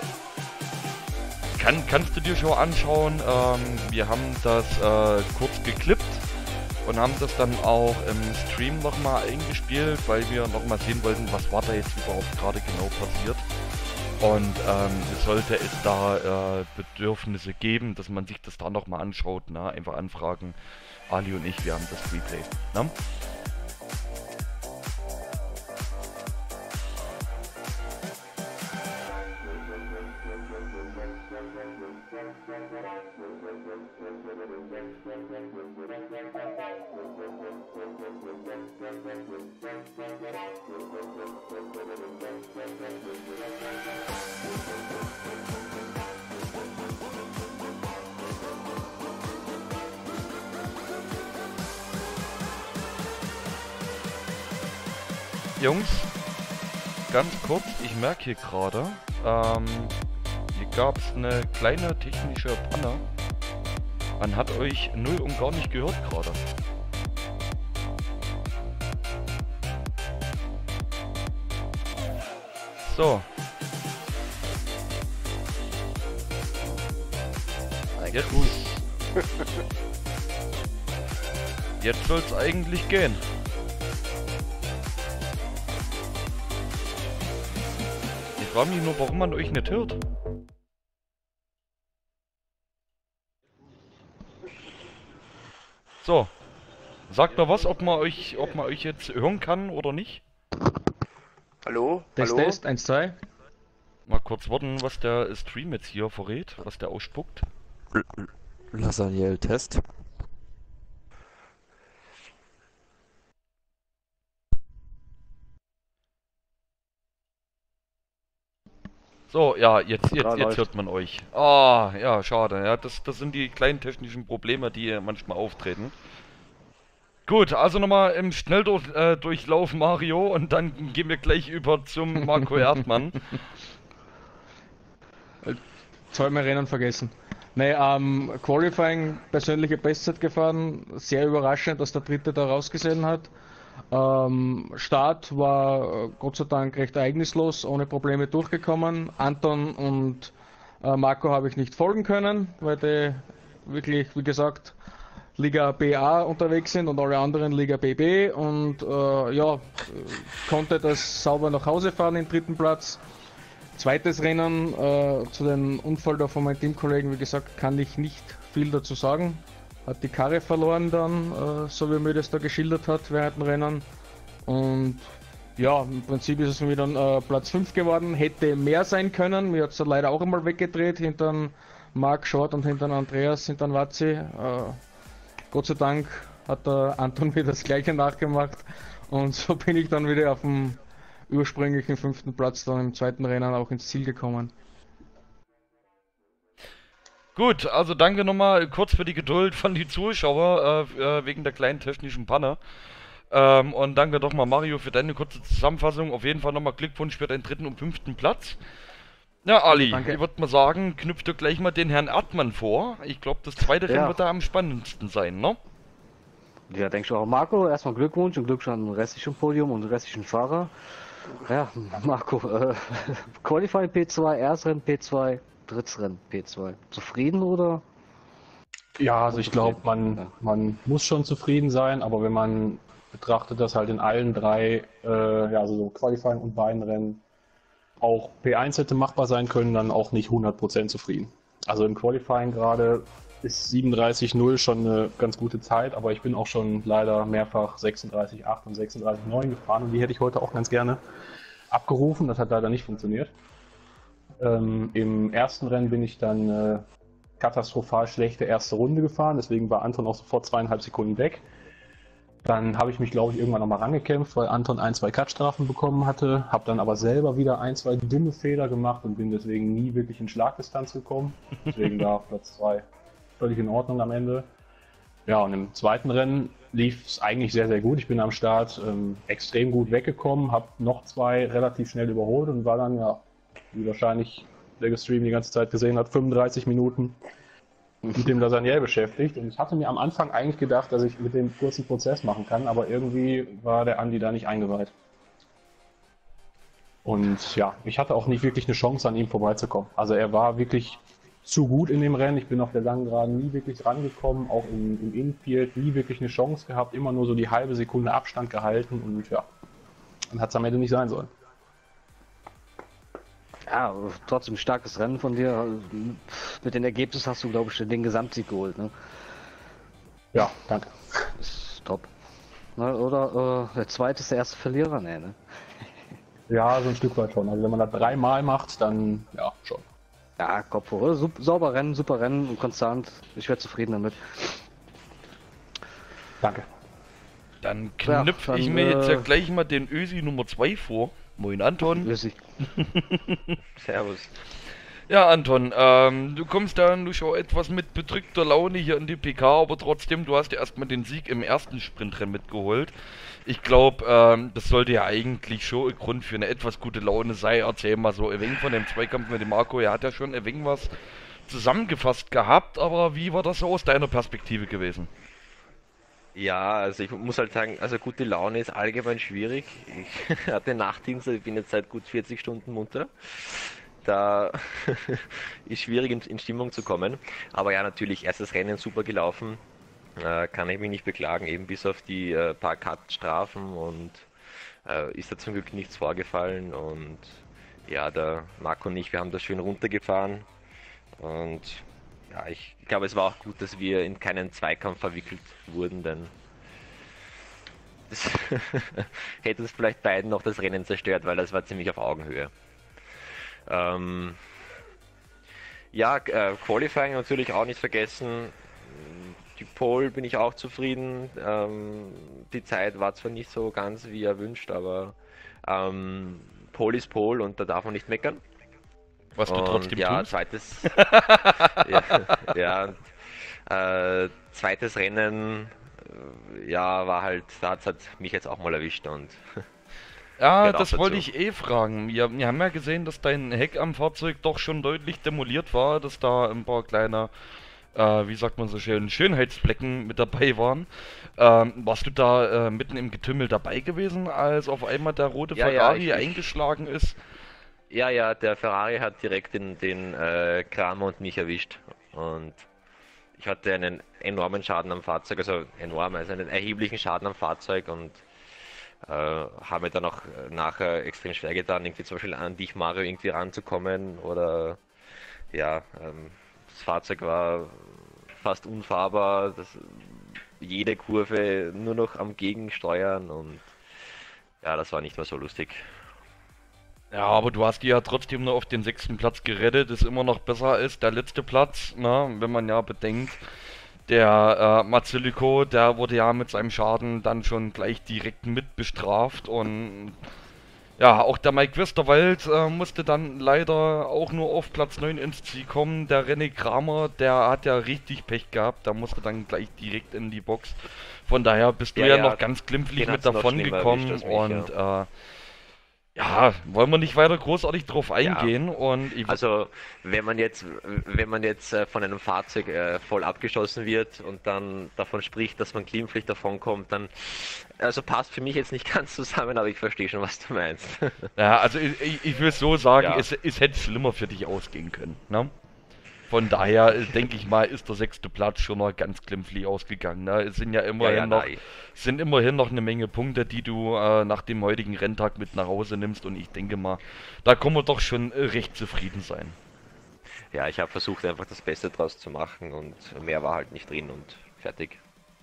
Speaker 1: Kann, kannst du dir schon anschauen, ähm, wir haben das äh, kurz geklippt und haben das dann auch im Stream nochmal eingespielt, weil wir nochmal sehen wollten, was war da jetzt überhaupt gerade genau passiert. Und ähm, sollte es da äh, Bedürfnisse geben, dass man sich das da nochmal anschaut, ne? Einfach anfragen. Ali und ich, wir haben das Replay. Ne? Jungs, ganz kurz, ich merke hier gerade, ähm, hier gab es eine kleine technische Panne. Man hat euch null und gar nicht gehört gerade. So. Jetzt, jetzt soll es eigentlich gehen. Ich frage mich nur, warum man euch nicht hört. So. Sagt mal was, ob man euch, ob man euch jetzt hören kann oder nicht.
Speaker 4: Hallo?
Speaker 2: Test,
Speaker 4: Hallo?
Speaker 2: Test, eins, zwei.
Speaker 1: Mal kurz warten, was der Stream jetzt hier verrät, was der ausspuckt.
Speaker 5: Lasaniel-Test.
Speaker 1: So, ja, jetzt, jetzt,
Speaker 4: Ja,
Speaker 1: jetzt
Speaker 4: läuft.
Speaker 1: hört man euch. Ah, ja, schade. Ja, das, das sind die kleinen technischen Probleme, die manchmal auftreten. Gut, also nochmal im Schnelldurchlauf äh, Mario und dann gehen wir gleich über zum Marco Erdmann.
Speaker 6: Zweimal Rennen vergessen. Nee, ähm, Qualifying persönliche Bestzeit gefahren, sehr überraschend, dass der Dritte da rausgesehen hat. Ähm, Start war äh, Gott sei Dank recht ereignislos, ohne Probleme durchgekommen. Anton und äh, Marco habe ich nicht folgen können, weil die wirklich, wie gesagt, Liga B A unterwegs sind und alle anderen Liga B B und äh, ja, konnte das sauber nach Hause fahren im dritten Platz. Zweites Rennen, äh, zu dem Unfall da von meinem Teamkollegen, wie gesagt, kann ich nicht viel dazu sagen. Hat die Karre verloren dann, äh, so wie mir das da geschildert hat während dem Rennen. Und Ja, im Prinzip ist es für mich dann äh, Platz fünf geworden. Hätte mehr sein können. Mir hat es leider auch einmal weggedreht hinter Marc Short und hinter Andreas, hinter Wazzi. Äh, Gott sei Dank hat der Anton wieder das gleiche nachgemacht. Und so bin ich dann wieder auf dem ursprünglichen fünften Platz dann im zweiten Rennen auch ins Ziel gekommen.
Speaker 1: Gut, also danke nochmal kurz für die Geduld von die Zuschauer äh, äh, wegen der kleinen technischen Panne. Ähm, und danke doch mal Mario für deine kurze Zusammenfassung. Auf jeden Fall nochmal Glückwunsch für deinen dritten und fünften Platz. Ja, Ali,
Speaker 6: Danke.
Speaker 1: ich würde mal sagen, knüpft du gleich mal den Herrn Erdmann vor. Ich glaube, das zweite
Speaker 2: Ja.
Speaker 1: Rennen wird da am spannendsten sein, ne?
Speaker 2: Ja, denke ich auch. Marco, erstmal Glückwunsch und Glückwunsch an den restlichen Podium und den restlichen Fahrer. Ja, Marco, äh, Qualifying P zwei, Erstrennen P zwei, Drittsrennen P zwei. Zufrieden oder?
Speaker 5: Ja, also ich glaube, man,
Speaker 2: Ja.
Speaker 5: man muss schon zufrieden sein, aber wenn man betrachtet, dass halt in allen drei, äh, ja, also so Qualifying und beiden Rennen auch P eins hätte machbar sein können, dann auch nicht hundert Prozent zufrieden. Also im Qualifying gerade ist siebenunddreißig null schon eine ganz gute Zeit, aber ich bin auch schon leider mehrfach sechsunddreißig acht und sechsunddreißig neun gefahren und die hätte ich heute auch ganz gerne abgerufen, das hat leider nicht funktioniert. Ähm, Im ersten Rennen bin ich dann äh, katastrophal schlechte erste Runde gefahren, deswegen war Anton auch sofort zweieinhalb Sekunden weg. Dann habe ich mich, glaube ich, irgendwann nochmal rangekämpft, weil Anton ein, zwei Cut-Strafen bekommen hatte, habe dann aber selber wieder ein, zwei dumme Fehler gemacht und bin deswegen nie wirklich in Schlagdistanz gekommen. Deswegen da auf Platz zwei völlig in Ordnung am Ende. Ja, und im zweiten Rennen lief es eigentlich sehr, sehr gut. Ich bin am Start ähm, extrem gut weggekommen, habe noch zwei relativ schnell überholt und war dann, ja, wie wahrscheinlich der gestreamt die ganze Zeit gesehen hat, fünfunddreißig Minuten mit dem Lasagne beschäftigt. Und ich hatte mir am Anfang eigentlich gedacht, dass ich mit dem kurzen Prozess machen kann, aber irgendwie war der Andi da nicht eingeweiht. Und ja, ich hatte auch nicht wirklich eine Chance, an ihm vorbeizukommen. Also er war wirklich zu gut in dem Rennen. Ich bin auf der langen Geraden nie wirklich rangekommen, auch im, im Infield nie wirklich eine Chance gehabt, immer nur so die halbe Sekunde Abstand gehalten und ja, dann hat es am Ende nicht sein sollen.
Speaker 2: Ja, trotzdem starkes Rennen von dir. Mit den Ergebnissen hast du, glaube ich, den Gesamtsieg geholt, ne?
Speaker 5: Ja, danke.
Speaker 2: Ist top. Ne, oder äh, der zweite ist der erste Verlierer, ne? ne?
Speaker 5: Ja, so ein Stück weit schon. Also wenn man das dreimal macht, dann ja, schon.
Speaker 2: Ja, Kopf hoch. Oder? Sup sauber Rennen, super Rennen und konstant. Ich wäre zufrieden damit.
Speaker 5: Danke.
Speaker 1: Dann
Speaker 2: Ja,
Speaker 1: knüpfe
Speaker 2: dann,
Speaker 1: ich mir jetzt ja
Speaker 2: äh,
Speaker 1: gleich mal den Ösi Nummer zwei vor. Moin Anton.
Speaker 2: Grüß dich.
Speaker 4: Servus.
Speaker 1: Ja, Anton, ähm, du kommst da nur schon etwas mit bedrückter Laune hier in die P K, aber trotzdem, du hast ja erstmal den Sieg im ersten Sprintrennen mitgeholt. Ich glaube, ähm, das sollte ja eigentlich schon ein Grund für eine etwas gute Laune sein. Erzähl mal so ein wenig von dem Zweikampf mit dem Marco. Er hat ja schon ein wenig was zusammengefasst gehabt, aber wie war das so aus deiner Perspektive gewesen?
Speaker 4: Ja, also ich muss halt sagen, also gute Laune ist allgemein schwierig. Ich hatte Nachtdienst, ich bin jetzt seit gut vierzig Stunden munter. Da ist schwierig in, in Stimmung zu kommen. Aber ja, natürlich, erstes Rennen super gelaufen. Äh, kann ich mich nicht beklagen, eben bis auf die äh, paar Cut-Strafen und äh, ist da zum Glück nichts vorgefallen. Und ja, der Marco und ich, wir haben das schön runtergefahren. Und ja, ich glaube, es war auch gut, dass wir in keinen Zweikampf verwickelt wurden, denn das hätte uns vielleicht beiden noch das Rennen zerstört, weil das war ziemlich auf Augenhöhe. Ähm, ja, äh, Qualifying natürlich auch nicht vergessen. Die Pole bin ich auch zufrieden. Ähm, die Zeit war zwar nicht so ganz wie erwünscht, aber ähm, Pole ist Pole und da darf man nicht meckern.
Speaker 1: Was du
Speaker 4: Und
Speaker 1: trotzdem
Speaker 4: ja,
Speaker 1: tust?
Speaker 4: zweites, ja, ja, äh, zweites Rennen, äh, ja, war halt, da hat halt mich jetzt auch mal erwischt und
Speaker 1: Ja,
Speaker 4: gehört auch
Speaker 1: das wollte
Speaker 4: dazu.
Speaker 1: ich eh fragen. Wir, wir haben ja gesehen, dass dein Heck am Fahrzeug doch schon deutlich demoliert war, dass da ein paar kleine, äh, wie sagt man so schön, Schönheitsflecken mit dabei waren. Ähm, warst du da äh, mitten im Getümmel dabei gewesen, als auf einmal der rote
Speaker 4: Ja, ja,
Speaker 1: Ferrari
Speaker 4: ich, ich,
Speaker 1: eingeschlagen ist?
Speaker 4: ja, ja, der Ferrari hat direkt den, den äh, Kramer und mich erwischt und ich hatte einen enormen Schaden am Fahrzeug, also enorm, also einen erheblichen Schaden am Fahrzeug und äh, habe mir dann auch nachher extrem schwer getan, irgendwie zum Beispiel an dich, Mario, irgendwie ranzukommen oder ja, ähm, das Fahrzeug war fast unfahrbar, das, jede Kurve nur noch am Gegensteuern und Ja, das war nicht mehr so lustig.
Speaker 1: Ja, aber du hast die ja trotzdem nur auf den sechsten Platz gerettet, ist immer noch besser als der letzte Platz, ne? Wenn man ja bedenkt, der äh, Mazzuliko, der wurde ja mit seinem Schaden dann schon gleich direkt mit bestraft und ja, auch der Mike Westerwald äh, musste dann leider auch nur auf Platz neun ins Ziel kommen. Der René Kramer, der hat ja richtig Pech gehabt, der musste dann gleich direkt in die Box. Von daher bist du
Speaker 4: Ja,
Speaker 1: ja,
Speaker 4: ja,
Speaker 1: noch ganz glimpflich
Speaker 4: den
Speaker 1: mit
Speaker 4: hat's noch
Speaker 1: davon
Speaker 4: schlimmer
Speaker 1: gekommen
Speaker 4: erwischt als mich,
Speaker 1: und äh, ja, wollen wir nicht weiter großartig drauf eingehen und ich
Speaker 4: Also, wenn man jetzt, wenn man jetzt äh, von einem Fahrzeug äh, voll abgeschossen wird und dann davon spricht, dass man glimpflich davonkommt, dann, also passt für mich jetzt nicht ganz zusammen, aber ich verstehe schon, was du meinst.
Speaker 1: ja, also ich, ich, ich will so sagen,
Speaker 4: Ja.
Speaker 1: es, es hätte schlimmer für dich ausgehen können, ne? Von daher äh, denke ich mal, ist der sechste Platz schon noch ganz glimpflich ausgegangen. Ne? Es sind ja immerhin
Speaker 4: ja,
Speaker 1: noch,
Speaker 4: nein.
Speaker 1: sind immerhin noch eine Menge Punkte, die du äh, nach dem heutigen Renntag mit nach Hause nimmst und ich denke mal, da können wir doch schon äh, recht zufrieden sein.
Speaker 4: Ja, ich habe versucht, einfach das Beste draus zu machen und mehr war halt nicht drin und fertig.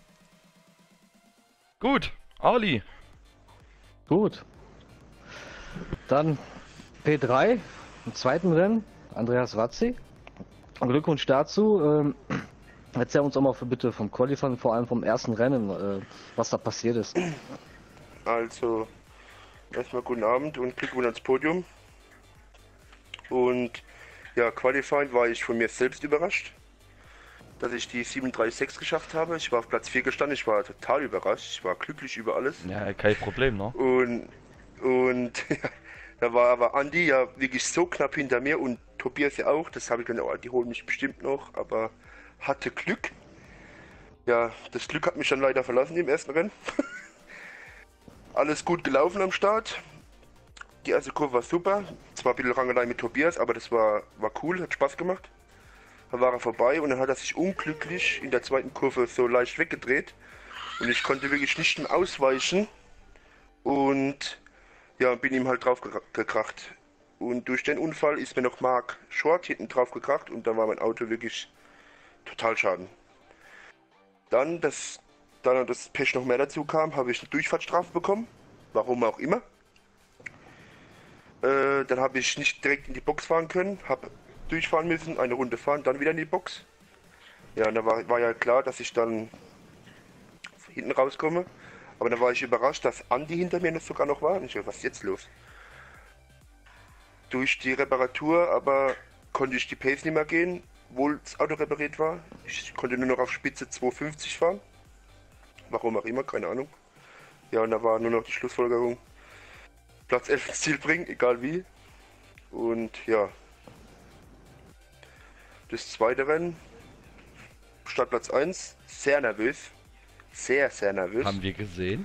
Speaker 1: Gut, Ali.
Speaker 2: Gut. Dann P drei, im zweiten Rennen, Andreas Wazzi. Glückwunsch dazu. Ähm, erzähl uns auch mal für bitte vom Qualifying, vor allem vom ersten Rennen, äh, was da passiert ist.
Speaker 7: Also, erstmal guten Abend und Glückwunsch ans Podium. Und ja, Qualifying war ich von mir selbst überrascht, dass ich die siebenunddreißig Komma sechs geschafft habe. Ich war auf Platz vier gestanden, ich war total überrascht, ich war glücklich über alles.
Speaker 1: Ja, kein Problem, ne?
Speaker 7: Und, und ja, da war aber Andi ja wirklich so knapp hinter mir und Tobias ja auch. Das habe ich gedacht, oh, die holen mich bestimmt noch, aber hatte Glück. Ja, das Glück hat mich dann leider verlassen im ersten Rennen. Alles gut gelaufen am Start. Die erste Kurve war super. Zwar ein bisschen Rangelei mit Tobias, aber das war, war cool, hat Spaß gemacht. Dann war er vorbei und dann hat er sich unglücklich in der zweiten Kurve so leicht weggedreht. Und ich konnte wirklich nicht mehr ausweichen. Und ja, bin ihm halt drauf gekracht. Und durch den Unfall ist mir noch Mark Short hinten drauf gekracht und da war mein Auto wirklich total schaden. Dann, dass da das Pech noch mehr dazu kam, habe ich eine Durchfahrtsstrafe bekommen. Warum auch immer. Äh, dann habe ich nicht direkt in die Box fahren können, habe durchfahren müssen, eine Runde fahren, dann wieder in die Box. Ja, und da war, war ja klar, dass ich dann hinten rauskomme. Aber dann war ich überrascht, dass Andi hinter mir noch sogar noch war. Und ich dachte, was ist jetzt los? Durch die Reparatur aber konnte ich die Pace nicht mehr gehen, obwohl das Auto repariert war. Ich konnte nur noch auf Spitze zweihundertfünfzig fahren. Warum auch immer, keine Ahnung. Ja, und da war nur noch die Schlussfolgerung. Platz elf ins Ziel bringen, egal wie. Und ja. Das zweite Rennen. Startplatz eins. Sehr nervös. Sehr, sehr nervös.
Speaker 1: Haben wir gesehen.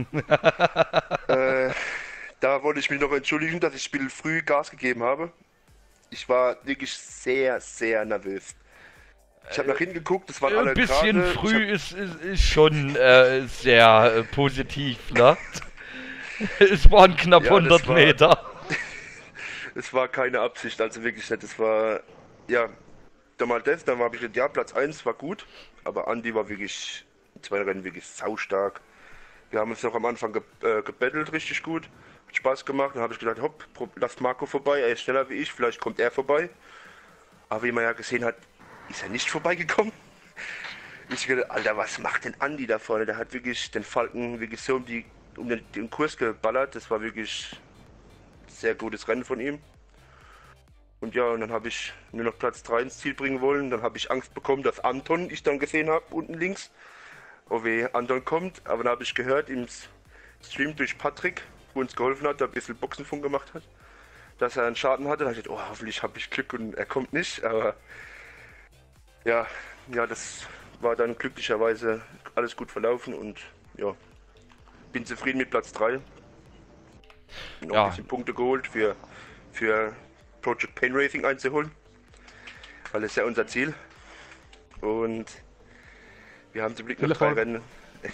Speaker 7: Äh, da wollte ich mich noch entschuldigen, dass ich Spiel früh Gas gegeben habe. Ich war wirklich sehr, sehr nervös. Ich habe nach hinten geguckt, das waren alle
Speaker 1: Ein bisschen
Speaker 7: gerade.
Speaker 1: früh
Speaker 7: Ich
Speaker 1: ist, ist, ist schon äh, sehr äh, positiv, ne? Es waren knapp
Speaker 7: Ja, das
Speaker 1: hundert
Speaker 7: war-
Speaker 1: Meter.
Speaker 7: hab, es war keine Absicht, also wirklich nicht. Es war, ja, dann mal das, dann habe ich gedacht, ja, Platz eins war gut, aber Andi war wirklich, in zwei Rennen wirklich saustark. Wir haben uns noch am Anfang ge äh, gebettelt, richtig gut. Hat Spaß gemacht. Dann habe ich gedacht, hopp, pro- lasst Marco vorbei, er ist schneller wie ich, vielleicht kommt er vorbei. Aber wie man ja gesehen hat, ist er nicht vorbeigekommen. Ich gedacht, Alter, was macht denn Andi da vorne? Der hat wirklich den Falken wirklich so um, die, um den, den Kurs geballert. Das war wirklich ein sehr gutes Rennen von ihm. Und ja, und dann habe ich nur noch Platz drei ins Ziel bringen wollen. Dann habe ich Angst bekommen, dass Anton, ich dann gesehen habe, unten links. Oh weh, Anton kommt. Aber dann habe ich gehört im Stream durch Patrick, wo uns geholfen hat, der ein bisschen Boxenfunk gemacht hat, dass er einen Schaden hatte. Da habe ich gedacht, oh, hoffentlich habe ich Glück und er kommt nicht. Aber ja, ja, das war dann glücklicherweise alles gut verlaufen und ja, bin zufrieden mit Platz drei. Noch
Speaker 1: Ja.
Speaker 7: ein bisschen Punkte geholt für, für Project Pain Racing einzuholen, weil das ist ja unser Ziel. Und wir haben zum Glück noch
Speaker 5: Viel
Speaker 7: drei
Speaker 5: Erfolg.
Speaker 7: Rennen.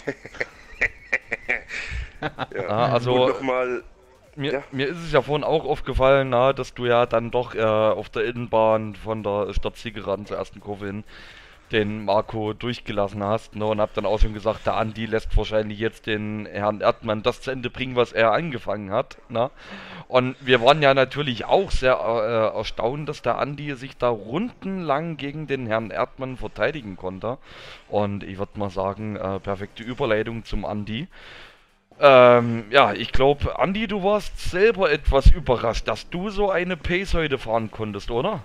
Speaker 7: ja.
Speaker 1: Ah, also
Speaker 7: Und nochmal,
Speaker 1: Mir,
Speaker 7: Ja.
Speaker 1: mir ist es ja vorhin auch aufgefallen, na, dass du ja dann doch äh, auf der Innenbahn von der Stadtzielgeraden zur ersten Kurve hin den Marco durchgelassen hast, ne, und hab dann auch schon gesagt, der Andi lässt wahrscheinlich jetzt den Herrn Erdmann das zu Ende bringen, was er angefangen hat, ne? Und wir waren ja natürlich auch sehr äh, erstaunt, dass der Andi sich da rundenlang gegen den Herrn Erdmann verteidigen konnte. Und ich würde mal sagen, äh, perfekte Überleitung zum Andi. Ähm, ja, ich glaube, Andi, du warst selber etwas überrascht, dass du so eine Pace heute fahren konntest, oder?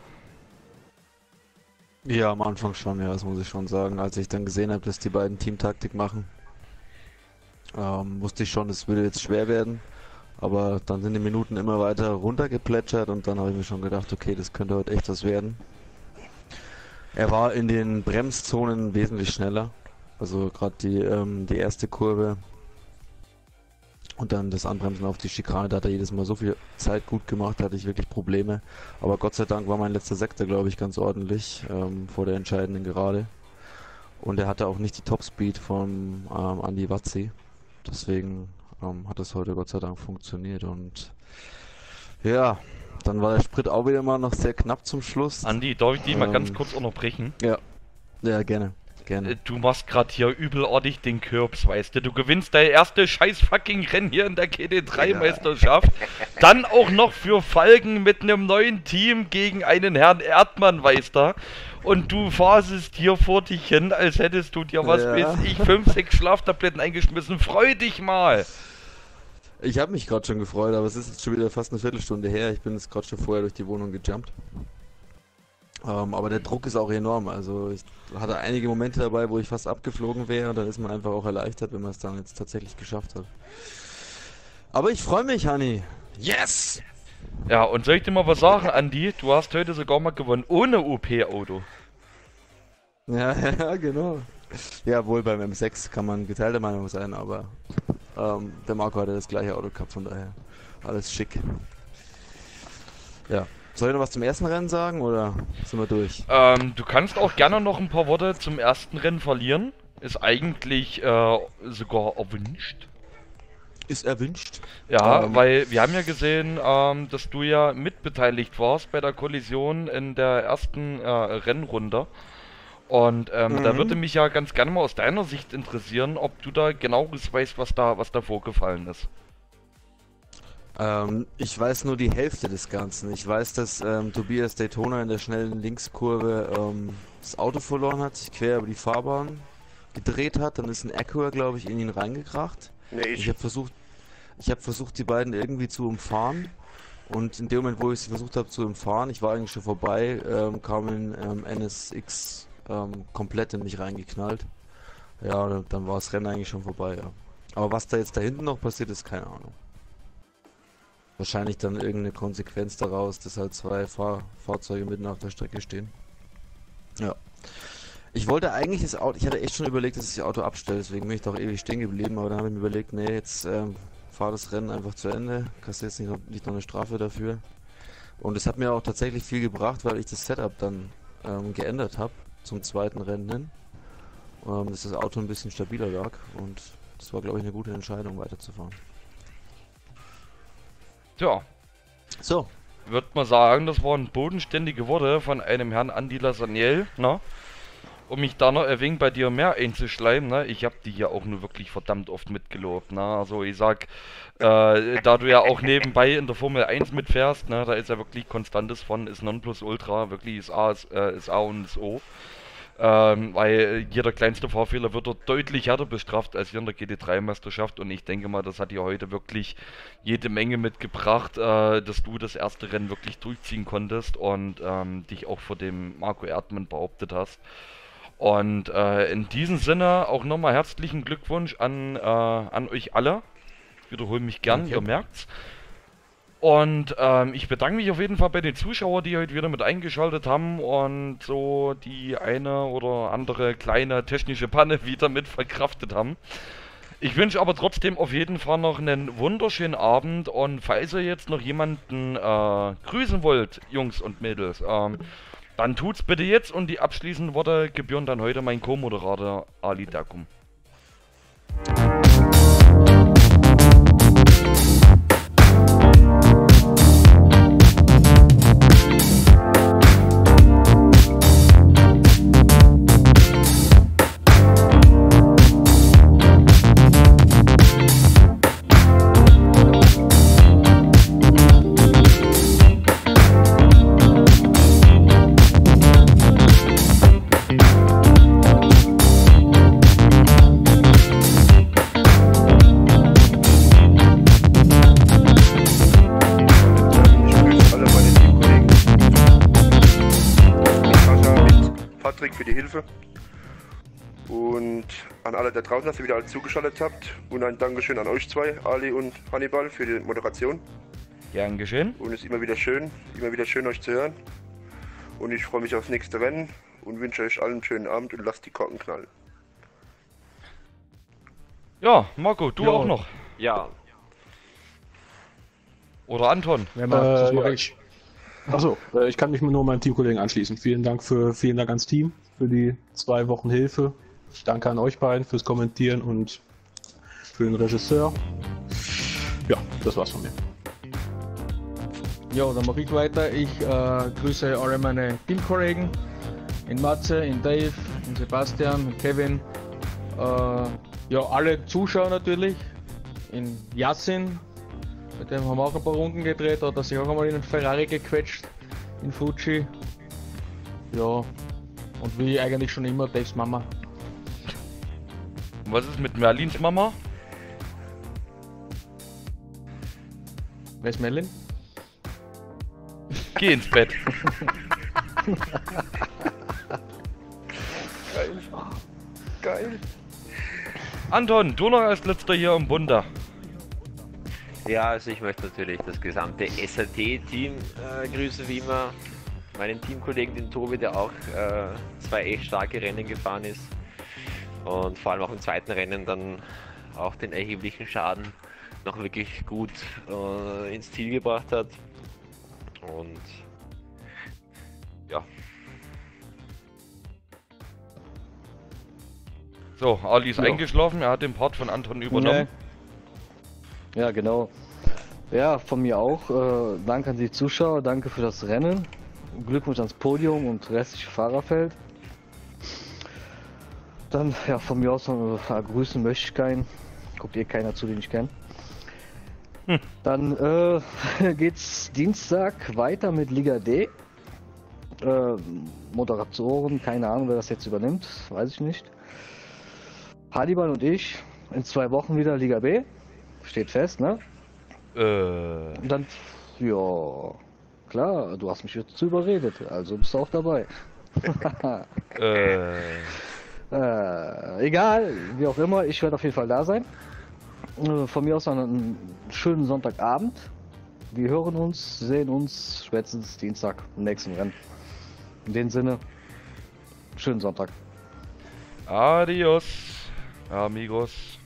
Speaker 8: Ja, am Anfang schon, ja, das muss ich schon sagen. Als ich dann gesehen habe, dass die beiden Teamtaktik machen, ähm, wusste ich schon, es würde jetzt schwer werden. Aber dann sind die Minuten immer weiter runtergeplätschert und dann habe ich mir schon gedacht, okay, das könnte heute echt was werden. Er war in den Bremszonen wesentlich schneller. Also gerade die, ähm, die erste Kurve und dann das Anbremsen auf die Schikane, da hat er jedes Mal so viel Zeit gut gemacht, da hatte ich wirklich Probleme. Aber Gott sei Dank war mein letzter Sektor, glaube ich, ganz ordentlich ähm, vor der entscheidenden Gerade. Und er hatte auch nicht die Topspeed von ähm, Andi Wazzi. Deswegen ähm, hat das heute Gott sei Dank funktioniert. Und ja, dann war der Sprit auch wieder mal noch sehr knapp zum Schluss.
Speaker 1: Andi, darf ich dich mal
Speaker 8: Ähm,
Speaker 1: ganz kurz unterbrechen?
Speaker 8: Ja, ja, gerne. Gerne.
Speaker 1: Du machst gerade hier übelartig den Kürbs, weißt du. Du gewinnst dein erstes scheiß fucking Rennen hier in der G T drei Meisterschaft. Dann auch noch für Falken mit einem neuen Team gegen einen Herrn Erdmann, weißt du. Und du fasest hier vor dich hin, als hättest du dir, was
Speaker 8: Ja.
Speaker 1: weiß ich, fünf, sechs Schlaftabletten eingeschmissen. Freu dich mal!
Speaker 8: Ich habe mich gerade schon gefreut, aber es ist jetzt schon wieder fast eine Viertelstunde her. Ich bin jetzt gerade schon vorher durch die Wohnung gejumpt. Ähm, aber der Druck ist auch enorm. Also ich hatte einige Momente dabei, wo ich fast abgeflogen wäre und dann ist man einfach auch erleichtert, wenn man es dann jetzt tatsächlich geschafft hat. Aber ich freue mich, Hanni. Yes!
Speaker 1: Ja, und soll ich dir mal was sagen, Andi? Du hast heute sogar mal gewonnen, ohne U P-Auto.
Speaker 8: Ja, ja, genau. Ja, wohl beim M sechs kann man geteilter Meinung sein, aber ähm, der Marco hatte das gleiche Auto gehabt, von daher alles schick. Ja. Soll ich noch was zum ersten Rennen sagen oder sind wir durch?
Speaker 1: Ähm, du kannst auch gerne noch ein paar Worte zum ersten Rennen verlieren. Ist eigentlich äh, sogar erwünscht.
Speaker 8: Ist erwünscht.
Speaker 1: Ja,
Speaker 8: Ähm.
Speaker 1: weil wir haben ja gesehen, ähm, dass du ja mitbeteiligt warst bei der Kollision in der ersten äh, Rennrunde. Und ähm,
Speaker 8: Mhm.
Speaker 1: da würde mich ja ganz gerne mal aus deiner Sicht interessieren, ob du da genaueres weißt, was da, was da vorgefallen ist.
Speaker 8: Ähm, ich weiß nur die Hälfte des Ganzen. Ich weiß, dass ähm, Tobias Daytona in der schnellen Linkskurve ähm, das Auto verloren hat, sich quer über die Fahrbahn gedreht hat. Dann ist ein Acura, glaube ich, in ihn reingekracht.
Speaker 7: Nee,
Speaker 8: Ich
Speaker 7: ich.
Speaker 8: habe versucht, ich habe versucht, die beiden irgendwie zu umfahren. Und in dem Moment, wo ich sie versucht habe zu umfahren, ich war eigentlich schon vorbei, ähm, kam ein ähm, N S X ähm, komplett in mich reingeknallt. Ja, dann war das Rennen eigentlich schon vorbei, ja. Aber was da jetzt da hinten noch passiert ist, keine Ahnung. Wahrscheinlich dann irgendeine Konsequenz daraus, dass halt zwei Fahr Fahrzeuge mitten auf der Strecke stehen. Ja. Ich wollte eigentlich das Auto, ich hatte echt schon überlegt, dass ich das Auto abstelle, deswegen bin ich doch ewig stehen geblieben, aber dann habe ich mir überlegt, nee, jetzt ähm, fahr das Rennen einfach zu Ende, kassierst nicht, noch- nicht noch eine Strafe dafür. Und es hat mir auch tatsächlich viel gebracht, weil ich das Setup dann ähm, geändert habe zum zweiten Rennen hin, ähm, dass das Auto ein bisschen stabiler lag und das war, glaube ich, eine gute Entscheidung, weiterzufahren.
Speaker 1: Tja,
Speaker 8: So,
Speaker 1: würde man sagen, das waren bodenständige Worte von einem Herrn Andi Lasaniel, ne? Um mich da noch ein wenig bei dir mehr einzuschleimen, ne? Ich hab dich ja auch nur wirklich verdammt oft mitgelobt, ne? Also ich sag, äh, da du ja auch nebenbei in der Formel eins mitfährst, ne? Da ist ja wirklich Konstantes von, ist Nonplusultra, wirklich ist A, ist, äh, ist A und ist O. Ähm, weil jeder kleinste Fahrfehler wird dort deutlich härter bestraft als hier in der G T drei Meisterschaft und ich denke mal, das hat dir heute wirklich jede Menge mitgebracht, äh, dass du das erste Rennen wirklich durchziehen konntest und ähm, dich auch vor dem Marco Erdmann behauptet hast. Und äh, in diesem Sinne auch nochmal herzlichen Glückwunsch an, äh, an euch alle. Ich wiederhole mich gern,
Speaker 8: Danke.
Speaker 1: ihr merkt's. Und ähm, ich bedanke mich auf jeden Fall bei den Zuschauern, die heute wieder mit eingeschaltet haben und so die eine oder andere kleine technische Panne wieder mit verkraftet haben. Ich wünsche aber trotzdem auf jeden Fall noch einen wunderschönen Abend und falls ihr jetzt noch jemanden äh, grüßen wollt, Jungs und Mädels, ähm, dann tut's bitte jetzt und die abschließenden Worte gebühren dann heute mein Co-Moderator Ali Dakum.
Speaker 7: Patrick für die Hilfe. Und an alle da draußen, dass ihr wieder alle zugeschaltet habt. Und ein Dankeschön an euch zwei, Ali und Hannibal, für die Moderation.
Speaker 1: Gern geschehen.
Speaker 7: Und es ist immer wieder schön, immer wieder schön euch zu hören. Und ich freue mich aufs nächste Rennen und wünsche euch allen einen schönen Abend und lasst die Korken knallen.
Speaker 1: Ja, Marco, du
Speaker 6: Ja.
Speaker 1: auch noch.
Speaker 4: Ja,
Speaker 1: Oder Anton.
Speaker 6: Wenn man, das
Speaker 5: Äh,
Speaker 6: mache
Speaker 5: ja,
Speaker 6: ich.
Speaker 5: ich, achso, äh, ich kann mich nur meinen Teamkollegen anschließen. Vielen Dank für, vielen Dank ans Team für die zwei Wochen Hilfe. Ich danke an euch beiden fürs Kommentieren und für den Regisseur. Ja, das war's von mir.
Speaker 6: Ja, dann mache ich weiter. Ich äh, grüße alle meine Teamkollegen. In Matze, in Dave, in Sebastian, in Kevin. Äh, ja, alle Zuschauer natürlich. In Yassin, mit dem haben wir auch ein paar Runden gedreht. Da hat er sich auch einmal in einen Ferrari gequetscht. In Fuji. Ja, und wie eigentlich schon immer, Daves Mama.
Speaker 1: Was ist mit Merlins Mama?
Speaker 6: Wer ist Merlin?
Speaker 1: Geh ins Bett.
Speaker 7: Geil. Geil.
Speaker 1: Anton, du noch als letzter hier im Bunde.
Speaker 4: ja, also ich möchte natürlich das gesamte S R T-Team äh, grüßen, wie immer. Meinen Teamkollegen, den Tobi, der auch äh, zwei echt starke Rennen gefahren ist. Und vor allem auch im zweiten Rennen dann auch den erheblichen Schaden noch wirklich gut äh, ins Ziel gebracht hat. Und ja,
Speaker 1: So, Ali ist
Speaker 2: Ja.
Speaker 1: eingeschlafen, er hat den Part von Anton übernommen.
Speaker 2: Ja, genau. Ja, von mir auch. Äh, danke an die Zuschauer, danke für das Rennen. Glückwunsch ans Podium und restliche Fahrerfeld. Dann, ja, von mir aus noch äh, grüßen möchte ich keinen. Guckt eh keiner zu, den ich kenne.
Speaker 1: Hm.
Speaker 2: Dann äh, geht's Dienstag weiter mit Liga D. Äh, Moderatoren, keine Ahnung, wer das jetzt übernimmt, weiß ich nicht. Hannibal und ich in zwei Wochen wieder Liga B. Steht fest, ne?
Speaker 1: Äh,
Speaker 2: Und dann, ja, klar, du hast mich jetzt zu überredet, also bist du auch dabei.
Speaker 1: äh,
Speaker 2: äh, egal, wie auch immer, ich werde auf jeden Fall da sein. Äh, Von mir aus dann einen schönen Sonntagabend. Wir hören uns, sehen uns spätestens Dienstag im nächsten Rennen. In dem Sinne, schönen Sonntag.
Speaker 1: adios, amigos.